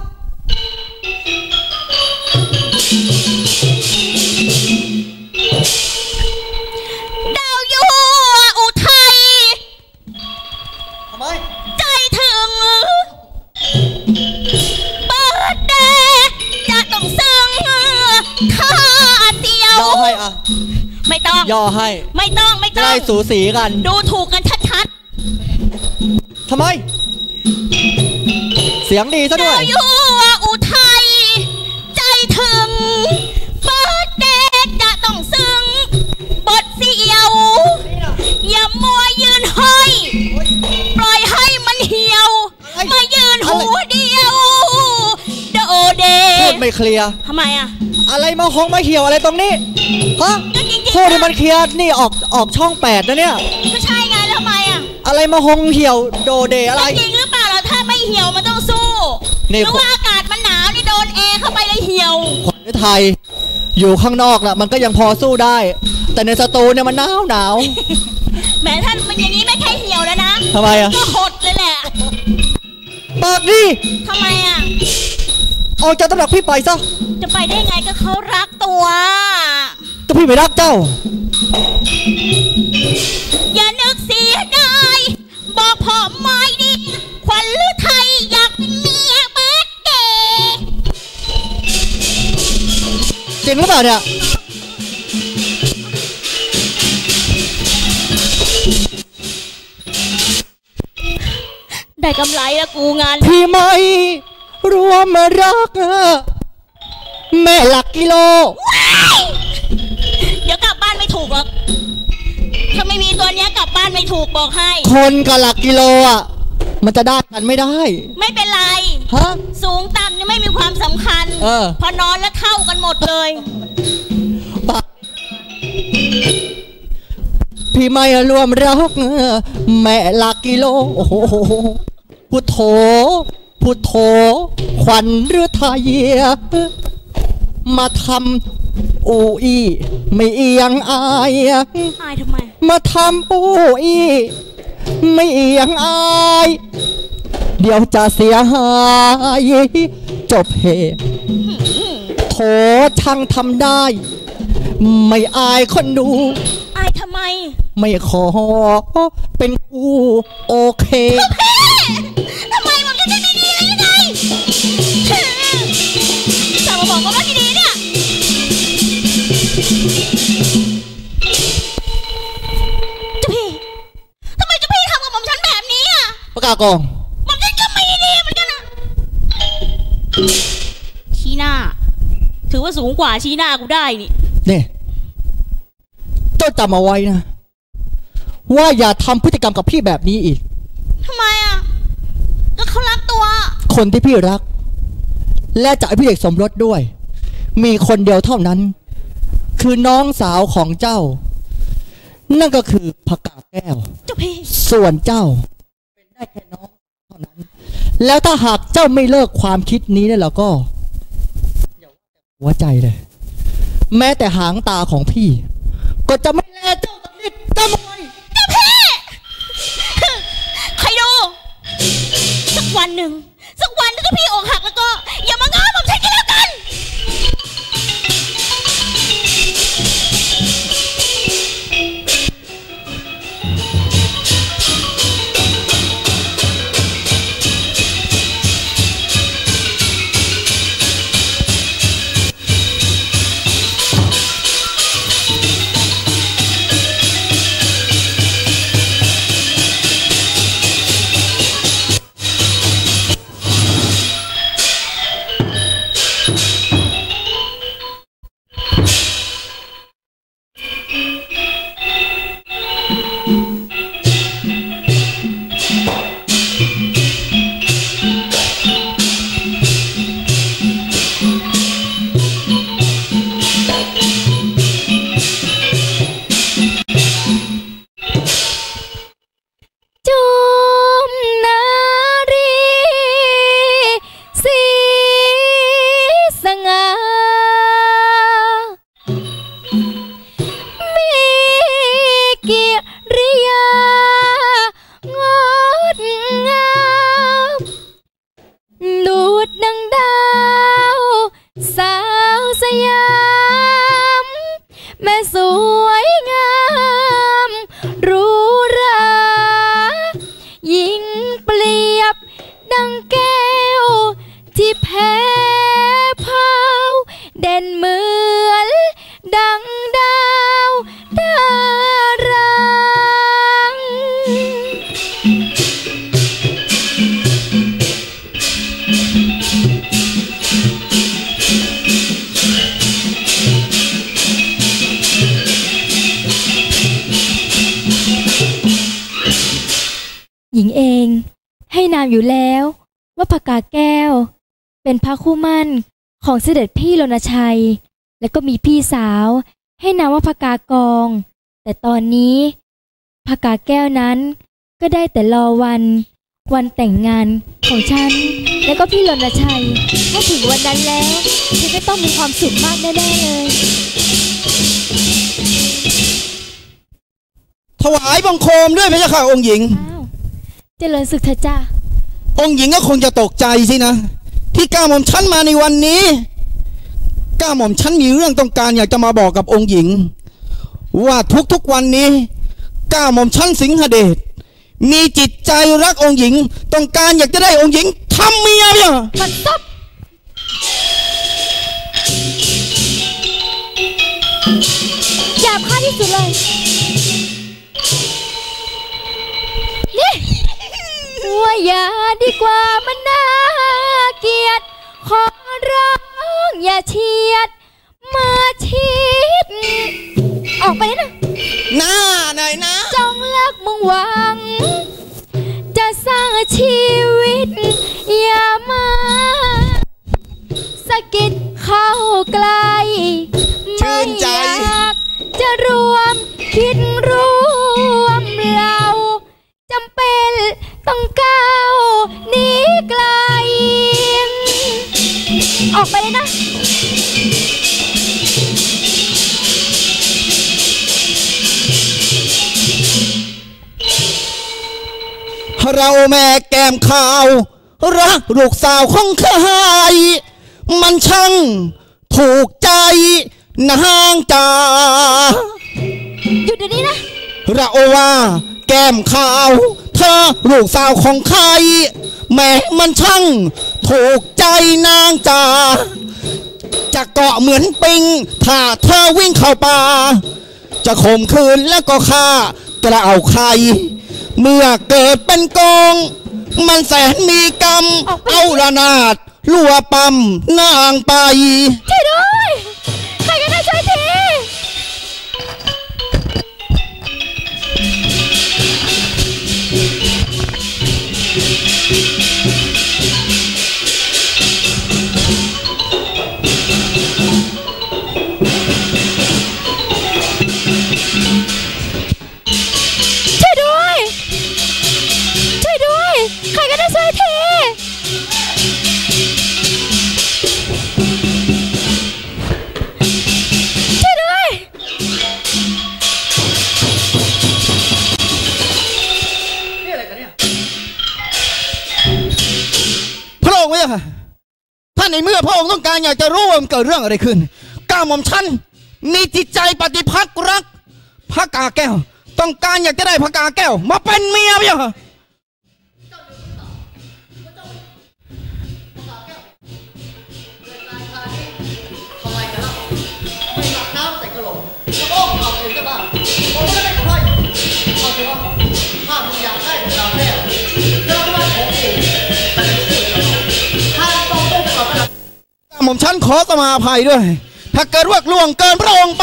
ดาวยั่วอุทัยทำไมใจถึงเปิดเดจะต้องซึ้งข้าเดียวย่อให้อะไม่ต้องย่อให้ไม่ต้องได้สูสีกันดูถูกกันชัดทำไมเสียงดีซะด้วยดาวยั่วอุทัยใจถึงเปิดเดจะต้องซึ้งบทเสียวอย่ามัวยืนห้อยปล่อยให้มันเหี่ยวมายืนหัวเดียวโดเดพูดไม่เคลียร์ทำไมอ่ะอะไรมาหงมาเหี่ยวอะไรตรงนี้ฮะพูดให้มันเคลียร์นี่ออกช่อง8นะเนี่ยก็ใช่ไงแล้วทำไมอ่ะอะไรมาหงเหี่ยวโดเดอะไรจริงหรือเปล่าเราถ้าไม่เหี่ยวมันต้องสู้เพราะว่าอากาศมันหนาวนี่โดนแอร์เข้าไปเลยเหี่ยวคนไทยอยู่ข้างนอกน่ะมันก็ยังพอสู้ได้แต่ในสตูเนี่ยมันหนาวแม้ท่านมันอย่างนี้ไม่แค่เหี่ยวแล้วนะทำไมอ่ะก็หดเลยแหละปากดิทำไมอ่ะออกจากตำหนักพี่ไปซะจะไปได้ไงก็เขารักตัวก็พี่ไม่รักเจ้าอย่านึกเสียดายบอกพ่อไม่ดีขวัญหรือไทยอยากเป็นเมียเบิร์ดเดย์จริงหรือเปล่าเนี่ยได้กำไรแล้วกูงานพี่ไม่รวมรักแม่หลักกิโลเดี๋ยวกลับบ้านไม่ถูกหรอกถ้าไม่มีตัวเนี้ยกลับบ้านไม่ถูกบอกให้คนกับหลักกิโลอ่ะมันจะได้กันไม่ได้ไม่เป็นไรฮะสูงต่ำยังไม่มีความสำคัญพอนอนแล้วเท่ากันหมดเลยพพี่ไม่รวมรักแม่หลักกิโลโอ้โหพุทโธพุทโธขวัญหรือไทยมาทำอูอีไม่เอียงอายทำไมมาทำอูอีไม่เอียงอายเดี๋ยวจะเสียหายจบเหตุโถช่างทำได้ไม่อายคนดูอายทำไมไม่ขอเป็นคู่โอเคทำไมมันจะไม่ดีเลยยังไงสั่งมาบอกก็ว่าดีเนี่ยเจ้าพี่ทำไมเจ้าพี่ทำกับหม่อมฉันแบบนี้อ่ะประกาศกองหม่อมฉันก็ไม่ดีเหมือนกันนะชี้หน้าถือว่าสูงกว่าชี้หน้ากูได้นี่เนี่ยเจ้าจำเอาไว้นะว่าอย่าทำพฤติกรรมกับพี่แบบนี้อีกทำไมอ่ะก็เขารักตัวคนที่พี่รักและจะให้พี่เด็กสมรสด้วยมีคนเดียวเท่านั้นคือน้องสาวของเจ้านั่นก็คือพกาแก้วส่วนเจ้าเป็นได้แค่น้องเท่านั้นแล้วถ้าหากเจ้าไม่เลิกความคิดนี้เนี่ยเราก็หัวใจเลยแม้แต่หางตาของพี่ก็จะไม่แลเจ้าสักนิดจำไว้เจ้าพี่ใครดูสักวันหนึ่งเจ้าพี่อกหักแล้วก็อย่ามาง้อผมใช้กันแล้วกันหญิงเองให้นามอยู่แล้วว่าพกาแก้วเป็นพระคู่มั่นของเสด็จพี่รณชัยและก็มีพี่สาวให้นามว่าพกากองแต่ตอนนี้พกาแก้วนั้นก็ได้แต่รอวันแต่งงานของฉันและก็พี่รณชัยเมื่อถึงวันนั้นแล้วฉันก็ต้องมีความสุขมากแน่ๆเลยถวายบังคมด้วยพระเจ้าค่ะองค์หญิงเจริญศึกเถอะจ้าองค์หญิงก็คงจะตกใจสินะที่ก้าหม่อมฉันมาในวันนี้ก้าหม่อมฉันมีเรื่องต้องการอยากจะมาบอกกับองค์หญิงว่าทุกวันนี้ก้าหม่อมฉันสิงหเดชมีจิตใจรักองค์หญิงต้องการอยากจะได้องค์หญิงทำเมียเนี่ยมันซับหยาบคายที่สุดเลยนี่ว่าอย่าดีกว่ามันน่าเกลียดขอร้องอย่าเฉียดมาชิดออกไปนะหน้าหน่อยนะจงเลิกมุ่งหวังจะสร้างชีวิตอย่ามาสะกิดเข้าใกล้ชื่นใจไม่อยากจะรวมคิดร่อกไปเลยนะเราแม่แก้มขาวรักลูกสาวของใครมันช่างถูกใจนางจ๋าหยุดเดี๋ยวนี้นะเราว่าแก้มขาวเธอลูกสาวของใครแม่มันช่างถูกใจนางจ๋าจะเกาะเหมือนปิงถ้าเธอวิ่งเข้าป่าจะข่มขืนแล้วก็ฆ่ากระเอาใครเมื่อเกิดเป็นกองมันแสนมีกรรมเอาระนาดลัวปั๊มนางไปช่วยด้วยใครก็ได้ช่วยทีใครก็ได้ช่วยทีช่วยด้วยนี่อะไรกันเนี่ยพระองค์เนี่ยค่ะท่านในเมื่อพระองค์ต้องการอยากจะรู้ว่ามันเกิดเรื่องอะไรขึ้นก้าวหม่อมฉันมีจิตใจปฏิภักษ์รักพระกาแก้วต้องการอยากจะได้พระกาแก้วมาเป็นเมียพี่ค่ะผมฉันขอสมาภัยด้วยถ้าเกิดว่าล่วงเกินพระองค์ไป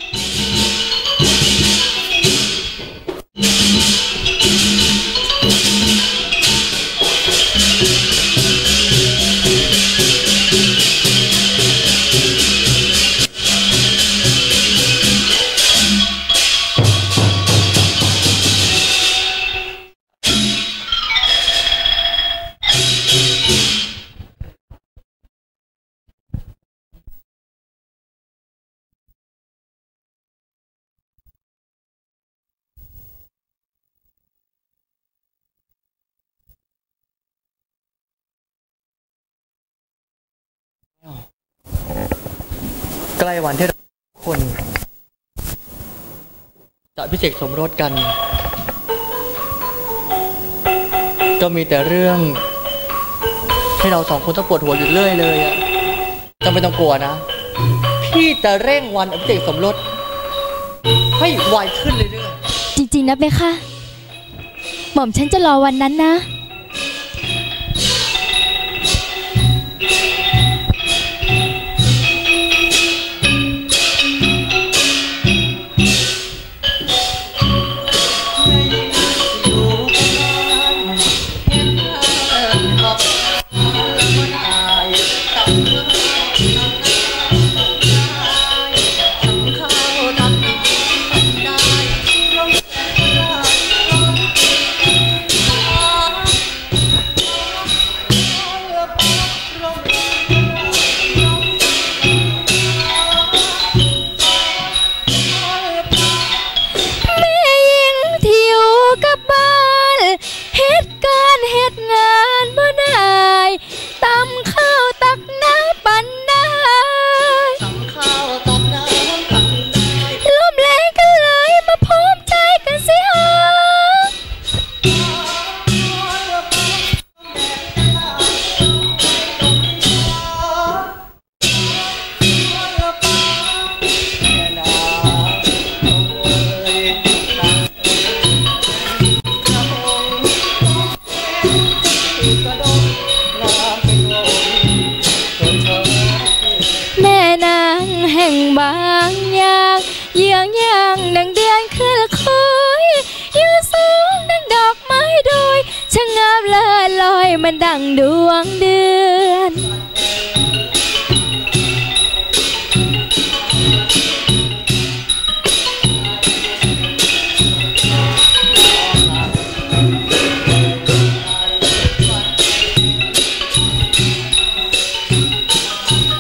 ใกล้วันที่คนจะพิเศษสมรสกันก็มีแต่เรื่องให้เราสองคนต้องปวดหัวอยู่เรื่อยเลยอะแต่ไม่ต้องกลัวนะพี่จะเร่งวันพิเศษสมรสให้ไวขึ้นเรื่อยๆจริงๆนะเบค่ะหม่อมฉันจะรอวันนั้นนะมันดังดวงเดือนเ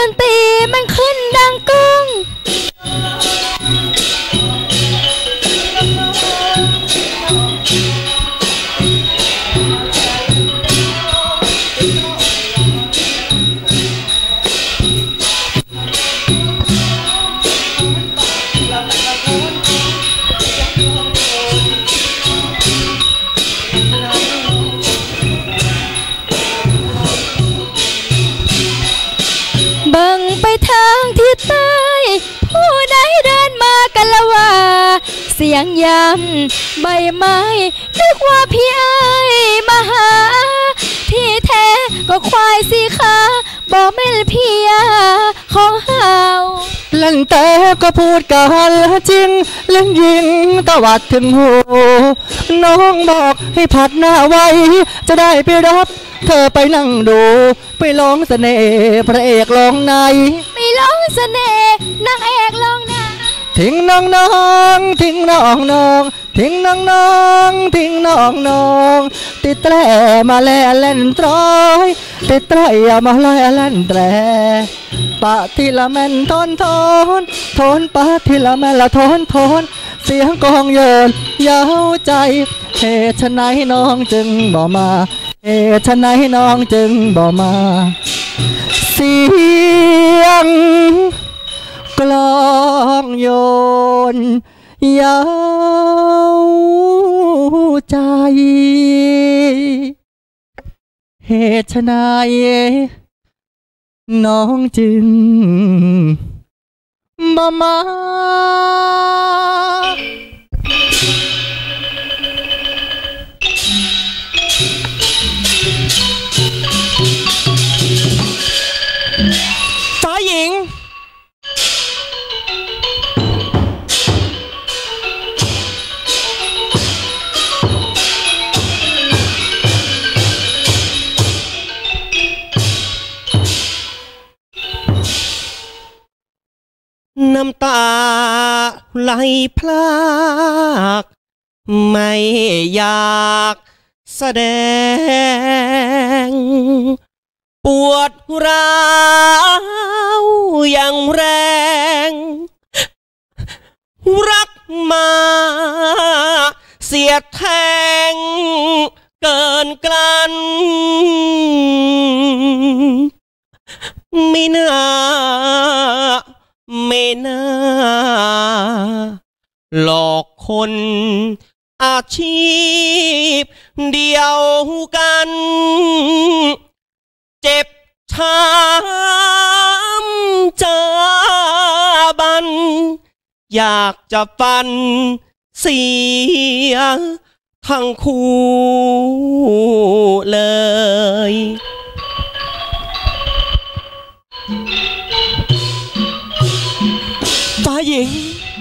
นตรีมันขึ้นดังก้องเบิ่งไปทางทิศใต้ผู้ใดเดินมากันละว่าเสียงยำใบไม้นึกว่าพี่ไอ้มาหาที่แท้ก็ควายสีขาบอกแม่นพี่ของเฮาเล่นแต่ก็พูดกันจริงเล่นยิงตะวัดถึงหูน้องบอกให้ผัดหน้าไว้จะได้ไปรับเธอไปนั่งดูไปร้องเสน่ห์พระเอกร้องในไปร้องเสน่ห์นางเอกร้องในทิ้งน้องน้องทิ้งน้องน้องทิ้งน้องน้องทิ้งน้องน้องติดแตรมาแล่เล่นตรอยติดแตรมาแล่เล่นแตรปะทีละแม่นทนทนทนปะทีละแม่นละทนทนเสียงกองเยินเย้าใจเหตุไฉนน้องจึงบ่มาเหตุไฉนน้องจึงบ่มาเสียงกลองโยนเย้าใจเหตุไฉนน้องจึงบ่มาฟ้าหญิงน้ำตาไหลพลากไม่อยากแสดงปวดร้าวอย่างแรงรักมาเสียดแทงเกินกลั้นไม่น่าหลอกคนอาชีพเดียวกันเจ็บช้ำจาบันอยากจะฟันเสียทั้งคู่เลยฟ้าหญิง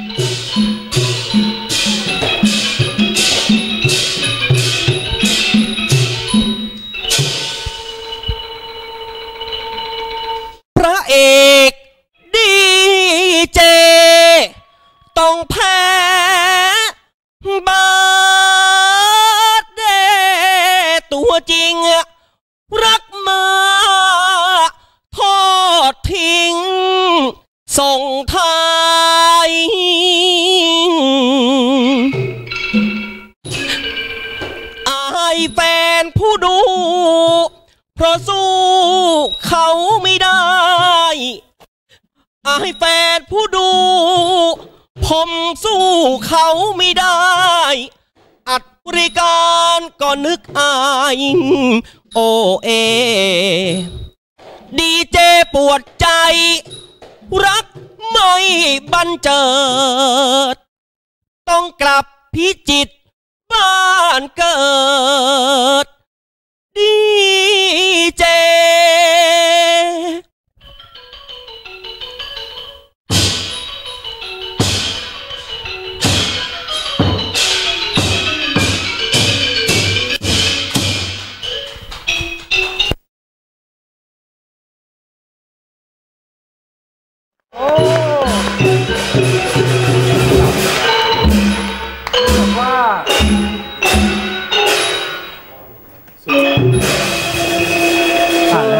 พระเอกดีเจต้องแพ้บาดเดตัวจริงรักมาทอดทิ้งส่งท้ายอายแฟนผู้ดูเพราะสู้เขาไม่ได้อายแฟนผู้ดูผมสู้เขาไม่ได้อัดบริการก็นึกอายโอเอดีเจปวดใจรักไม่บันเจิดต้องกลับพิจิตรบ้านเกิดดีเจแล้วอาจารย์บาง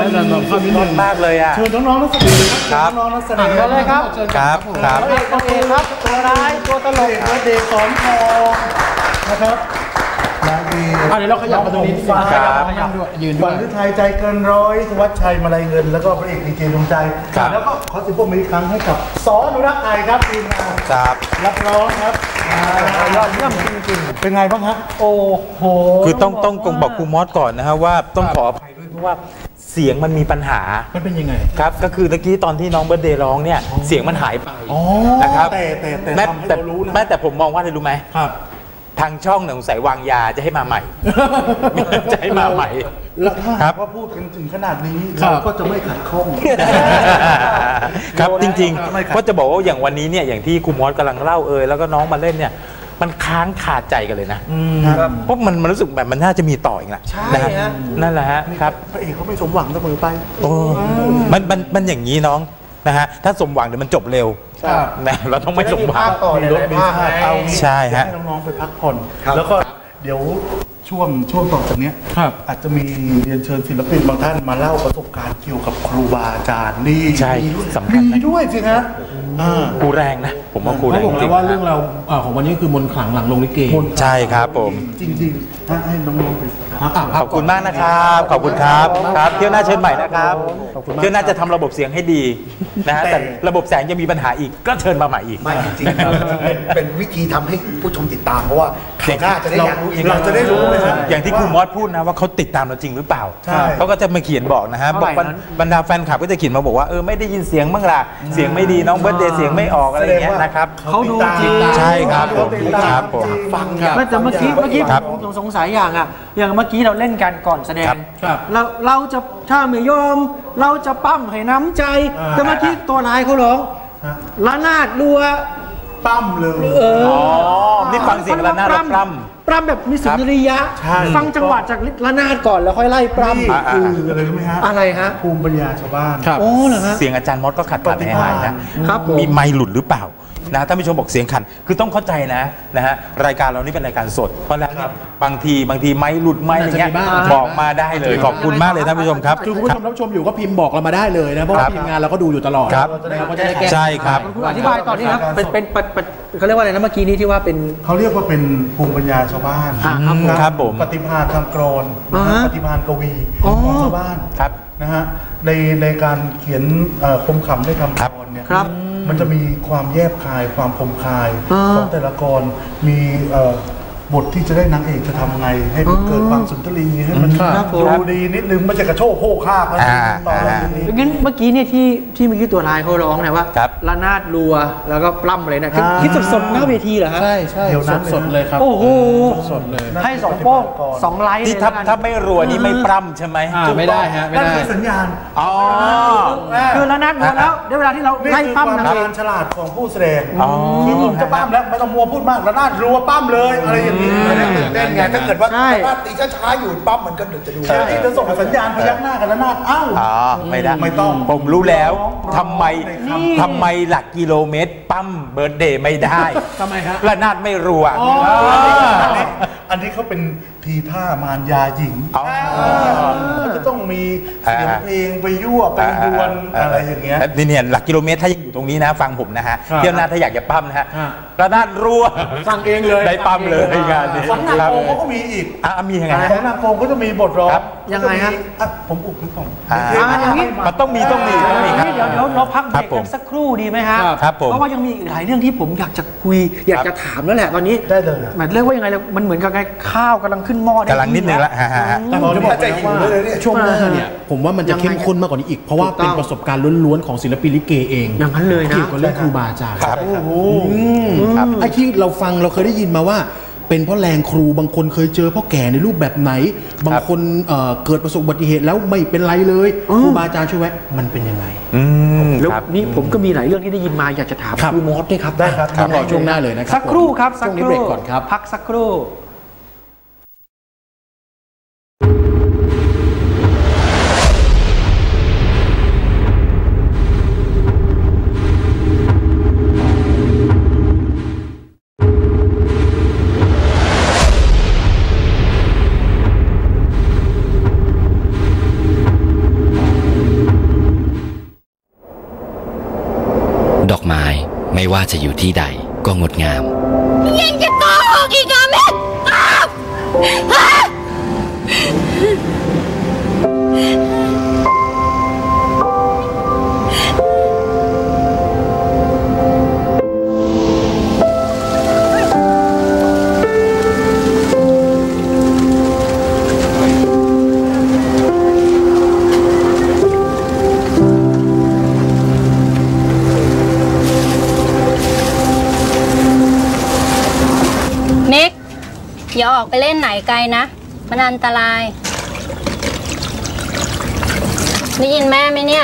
สุดยอดมากเลยอ่ะเชิญน้องๆนักแสดงครับน้องๆนักแสดงเชิญเลยครับครับครับตัวเอกครับตัวร้ายตัวตลกเด็กสอนทองนะครับนางเอกเดี๋ยวเราขยับมาตรงนี้ครับยืนด้วยไทยใจเกินร้อยธวัชชัยมาลัยเงินแล้วก็พระเอกดีเจดวงใจแล้วก็ขอเสิบพวกมีครั้งให้กับสอนุรักษ์ไทยครับทีมงานครับรับร้องครับยอดเยี่ยมจริงๆเป็นไงบ้างฮะโอ้โหคือต้องบอกครูมอสก่อนนะฮะว่าต้องขออภัยด้วยเพราะว่าเสียงมันมีปัญหามันเป็นยังไงครับก็คือเมื่อกี้ตอนที่น้องเบิร์ดเดย์ร้องเนี่ยเสียงมันหายไปนะครับแต่ผมมองว่าอะไรรู้ไหมครับทางช่องเนี่ยสงสัยวางยาจะให้มาใหม่ จะให้มาใหม่แล้วถ้าหากว่าพูดกันถึงขนาดนี้เราก็จะไม่ขัดข้องครับจริงๆก็จะบอกว่าอย่างวันนี้เนี่ยอย่างที่ครูมอสกำลังเล่าแล้วก็น้องมาเล่นเนี่ยมันค้างคาใจกันเลยนะเพราะมันรู้สึกแบบมันน่าจะมีต่ออีกแหละนะฮะนั่นแหละฮะครับพระเอกเขาไม่สมหวังเสมอไปมันอย่างนี้น้องนะฮะถ้าสมหวังเดี๋ยวมันจบเร็วนะเราต้องไม่สมหวังต่อเลยภาคเอาใช่ฮะให้น้องๆไปพักผ่อนแล้วก็เดี๋ยวช่วงต่อจากนี้อาจจะมีเรียนเชิญศิลปินบางท่านมาเล่าประสบการณ์เกี่ยวกับครูบาอาจารย์นี่ใช่สำคัญด้วยสิฮะครูแรงนะผมว่าครูแรงจริงว่าเรื่องเราของวันนี้คือมนต์ขลังหลังลงลิเกใช่ครับผมจริงๆให้น้องๆไปขอบคุณมากนะครับขอบคุณครับเที่ยวหน้าเชิญใหม่นะครับเที่ยวหน้าจะทำระบบเสียงให้ดีนะฮะแต่ระบบแสงจะมีปัญหาอีกก็เชิญมาใหม่อีกไม่จริงๆเป็นวิธีทำให้ผู้ชมติดตามเพราะว่าหน้าจะได้อยากรู้อีกเราจะได้รู้เลยครับอย่างที่ครูมอสพูดนะว่าเขาติดตามเราจริงหรือเปล่าเขาก็จะมาเขียนบอกนะฮะบอกบรรดาแฟนคลับก็จะเขียนมาบอกว่าไม่ได้ยินเสียงบ้างล่ะเสียงไม่ดีน้องเบิร์ดเดย์เสียงไม่ออกอะไรอย่างเงี้ยนะครับเขาดูจริงใช่ครับผมฟังแต่เมื่อกี้ผมสงสัยอย่างเมื่อกี้เราเล่นกันก่อนแสดงเราจะถ้าไม่ยอมเราจะปั้มให้น้ำใจแต่เมื่อกี้ตัวร้ายเขาร้องระนาดรัวปั้มเลยนี่ฟังเสียงระนาดปล้ำแบบมีสุนทรียะฟังจังหวะจากระนาดก่อนแล้วค่อยไล่ปล้ำคืออะไรรู้ไหมฮะอะไรฮะภูมิปัญญาชาวบ้านโอ้เหรอฮะเสียงอาจารย์มอสก็ขัดให้หายนะครับมีไมค์หลุดหรือเปล่านะท่านผู้ชมบอกเสียงขัดคือต้องเข้าใจนะฮะรายการเรานี่เป็นรายการสดเพราะแล้วบางทีไม้หลุดไม้อะไรเงี้ยบอกมาได้เลยขอบคุณมากเลยท่านผู้ชมครับคือคุณผู้ชมรับชมอยู่ก็พิมพ์บอกเรามาได้เลยนะเพราะว่าทีมงานเราก็ดูอยู่ตลอดครับใช่ครับอธิบายตอนนี้ครับเป็นเขาเรียกว่าอะไรนะเมื่อกี้นี้ที่ว่าเป็นเขาเรียกว่าเป็นภูมิปัญญาชาวบ้านครับผมปฏิภาณทางกรอนปฏิภาณกวีของชาวบ้านครับนะฮะในการเขียนคมขำด้วยคำกรเนี่ยมันจะมีความแยบคายความคมคายของแต่ละกรมีบทที่จะได้นางเอกจะทำไงให้มันเกิดความสุนทรีให้มันดูดีนิดนึงมันจะกระโชกโคกคากแล้วต่อแล้วงั้นเมื่อกี้เนี่ยที่เมื่อกี้ตัวลายเขาร้องเนี่ยว่าระนาดรัวแล้วก็ปล้ำอะไรนะคิดสดๆหน้าเวทีเหรอฮะใช่เดี๋ยวนั้นสดเลยครับโอ้โหสดเลยให้2โป้ง2ไลท์ที่ถ้าไม่รัวนี่ไม่ปล้ำใช่ไหมไม่ได้ฮะไม่ได้นั่นคือสัญญาณคือระนาดรัวแล้วเวลาที่เราไล่ปล้ำนางเอกฉลาดของผู้แสดงที่นี่จะปล้ำแล้วไม่ต้องมัวพูดมากระนาดรัวปล้ำเลยอะไรอย่างนี้เต้นไงถ้าเกิดว่าตีช้าๆอยู่ปั๊บมันก็เดี๋ยวจะดูที่จะส่งสัญญาณพยักหน้ากันแล้วนาดอ้าวไม่ได้ไม่ต้องผมรู้แล้วทำไมหลักกิโลเมตรปั้มเบิร์ดเดย์ไม่ได้ทำไมฮะระนาดไม่รัวอันนี้เขาเป็นทีท่ามารยาหญิงเขาจะต้องมีเสียงเพลงไปยั่วไปยวนอะไรอย่างเงี้ยนี่เนี่ยหลักกิโลเมตรถ้ายังอยู่ตรงนี้นะฟังผมนะฮะเที่ยวหน้าถ้าอยากจะปั้มนะฮะระนาดรัวสั่งเองเลยได้ปั้มเลยงานนี้ของนางโกงเขาก็มีอีกมียังไงของนางโกงก็จะมีบทร้องยังไงฮะผมอุบไว้ก่อนอย่างนี้มันต้องมีครับเดี๋ยวเราพักเบรกกันสักครู่ดีไหมฮะเพราะว่ายังมีหลายเรื่องที่ผมอยากจะคุยอยากจะถามแล้วแหละตอนนี้ได้เลยหมายเรื่องว่ายังไงมันเหมือนกับข้าวกำลังขึ้นหม้อกำลังนิดนึงละแต่ผมจะบอกว่าช่วงหน้าเนี่ยผมว่ามันจะเข้มข้นมากกว่านี้อีกเพราะว่าเป็นประสบการณ์ล้วนๆของศิลปินลิเกเองอย่างนั้นเลยนะเกี่ยวกับเรื่องครูบาอาจารย์ครับไอ้ที่เราฟังเราเคยได้ยินมาว่าเป็นเพราะแรงครูบางคนเคยเจอพ่อแก่ในรูปแบบไหนบางคนเกิดประสบอุบัติเหตุแล้วไม่เป็นไรเลยครูบาอาจารย์ช่วยไว้มันเป็นยังไงแล้วนี่ผมก็มีหลายเรื่องที่ได้ยินมาอยากจะถามครูมอสด้วยครับได้ครับต้องรอช่วงหน้าเลยนะครับสักครู่ครับสักครู่ก่อนครับพักสักครู่ไม่ว่าจะอยู่ที่ใดก็งดงามยังจะโกหกอีกเหรอแม่ฮะมิกอย่าออกไปเล่นไหนไกลนะมันอันตรายได้ยินแม่ไหมเนี่ย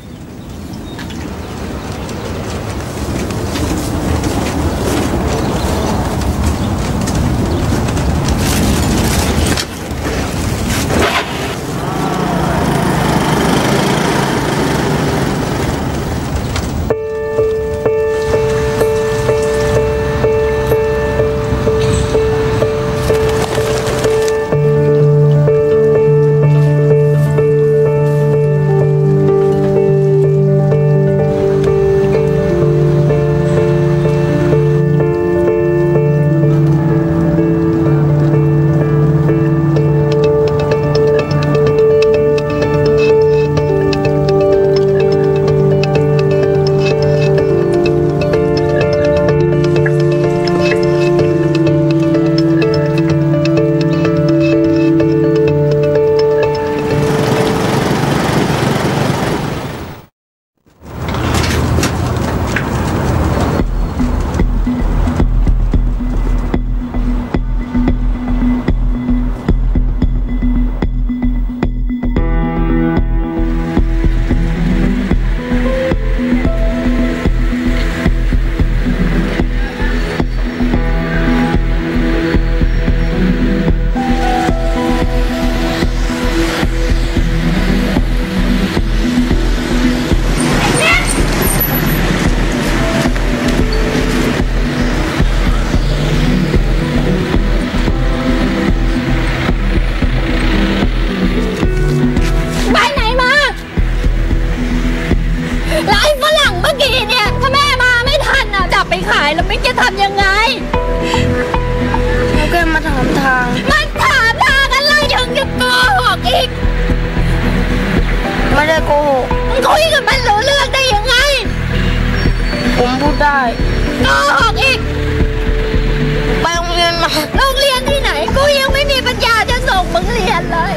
แล้วมิกจะทำยังไงเราแค่มาถามทางมันถามทางอะไรยังจะโกหกอีกไม่ได้โกหกมึงคุยกับมันรู้เรื่องได้ยังไงผมพูดได้โกหกอีกไปโรงเรียนมาโรงเรียนที่ไหนกูยังไม่มีปัญญาจะส่งมึงเรียนเลย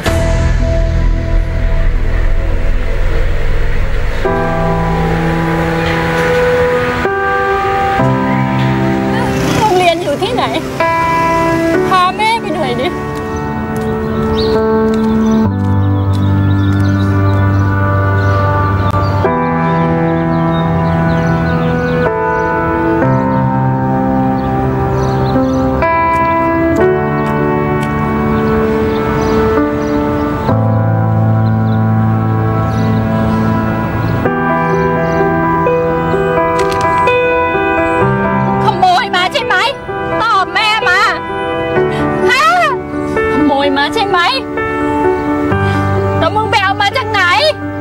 อยู่ที่ไหนพาแม่ไปหน่อยดิใช่ไหมแล้วมึงไปเอามาจากไหน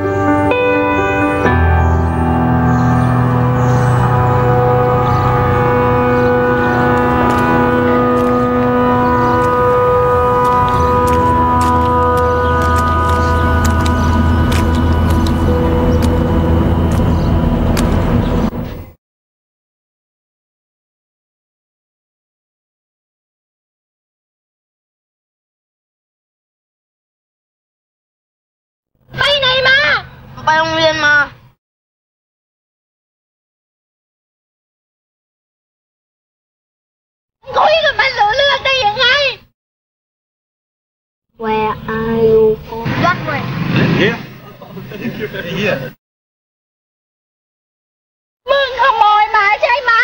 ไปไหนมาไปโรงเรียนมาคุยกับมันรู้เรื่องได้ยังไง Where are you from? That way. Here. มึงขโมยมาใช่ไหม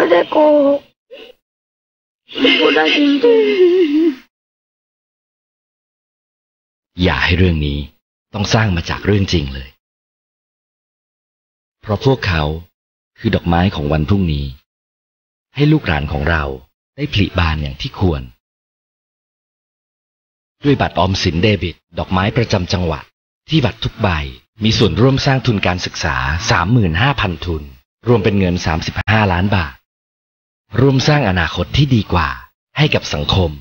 ได้โกหกพูดได้จริงๆอย่าให้เรื่องนี้ต้องสร้างมาจากเรื่องจริงเลยเพราะพวกเขาคือดอกไม้ของวันพรุ่งนี้ให้ลูกหลานของเราได้ผลิบานอย่างที่ควรด้วยบัตรออมสินเดบิตดอกไม้ประจำจังหวัดที่บัตรทุกใบมีส่วนร่วมสร้างทุนการศึกษา 35,000 ทุนรวมเป็นเงิน35 ล้านบาทร่วมสร้างอนาคตที่ดีกว่าให้กับสังคม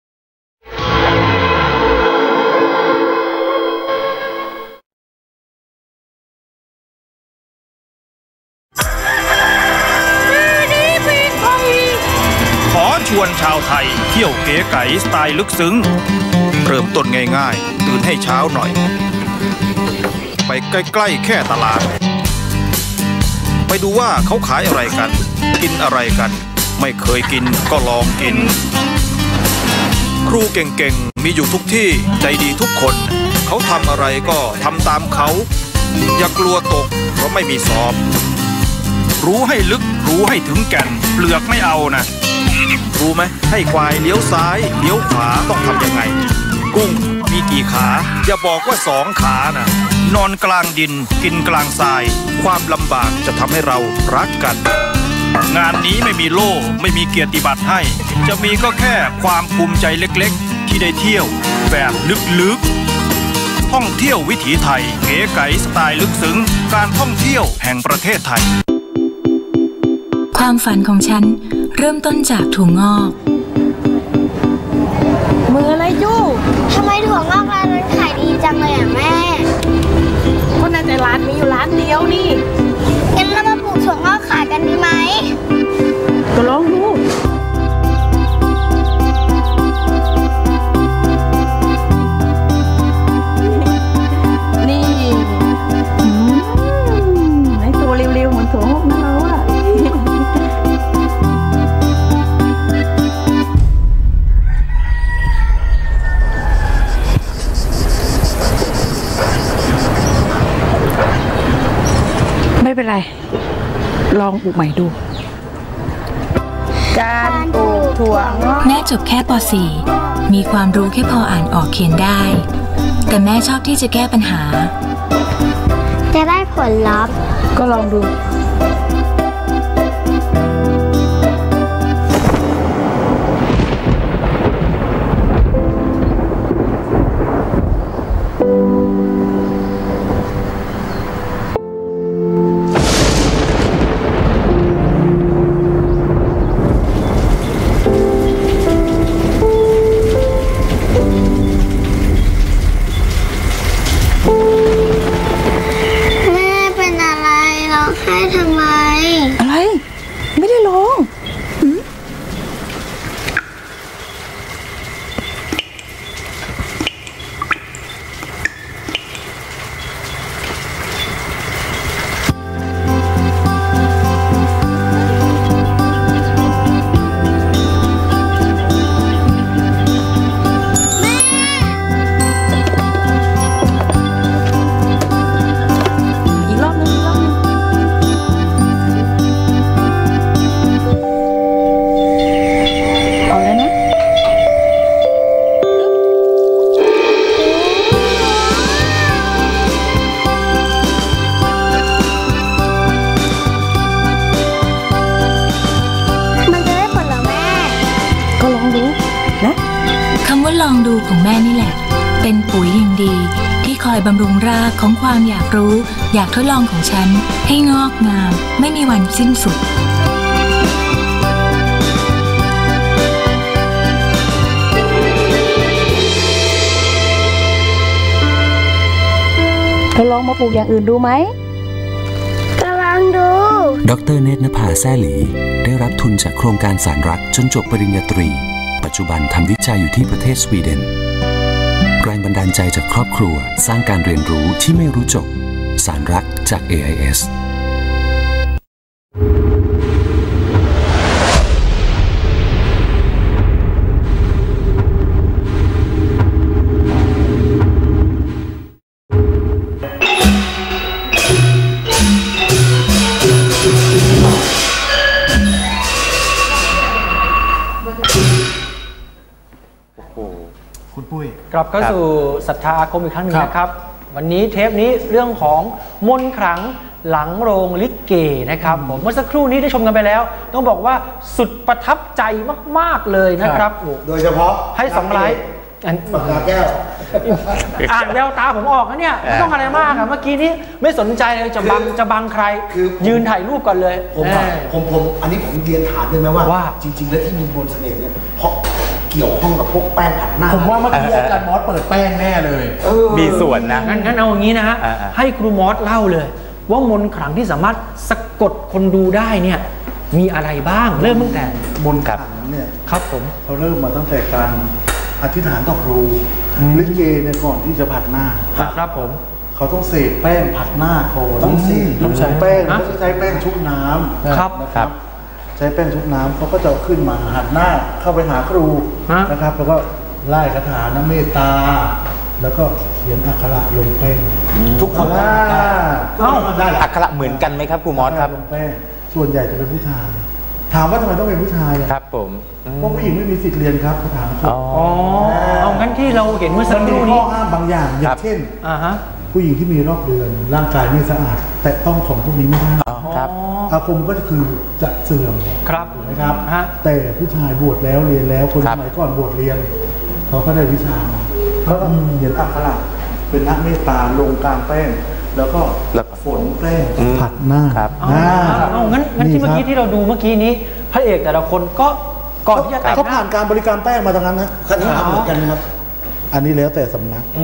ขอชวนชาวไทยเที่ยวเก๋ไก๋สไตล์ลึกซึ้งเริ่มต้นง่ายๆตื่นให้เช้าหน่อยไปใกล้ๆแค่ตลาดไปดูว่าเขาขายอะไรกันกินอะไรกันไม่เคยกินก็ลองกินครูเก่งๆมีอยู่ทุกที่ใจดีทุกคนเขาทำอะไรก็ทำตามเขาอย่ากลัวตกเพราะไม่มีสอบรู้ให้ลึกรู้ให้ถึงแก่นเปลือกไม่เอานะรู้ไหมให้ควายเลี้ยวซ้ายเลี้ยวขวาต้องทำยังไงกุ้งมีกี่ขาอย่าบอกว่า2 ขานะนอนกลางดินกินกลางทรายความลำบากจะทำให้เรารักกันงานนี้ไม่มีโล่ไม่มีเกียรติบัตรให้จะมีก็แค่ความภูมิใจเล็กๆที่ได้เที่ยวแบบลึกๆท่องเที่ยววิถีไทยเก๋ไก๋สไตล์ลึกซึ้งการท่องเที่ยวแห่งประเทศไทยความฝันของฉันเริ่มต้นจากถั่วงอกมืออะไรยู่ทำไมถั่วงอกร้านนั้นขายดีจังเลยอ่ะแม่ก็น่าจะร้านมีอยู่ร้านเดียวนี่งั้นเรามาปลูกถั่วงอกขายกันดีไหมก็ลองดูนี่ไอ้ตัวเร็วๆเหมือนถั่วงอกนะเราอะไม่เป็นไรลองปลูกใหม่ดูการปลูกถั่วงอกแม่จบแค่ป .4 มีความรู้แค่พออ่านออกเขียนได้แต่แม่ชอบที่จะแก้ปัญหาจะได้ผลลัพธ์ก็ลองดูลองดูของแม่นี่แหละเป็นปุ๋ยอย่างดีที่คอยบำรุงรากของความอยากรู้อยากทดลองของฉันให้งอกงามไม่มีวันสิ้นสุดทดลองมาปลูกอย่างอื่นดูไหมกำลังดูดร.เนตรนภาแซ่หลีได้รับทุนจากโครงการสารรักจนจบปริญญาตรีปัจจุบันทำวิจัยอยู่ที่ประเทศสวีเดนแรงบันดาลใจจากครอบครัวสร้างการเรียนรู้ที่ไม่รู้จบสารรักจาก AIS กลับเข้าสู่ศรัทธาอาคมอีกครั้งหนึ่งนะครับวันนี้เทปนี้เรื่องของมนต์ขลังหลังโรงลิเกนะครับผมเมื่อสักครู่นี้ได้ชมกันไปแล้วต้องบอกว่าสุดประทับใจมากๆเลยนะครับโดยเฉพาะให้2 ไลค์ปากกาแก้วอ่านแววตาผมออกนะเนี่ยไม่ต้องอะไรมากอะเมื่อกี้นี้ไม่สนใจเลยจะบังใครยืนถ่ายรูปก่อนเลยผมอันนี้ผมเรียนถามได้ไหมว่าจริงๆแล้วที่มีมนต์เสน่ห์เนี่ยเพราะเกี่ยวข้องกับพวกแป้งผัดหน้าผมว่าเมื่อกี้อาจารย์มอสเปิดแป้งแน่เลยมีส่วนนะงั้นเอาอย่างนี้นะฮะให้ครูมอสเล่าเลยว่ามนต์ขลังที่สามารถสะกดคนดูได้เนี่ยมีอะไรบ้างเริ่มตั้งแต่มนต์ขลังเนี่ยครับผมเขาเริ่มมาตั้งแต่การอธิษฐานต่อครูลิเกเนี่ยก่อนที่จะผัดหน้าครับผมเขาต้องเสกแป้งผัดหน้าโคต้องใช้แป้งไม่ใช้แป้งชุบน้ำครับใช้แป้งชุบน้ำเขาก็จะขึ้นมาหันหน้าเข้าไปหาครูนะครับแล้วก็ไล่คาถานะเมตตาแล้วก็เขียนอักขระลงแป้งทุกคนได้อักขระเหมือนกันไหมครับครูมอสครับลงแป้งส่วนใหญ่จะเป็นผู้ชายถามว่าทำไมต้องเป็นผู้ชายครับผมเพราะผู้หญิงไม่มีสิทธิ์เรียนครับคำถามเอางั้นที่เราเห็นเมื่อสักครู่นี้ข้อห้ามบางอย่างอย่างเช่นผู้หญิงที่มีรอบเดือนร่างกายไม่สะอาดแต่ต้องของพวกนี้ไม่ได้ครับอาคมก็คือจะเสื่อมครับนะครับแต่ผู้ชายบวชแล้วเรียนแล้วคนสมัยก่อนบวชเรียนเขาก็ได้วิชาเขาก็เขียนอักขระเป็นนักเมตตาลงกลางแป้งแล้วก็ฝนแป้งผัดหน้างั้นที่เมื่อกี้ที่เราดูเมื่อกี้นี้พระเอกแต่ละคนก็ก่อนที่จะแต่งเขาผ่านการบริการแป้งมาตรงนั้นนะคาถาเหมือนกันนะครับอันนี้แล้วแต่สำนัก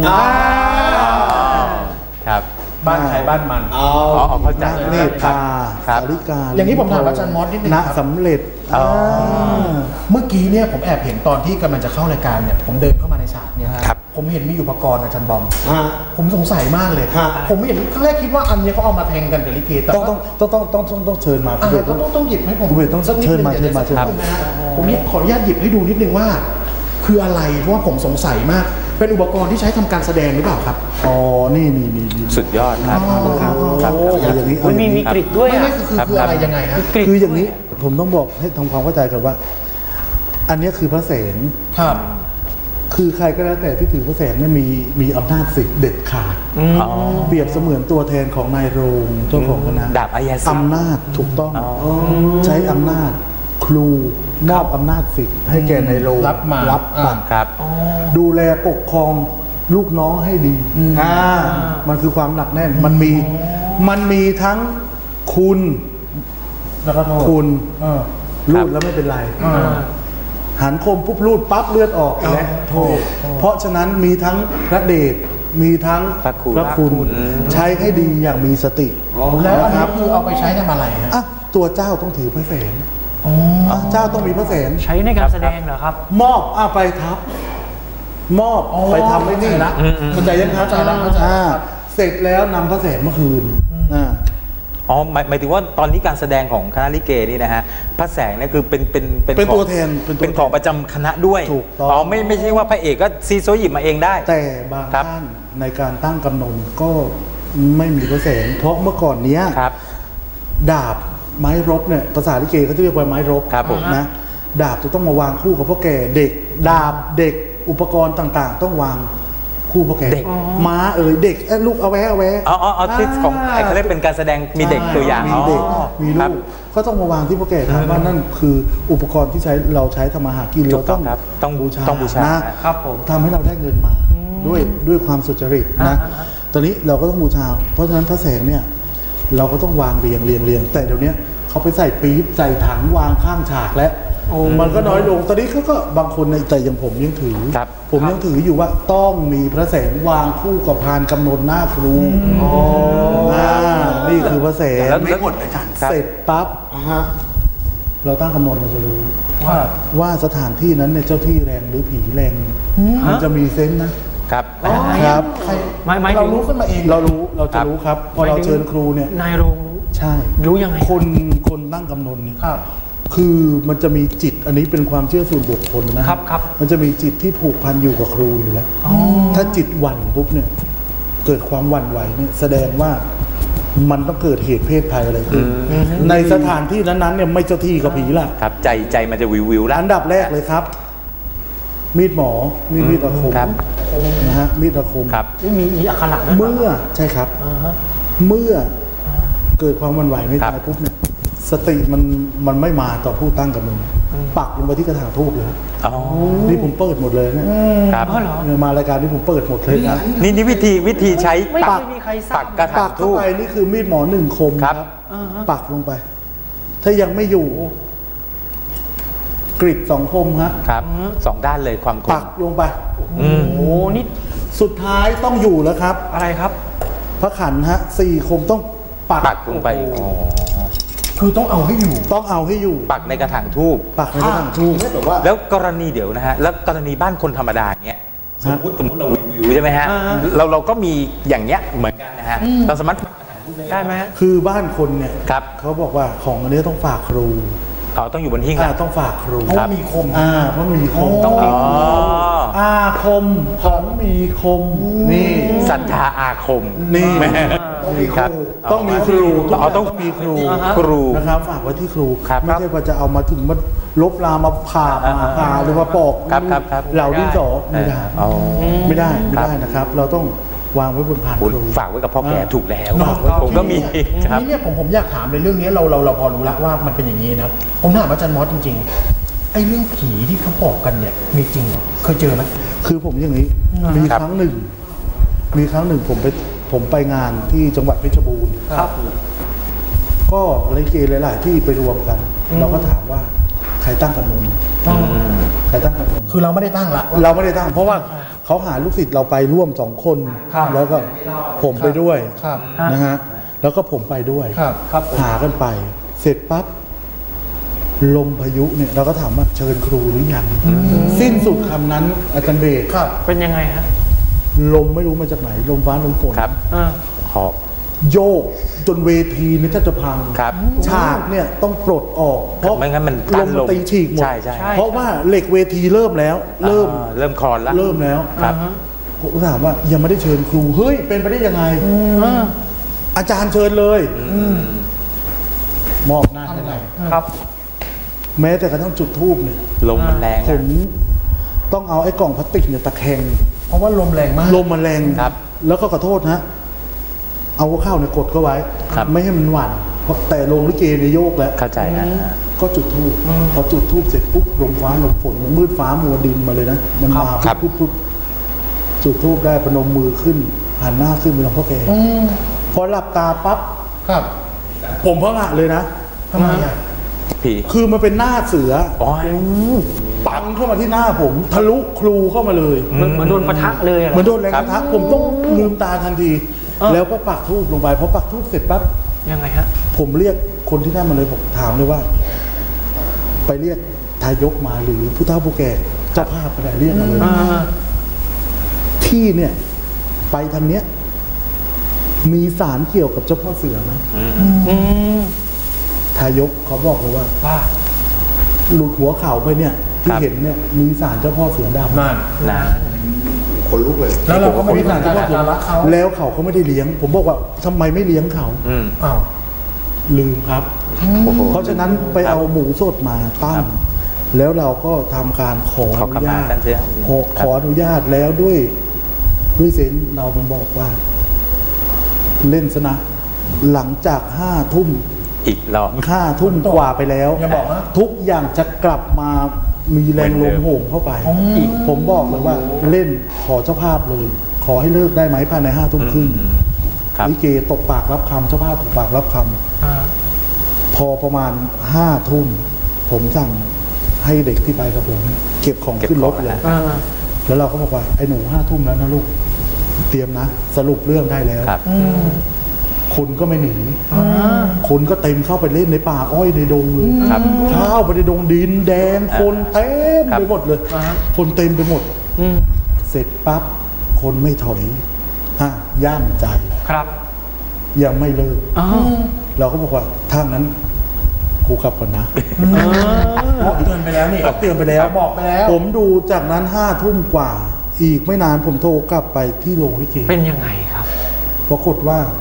ครับบ้านใครบ้านมันเข้าใจเมตตาสาริกาอย่างนี้ผมถามอาจารย์มอสนิดนึงครับสำเร็จเมื่อกี้เนี่ยผมแอบเห็นตอนที่กำลังจะเข้ารายการเนี่ยผมเดินเข้ามาในฉากเนี่ยผมเห็นมีอุปกรณ์อาจารย์บอมผมสงสัยมากเลยผมเห็นครั้งแรกคิดว่าอันนี้เขาเอามาแทงกันกับลิเกแต่ต้องเชิญมาต้องหยิบให้ผมต้องเชิญมาผมนี่ขออนุญาตหยิบให้ดูนิดนึงว่าคืออะไรเพราะว่าผมสงสัยมากเป็นอุปกรณ์ที่ใช้ทำการแสดงหรือเปล่าครับนี่สุดยอดครับอย่างนี้มีกริดด้วยไม่คืออะไรยังไงฮะคืออย่างนี้ผมต้องบอกให้ทำความเข้าใจกันว่าอันนี้คือพระเสนครับคือใครก็แล้วแต่ที่ถือพระเสนเนี่ยมีอำนาจสิทธิ์เด็ดขาดเปรียบเสมือนตัวแทนของนายโรงเจ้าของคณะดาบอายาสิทธิ์อำนาจถูกต้องใช้อำนาจครูมอบอำนาจสิทธิ์ให้แก่นายโรงรับครับดูแลปกครองลูกน้องให้ดีมันคือความหนักแน่นมันมีทั้งคุณแล้วก็คุณรูดแล้วไม่เป็นไรหันคมปุ๊บรูดปั๊บเลือดออกและโทษเพราะฉะนั้นมีทั้งพระเดชมีทั้งพระคุณใช้ให้ดีอย่างมีสติแล้วอันนี้คือเอาไปใช้ทำอะไรฮะตัวเจ้าต้องถือพระเสนเจ้าต้องมีพระเสนใช้ในการแสดงเหรอครับมอบไปทับมอบไปทำไม่นี่ละเข้าใจยังครับเสร็จแล้วนำพระเสนมาคืนหมายถึงว่าตอนนี้การแสดงของคณะลิเกนี่นะฮะพระแสงเนี่ยคือเป็นตัวแทนเป็นของประจำคณะด้วยถูกต้องไม่ใช่ว่าพระเอกก็ซีโซหยิบมาเองได้แต่บางท่านในการตั้งกำนนก็ไม่มีพระแสงเพราะเมื่อก่อนเนี้ยดาบไม้รบเนี่ยภาษาลิเกเขาจะเรียกว่าไม้รบนะดาบจะต้องมาวางคู่กับพ่อแก่เด็กดาบเด็กอุปกรณ์ต่างๆต้องวางคู่พ่อแก่ม้าเด็กลูกเอาแวะที่ของเขาเรียกเป็นการแสดงมีเด็กตัวอย่างมีเด็กมีลูกก็ต้องมาวางที่พ่อแก่ถามว่านั่นคืออุปกรณ์ที่เราใช้ทำมาหากินเราต้องบูชานะครับผมทำให้เราได้เงินมาด้วยความสุจริตนะตอนนี้เราก็ต้องบูชาเพราะฉะนั้นพระแสงเนี่ยเราก็ต้องวางเรียงแต่เดี๋ยวนี้เขาไปใส่ปี๊บใส่ถังวางข้างฉากแล้วมันก็น้อยลงตอนนี้เขาก็บางคนในแต่อย่างผมยังถืออยู่ว่าต้องมีพระแสงวางคู่กับพานกำนนหน้าครูนี่คือพระแสงแล้วไม่หมดอาจารย์เสร็จปั๊บเราตั้งกำนนเราจะรู้ว่าสถานที่นั้นเนี่ยเจ้าที่แรงหรือผีแรงมันจะมีเซนส์นะครับไม่เรารู้ขึ้นมาเองเราจะรู้ครับพอเราเชิญครูเนี่ยนายโรงใช่รู้ยังไงคนนั่งกำนนเนี่ยคือมันจะมีจิตอันนี้เป็นความเชื่อส่วนบุคคลนะครับมันจะมีจิตที่ผูกพันอยู่กับครูอยู่แล้วถ้าจิตหวั่นปุ๊บเนี่ยเกิดความหวั่นไหวเนี่ยแสดงว่ามันต้องเกิดเหตุเพศภัยอะไรขึ้นในสถานที่นั้นๆเนี่ยไม่เจ้าที่กับผีล่ะครับใจมันจะวิวแล้วอันดับแรกเลยครับมีดหมอมีดอาคมคมนะฮะมีดอาคมครับมีอักขระด้วยเมื่อใช่ครับ เมื่อเกิดความหวั่นไหวในใจปุ๊บเนี่ยสติมันไม่มาต่อผู้ตั้งกับมึงปักลงไปที่กระถางทูบเลยนี่ผมเปิดหมดเลยเนี่ยครับมารายการที่ผมเปิดหมดเลยนะนี่วิธีใช้ปักกระถาปังกทูเข้าบไปนี่คือมีดหมอหนึ่งคมครับปักลงไป ถ้ายังไม่อยู่กริดสองคมฮะครับสองด้านเลยความคมปักลงไปโอ้โหนี่สุดท้ายต้องอยู่แล้วครับอะไรครับพระขันฮะ4 คมต้องปักลงไปคือต้องเอาให้อยู่ต้องเอาให้อยู่ปักในกระถางทูบปักในกระถางทูบแล้วกรณีเดี๋ยวนะฮะแล้วกรณีบ้านคนธรรมดาเงี้ยสมมติเราวิวใช่ไหมฮะเราก็มีอย่างเงี้ยเหมือนกันนะฮะเราสามารถได้ไหมคือบ้านคนเนี่ยเขาบอกว่าของอันนี้ต้องฝากครูต้องอยู่บนหิ้งต้องฝากครูเพราะว่ามีคมเพราะมีคมต้องมีคมคมของมีคมนี่ศรัทธาอาคมนี่ครับต้องมีครูต้องมีครูนะครับฝากไว้ที่ครูไม่ใช่ว่าจะเอามาถึงมาลบลามาผ่าหรือมาปอกเหล่าดินสอไม่ได้นะครับ เราต้องวางไว้บนพานครูฝากไว้กับพ่อแก่ถูกแล้วผมก็มีนี่เนี่ยผมอยากถามในเรื่องนี้เราพอรู้แล้วว่ามันเป็นอย่างนี้นะผมถามอาจารย์มอสจริงๆไอ้เรื่องผีที่เขาบอกกันเนี่ยมีจริงเหรอเคยเจอไหมคือผมอย่างนี้มีครั้งหนึ่งผมไปงานที่จังหวัดเพชรบูรณ์ครับก็ลิเกหลายๆที่ไปรวมกันเราก็ถามว่าใครตั้งกำนนใครตั้งกำนนคือเราไม่ได้ตั้งละเราไม่ได้ตั้งเพราะว่าเขาหาลูกศิษย์เราไปร่วม2 คนแล้วก็ผมไปด้วยนะฮะแล้วก็ผมไปด้วยหากันไปเสร็จปั๊บลมพายุเนี่ยเราก็ถามว่าเชิญครูหรือยังสิ้นสุดคำนั้นอาจารย์เบกเป็นยังไงฮะลมไม่รู้มาจากไหนลมฟ้าลมฝนหอบโยกจนเวทีนี่แทบจะพังฉากเนี่ยต้องปลดออกเพราะไม่งั้นมันลมตีฉีกหมดเพราะว่าเหล็กเวทีเริ่มแล้วเริ่มคลอนแล้วเริ่มแล้วผมถามว่ายังไม่ได้เชิญครูเฮ้ยเป็นไปได้ยังไงอาจารย์เชิญเลยมอบหน้าให้เราครับแม้แต่กระทั่งจุดธูปเนี่ยลมมันแรงผมต้องเอาไอ้กล่องพลาสติกเนี่ยตะแคงเพราะว่าลมแรงมากลมมันแรงแล้วก็ขอโทษนะเอาข้าวเนี่ยกดเข้าไว้ไม่ให้มันหวั่นแต่ลงลิเกในโยกแล้วเข้าใจนะก็จุดธูปพอจุดธูปเสร็จปุ๊บลมฟ้าลมฝนมันมืดฟ้ามัวดินมาเลยนะมันมาปุ๊บจุดธูปได้ประนมมือขึ้นหันหน้าขึ้นไปทางพ่อแก่พอหลับตาปั๊บผมพะงะเลยนะทำไมอ่ะคือมันเป็นหน้าเสือปังเข้ามาที่หน้าผมทะลุครูเข้ามาเลยเหมือนโดนปะทะเลยเหมือนโดนแรงปะทะผมต้องลืมตาทันทีแล้วก็ปักธูปลงไปพอปักธูปเสร็จปั๊บยังไงฮะผมเรียกคนที่นั่นมาเลยผมถามเลยว่าไปเรียกทายกมาหรือผู้เฒ่าผู้แก่เจ้าภาพอะไรเรียกมาเลยที่เนี่ยไปทางเนี้ยมีสารเกี่ยวกับเจ้าพ่อเสือไหมทายกเขาบอกเลยว่าหลุดหัวเข่าไปเนี่ยที่เห็นเนี่ยมีสารเจ้าพ่อเสือดำนั่นคนลุกเลยแล้วเราก็ไม่ได้สารเจ้าพ่อเสือแล้วเขาก็ไม่ได้เลี้ยงผมบอกว่าทำไมไม่เลี้ยงเขาลืมครับเพราะฉะนั้นไปเอาหมูสดมาตั้งแล้วเราก็ทำการขออนุญาตขออนุญาตแล้วด้วยเซนเราเป็นบอกว่าเล่นซะนะหลังจาก5 ทุ่มอีกรอบ 5 ทุ่มกว่าไปแล้วทุกอย่างจะกลับมามีแรงลมโหมเข้าไปอีกผมบอกเลยว่าเล่นขอเจ้าภาพเลยขอให้เลิกได้ไหมภายใน5 ทุ่มครึ่งลิเกตบปากรับคำเจ้าภาพตบปากรับคำพอประมาณ5 ทุ่มผมสั่งให้เด็กที่ไปกับผมเก็บของขึ้นรถเลยแล้วเราก็บอกว่าไอ้หนู5 ทุ่มแล้วนะลูกเตรียมนะสรุปเรื่องได้แล้วคนก็ไม่หนีคนก็เต็มเข้าไปเล่นในป่าอ้อยในดงเลยเข้าไปในดงดินแดงคนเต็มไปหมดเลยคนเต็มไปหมดเสร็จปั๊บคนไม่ถอยย่ามใจครับยังไม่เลิกเราก็บอกว่าถ้างั้นครูขับก่อนนะเตือนไปแล้วนี่เตือนไปแล้วบอกไปแล้วผมดูจากนั้น5 ทุ่มกว่าอีกไม่นานผมโทรกลับไปที่โรงลิเกเป็นยังไงครับปรากฏว่า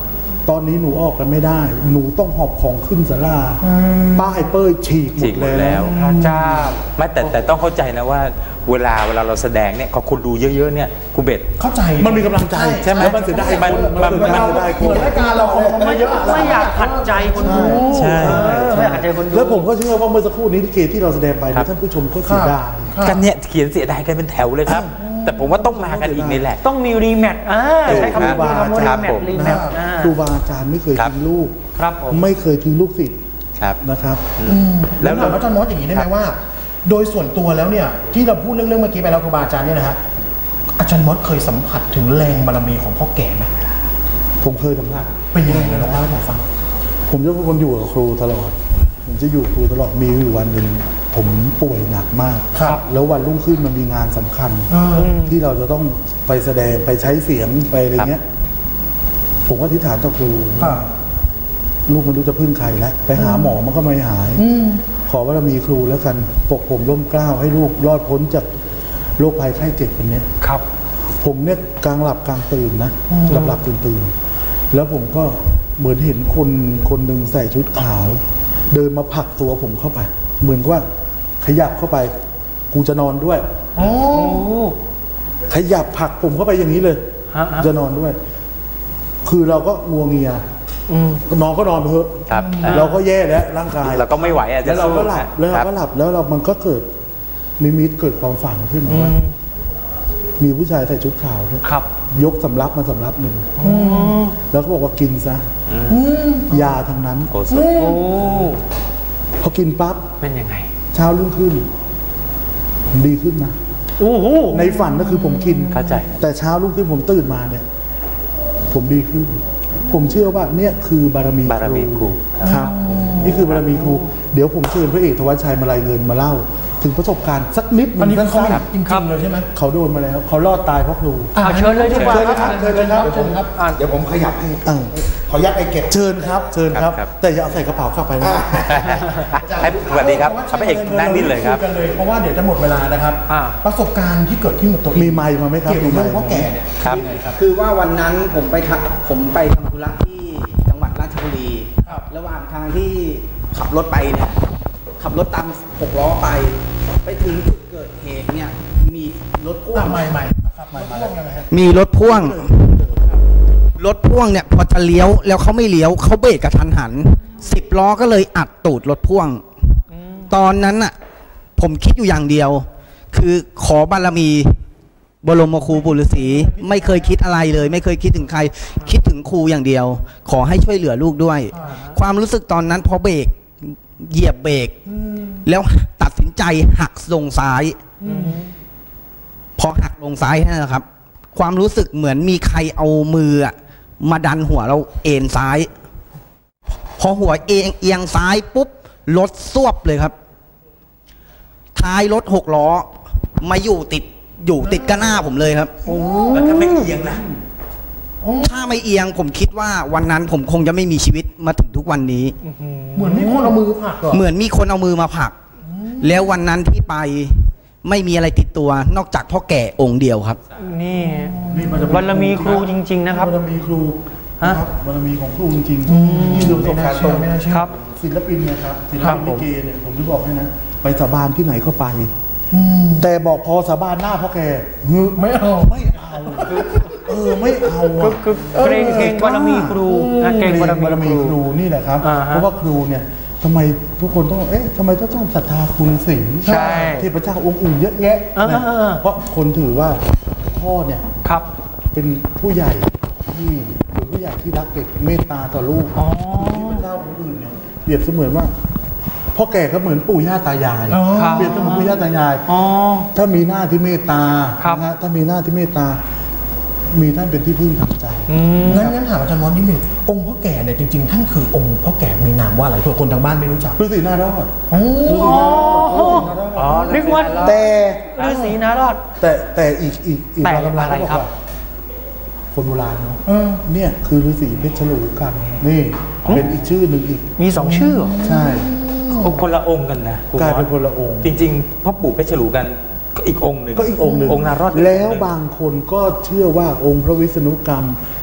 ตอนนี้หนูออกกันไม่ได้ หนูต้องหอบของขึ้นศาลาป้ายเป้ยฉีกหมดแล้วพระเจ้าไม่แต่ต้องเข้าใจนะว่าเวลาเราแสดงเนี่ยก็คนดูเยอะๆเนี่ยครูเบสเข้าใจมันมีกำลังใจใช่ไหมมันเสียดายมันได้คนรายการเราไม่อยากขัดใจคนดูใช่ไม่อยากขัดใจคนดูแล้วผมก็เชื่อว่าเมื่อสักครู่นี้ลิเกที่เราแสดงไปท่านผู้ชมก็เสียดายกันเนี่ยเขียนเสียดายกันเป็นแถวเลยครับแต่ผมว่าต้องมากันอีกนี่แหละต้องมีรีแมทใช้คำว่ารีแมทครูบาอาจารย์ไม่เคยทิ้งลูกไม่เคยทิ้งลูกศิษย์นะครับแล้วถามอาจารย์มอสอย่างนี้ได้ไหมว่าโดยส่วนตัวแล้วเนี่ยที่เราพูดเรื่องเมื่อกี้ไปแล้วครูบาอาจารย์เนี่ยนะฮะอาจารย์มอสเคยสัมผัสถึงแรงบารมีของพ่อแก่ไหมผมเคยสัมผัสเป็นยังไงนะเล่าให้ผมฟังผมจะเป็นคนอยู่กับครูตลอดผมจะอยู่ครูตลอดมีอยู่วันหนึ่งผมป่วยหนักมากแล้ววันรุ่งขึ้นมันมีงานสำคัญที่เราจะต้องไปแสดงไปใช้เสียงไปอะไรเงี้ยผมก็อธิษฐานต่อครูลูกมันรู้จะพึ่งใครแล้วไปหาหมอมันก็ไม่หายขอว่าเรามีครูแล้วกันปกผมร่มเกล้าให้ลูกรอดพ้นจากโรคภัยไข้เจ็บคนนี้ครับผมเนี่ยกลางหลับกลางตื่นนะหลับตื่นแล้วผมก็เหมือนเห็นคนหนึ่งใส่ชุดขาวเดินมาผลักตัวผมเข้าไปเหมือนว่าขยับเข้าไปกูจะนอนด้วยขยับผลักผมเข้าไปอย่างนี้เลยจะนอนด้วยคือเราก็งัวเงียนอนก็นอนไปเถอะเราก็แย่แล้วร่างกายเราก็ไม่ไหวแล้วเราก็หลับแล้วมันก็เกิดนิมิตเกิดความฝันขึ้นมาว่ามีผู้ชายใส่ชุดขาวด้วยยกสำรับมาสำรับหนึ่งแล้วก็บอกว่ากินซะยาทางนั้นพอกินปั๊บเป็นยังไงเช้ารุ่งขึ้นดีขึ้นนะในฝันก็คือผมกินเข้าใจแต่เช้ารุ่งขึ้นผมตื่นมาเนี่ยผมดีขึ้นผมเชื่อว่าเนี่ยคือบารมีครูครับนี่คือบารมีครูเดี๋ยวผมเชิญพระเอกธวัชชัยมาลายเงินมาเล่าถึงประสบการณ์สักนิดมันสั้นๆจริงๆเลยใช่ไหมเขาโดนมาแล้วเขารอดตายเพราะครูเชิญเลยดีกว่าเชิญเลยครับเดี๋ยวผมขยับให้ขอยัดไปเก็บเชิญครับแต่อย่าเอาใส่กระเป๋ากลับไปนะสวัสดีครับพระเอกนั่งนิ่เลยครับเพราะว่าเดี๋ยวจะหมดเวลานะครับประสบการณ์ที่เกิดขึ้นกับตัวมีไมค์มาไหมครับเกี่ยวกับเรื่องพ่อแก่เนี่ยครับคือว่าวันนั้นผมไปทำธุระที่จังหวัดราชบุรีระหว่างทางที่ขับรถไปเนี่ยขับรถตาม6 ล้อไปถึงจุดเกิดเหตุเนี่ยมีรถพ่วงมีรถพ่วงเนี่ยพอจะเลี้ยวแล้วเขาไม่เลี้ยวเขาเบรกกระทันหัน10 ล้อก็เลยอัดตูดรถพ่วงตอนนั้นน่ะผมคิดอยู่อย่างเดียวคือขอบารมีบรมครูปู่ฤาษีไม่เคยคิดอะไรเลยไม่เคยคิดถึงใครคิดถึงครูอย่างเดียวขอให้ช่วยเหลือลูกด้วยความรู้สึกตอนนั้นพอเบรกเหยียบเบรกแล้วตัดสินใจหักลงซ้ายพอหักลงซ้ายนะครับความรู้สึกเหมือนมีใครเอามือมาดันหัวเราเอ็นซ้ายพอหัวเอียงซ้ายปุ๊บรถซวบเลยครับท้ายรถ6 ล้อมาอยู่ติดกับหน้าผมเลยครับแล้วถ้าไม่เอียงนะถ้าไม่เอียงผมคิดว่าวันนั้นผมคงจะไม่มีชีวิตมาถึงทุกวันนี้เหมือนมีคนเอามือผลักเหมือนมีคนเอามือมาผลักแล้ววันนั้นที่ไปไม่มีอะไรติดตัวนอกจากพ่อแก่องค์เดียวครับนี่บารมีครูจริงๆนะครับบารมีครูบารมีของครูจริงๆที่ประสบการณ์ตรงครับศิลปินนะครับศิลปินลิเกเนี่ยผมจะบอกให้นะไปสาบานที่ไหนก็ไปแต่บอกพอสาบานหน้าพ่อแก่ไม่เอาไม่เอาเกรงบารมีครูเกรงบารมีครูนี่แหละครับเพราะว่าครูเนี่ยทำไมทุกคนต้องทำไมต้องศรัทธาคุณสิงห์เทพเจ้าองค์อื่นเยอะแยะเพราะคนถือว่าพ่อเนี่ยเป็นผู้ใหญ่ที่เป็นผู้ใหญ่ที่รักเด็กเมตตาต่อลูกเทพเจ้าองค์อื่นเนี่ยเปรียบเสมือนว่าพ่อแก่ก็เหมือนปู่ย่าตายายเปรียบเสมือนปู่ย่าตายายถ้ามีหน้าที่เมตตาถ้ามีหน้าที่เมตตามีท่านเป็นที่พึ่งทางใจงั้นถามอาจารย์มอสนิดนึงองค์พ่อแก่เนี่ยจริงๆท่านคือองค์พ่อแก่มีนามว่าอะไรเผื่อคนทางบ้านไม่รู้จักฤาษีนารอดนึกว่าแต่ฤาษีนารอดแต่อีกบางตำราเขาบอกว่าคนโบราณเนาะเนี่ยคือฤาษีเพชรฉลูกันนี่เป็นอีกชื่อหนึ่งอีกมี2 ชื่อใช่คนละองค์กันนะกลายเป็นคนละองค์จริงๆพ่อปู่เพชรฉลูกันก็อีกองค์หนึ่งองค์นารอดแล้วบางคนก็เชื่อว่าองค์พระวิษณุกรรม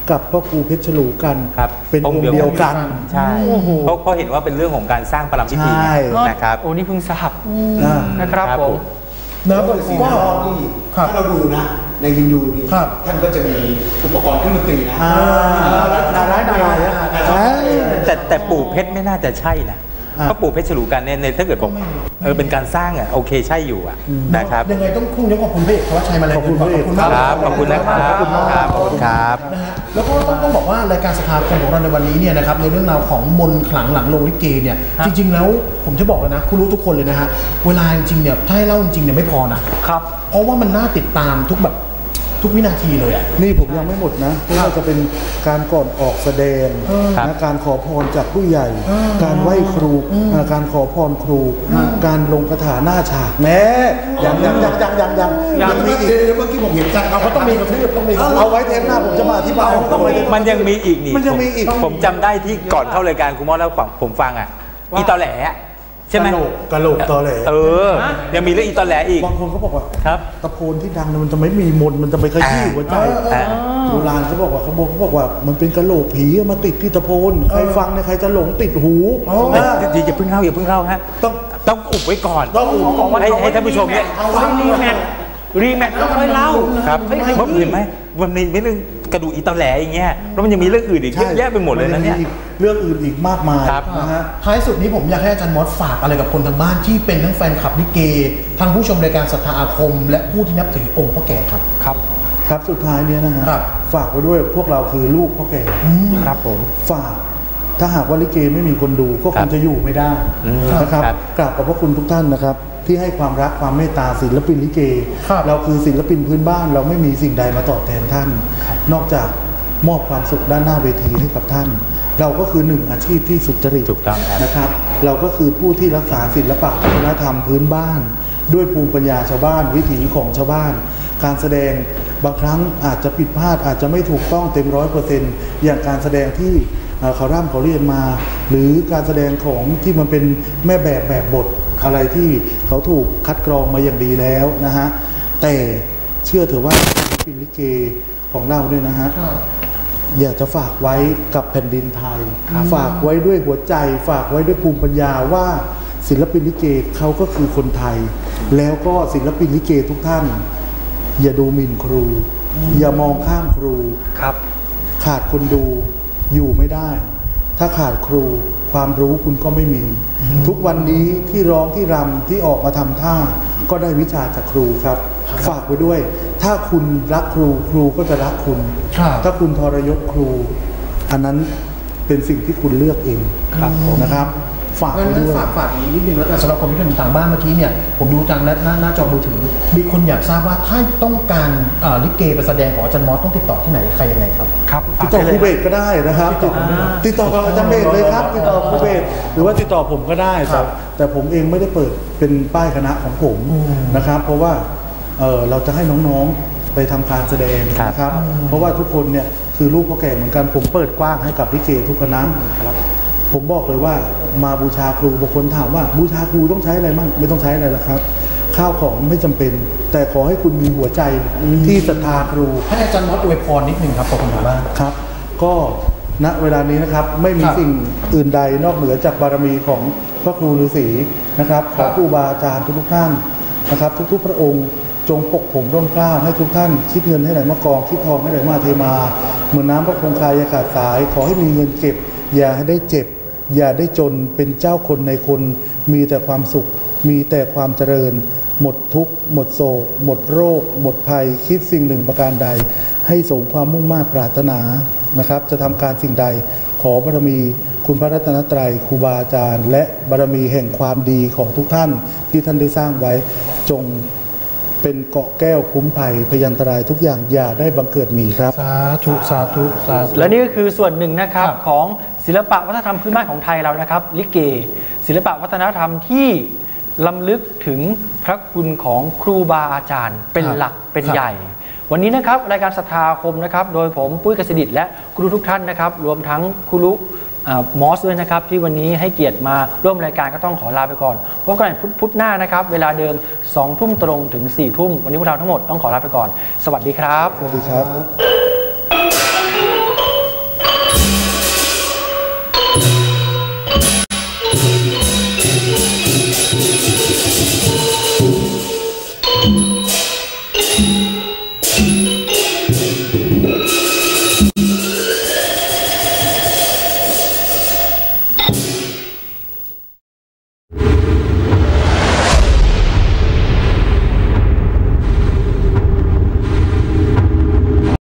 กับพ่อครูเพชรฉลูกันครับเป็นองค์เดียวกันใช่เพราะเห็นว่าเป็นเรื่องของการสร้างประลัมพิธีนะครับโอ้นี่เพิ่งทราบนะครับผมแล้วก็สิ่งรอบนี่ถ้าเราดูนะในฮินดูนี่ท่านก็จะมีอุปกรณ์เครื่องดนตรีนะนาร้ายแต่ปู่เพชรไม่น่าจะใช่นะเพราะปู่เพชรฉลูกันเนี่ยถ้าเกิดบอกเป็นการสร้างอ่ะโอเคใช่อยู่อ่ะนะครับยังไงต้องขอบคุณพระเอกธวัชชัยมาเลยขอบคุณครับขอบคุณนะครับขอบคุณครับแล้วก็ต้องบอกว่ารายการสภาคมของเราในวันนี้เนี่ยนะครับในเรื่องราวของมนต์ขลังหลังโรงลิเกเนี่ยจริงๆแล้วผมจะบอกเลยนะคุณรู้ทุกคนเลยนะฮะเวลาจริงๆเนี่ยถ้าให้เล่าจริงๆเนี่ยไม่พอนะครับเพราะว่ามันน่าติดตามทุกวินาทีเลยอ่ะนี่ผมยังไม่หมดนะเพราะว่าจะเป็นการก่อนออกแสดงนะการขอพรจากผู้ใหญ่การไหว้ครูการขอพรครูการลงคาถาหน้าฉากแม้ยังมีอีกเมื่อกี้ผมเห็นกันเขาต้องมีกระทืบต้องมีเอาไว้เทปหน้าผมจะมาอธิบายมันยังมีอีกนี่มันยังมีอีกผมจำได้ที่ก่อนเข้ารายการคุณมอสแล้วผมฟังอ่ะอีตอแหลใช่ไหมกะโหลกตอแหลยังมีเรื่องอีตอแหลอีกบางคนเขาบอกว่าครับตะโพนที่ดังมันจะไม่มีมนมันจะไปขยี้หัวใจโบราณเขาบอกว่ามันเป็นกะโหลกผีมาติดที่ตะโพนใครฟังเนี่ยใครจะหลงติดหูดีอย่าเพิ่งเล่าฮะต้องอุบไว้ก่อนให้ท่านผู้ชมเนี่ยรีแมทแล้วค่อยเล่าครับเพราะเห็นไหมวันนี้ไม่เรื่องกระดูกอีตอแหลอย่างเงี้ยแล้วมันยังมีเรื่องอื่นอีกเยอะแยะไปหมดเลยนะเนี่ยเรื่องอื่นอีกมากมายนะฮะท้ายสุดนี้ผมอยากให้อาจารย์มอสฝากอะไรกับคนทางบ้านที่เป็นทั้งแฟนคลับลิเกทั้งผู้ชมรายการศรัทธาอาคมและผู้ที่นับถือองค์พ่อแก่ครับครับสุดท้ายเนี้ยนะฮะฝากไว้ด้วยพวกเราคือลูกพ่อแก่ครับผมฝากถ้าหากว่าลิเกไม่มีคนดูก็คงจะอยู่ไม่ได้นะครับกราบขอบพระคุณทุกท่านนะครับที่ให้ความรักความเมตตาศิลปินลิเกเราคือศิลปินพื้นบ้านเราไม่มีสิ่งใดมาตอบแทนท่านนอกจากมอบความสุขด้านหน้าเวทีให้กับท่านเราก็คือหนึ่งอาชีพที่สุจริตนะครับเราก็คือผู้ที่รักษาศิลปะวัฒนธรรมพื้นบ้านด้วยภูมิปัญญาชาวบ้านวิถีของชาวบ้านการแสดงบางครั้งอาจจะผิดพลาดอาจจะไม่ถูกต้องเต็ม100%อย่างการแสดงที่เขาร่ำเขาเรียนมาหรือการแสดงของที่มันเป็นแม่แบบบทอะไรที่เขาถูกคัดกรองมาอย่างดีแล้วนะฮะแต่เชื่อเถอะว่าศิลปินลิเกของเราเนี่ยนะฮะอยากจะฝากไว้กับแผ่นดินไทยฝากไว้ด้วยหัวใจฝากไว้ด้วยภูมิปัญญาว่าศิลปินลิเกเขาก็คือคนไทยแล้วก็ศิลปินลิเกทุกท่านอย่าดูหมิ่นครูอย่ามองข้ามครูขาดคนดูอยู่ไม่ได้ถ้าขาดครูความรู้คุณก็ไม่มีทุกวันนี้ที่ร้องที่รำที่ออกมาทำท่าก็ได้วิชาจากครูครับฝากไว้ด้วยถ้าคุณรักครูครูก็จะรักคุณถ้าคุณทรยศครูอันนั้นเป็นสิ่งที่คุณเลือกเองนะครับฝากด้วยฝากนิดนึงแล้วกันสำหรับคนที่เป็นทางบ้านเมื่อกี้เนี่ยผมดูจากหน้าจอมือถือมีคนอยากทราบว่าถ้าต้องการลิเกไปแสดงของอาจารย์มอสต้องติดต่อที่ไหนใครยังไงครับติดต่อครูเบสก็ได้นะครับติดต่ออาจารย์เบสเลยครับติดต่อครูเบสหรือว่าติดต่อผมก็ได้แต่ผมเองไม่ได้เปิดเป็นป้ายคณะของผมนะครับเพราะว่าเราจะให้น้องๆไปทำการแสดงนะครับเพราะว่าทุกคนเนี่ยคือลูกพ่อแก่เหมือนกันผมเปิดกว้างให้กับลิเกทุกคณะผมบอกเลยว่ามาบูชาครูบางคนถามว่าบูชาครูต้องใช้อะไรมั่งไม่ต้องใช้อะไรหรอกครับข้าวของไม่จำเป็นแต่ขอให้คุณมีหัวใจที่ศรัทธาครูให้อาจารย์มอสอวยพรนิดนึงครับขอบคุณมากครับก็ณเวลานี้นะครับไม่มีสิ่งอื่นใดนอกเหนือจากบารมีของพระครูฤาษีนะครับขอครูบาอาจารย์ทุกท่านนะครับทุกๆพระองค์จงปกผมร่มเกล้าให้ทุกท่านคิดเงินให้ไหลมากองคิดทองให้ไหลมาเทมาเหมือนน้ำพระคงคาอย่าขาดสายขอให้มีเงินเก็บอย่าให้ได้เจ็บอย่าได้จนเป็นเจ้าคนในคนมีแต่ความสุขมีแต่ความเจริญหมดทุกข์หมดโศกหมดโรคหมดภัยคิดสิ่งหนึ่งประการใดให้สมความมุ่งมั่นปรารถนานะครับจะทำการสิ่งใดขอบารมีคุณพระรัตนตรัยครูบาอาจารย์และบารมีแห่งความดีของทุกท่านที่ท่านได้สร้างไว้จงเป็นเกาะแก้วคุ้มภัยพยันตรายทุกอย่างอย่าได้บังเกิดมีครับสาธุสาธุสาธุและนี่ก็คือส่วนหนึ่งนะครับของศิลปะวัฒนธรรมพื้นบ้านของไทยเรานะครับลิเกศิลปะวัฒนธรรมที่ล้ำลึกถึงพระคุณของครูบาอาจารย์เป็นหลักเป็นใหญ่วันนี้นะครับรายการศรัทธาอาคมนะครับโดยผมปุ้ยกฤษดิษฐ์และครูทุกท่านนะครับรวมทั้งครูมอสด้วยนะครับที่วันนี้ให้เกียรติมาร่วมรายการก็ต้องขอลาไปก่อนพบกันพุธหน้านะครับเวลาเดิม 20:00 น. ตรงถึง 4:00 น. วันนี้พวกเราทั้งหมดต้องขอลาไปก่อนสวัสดีครับสวัสดีครับ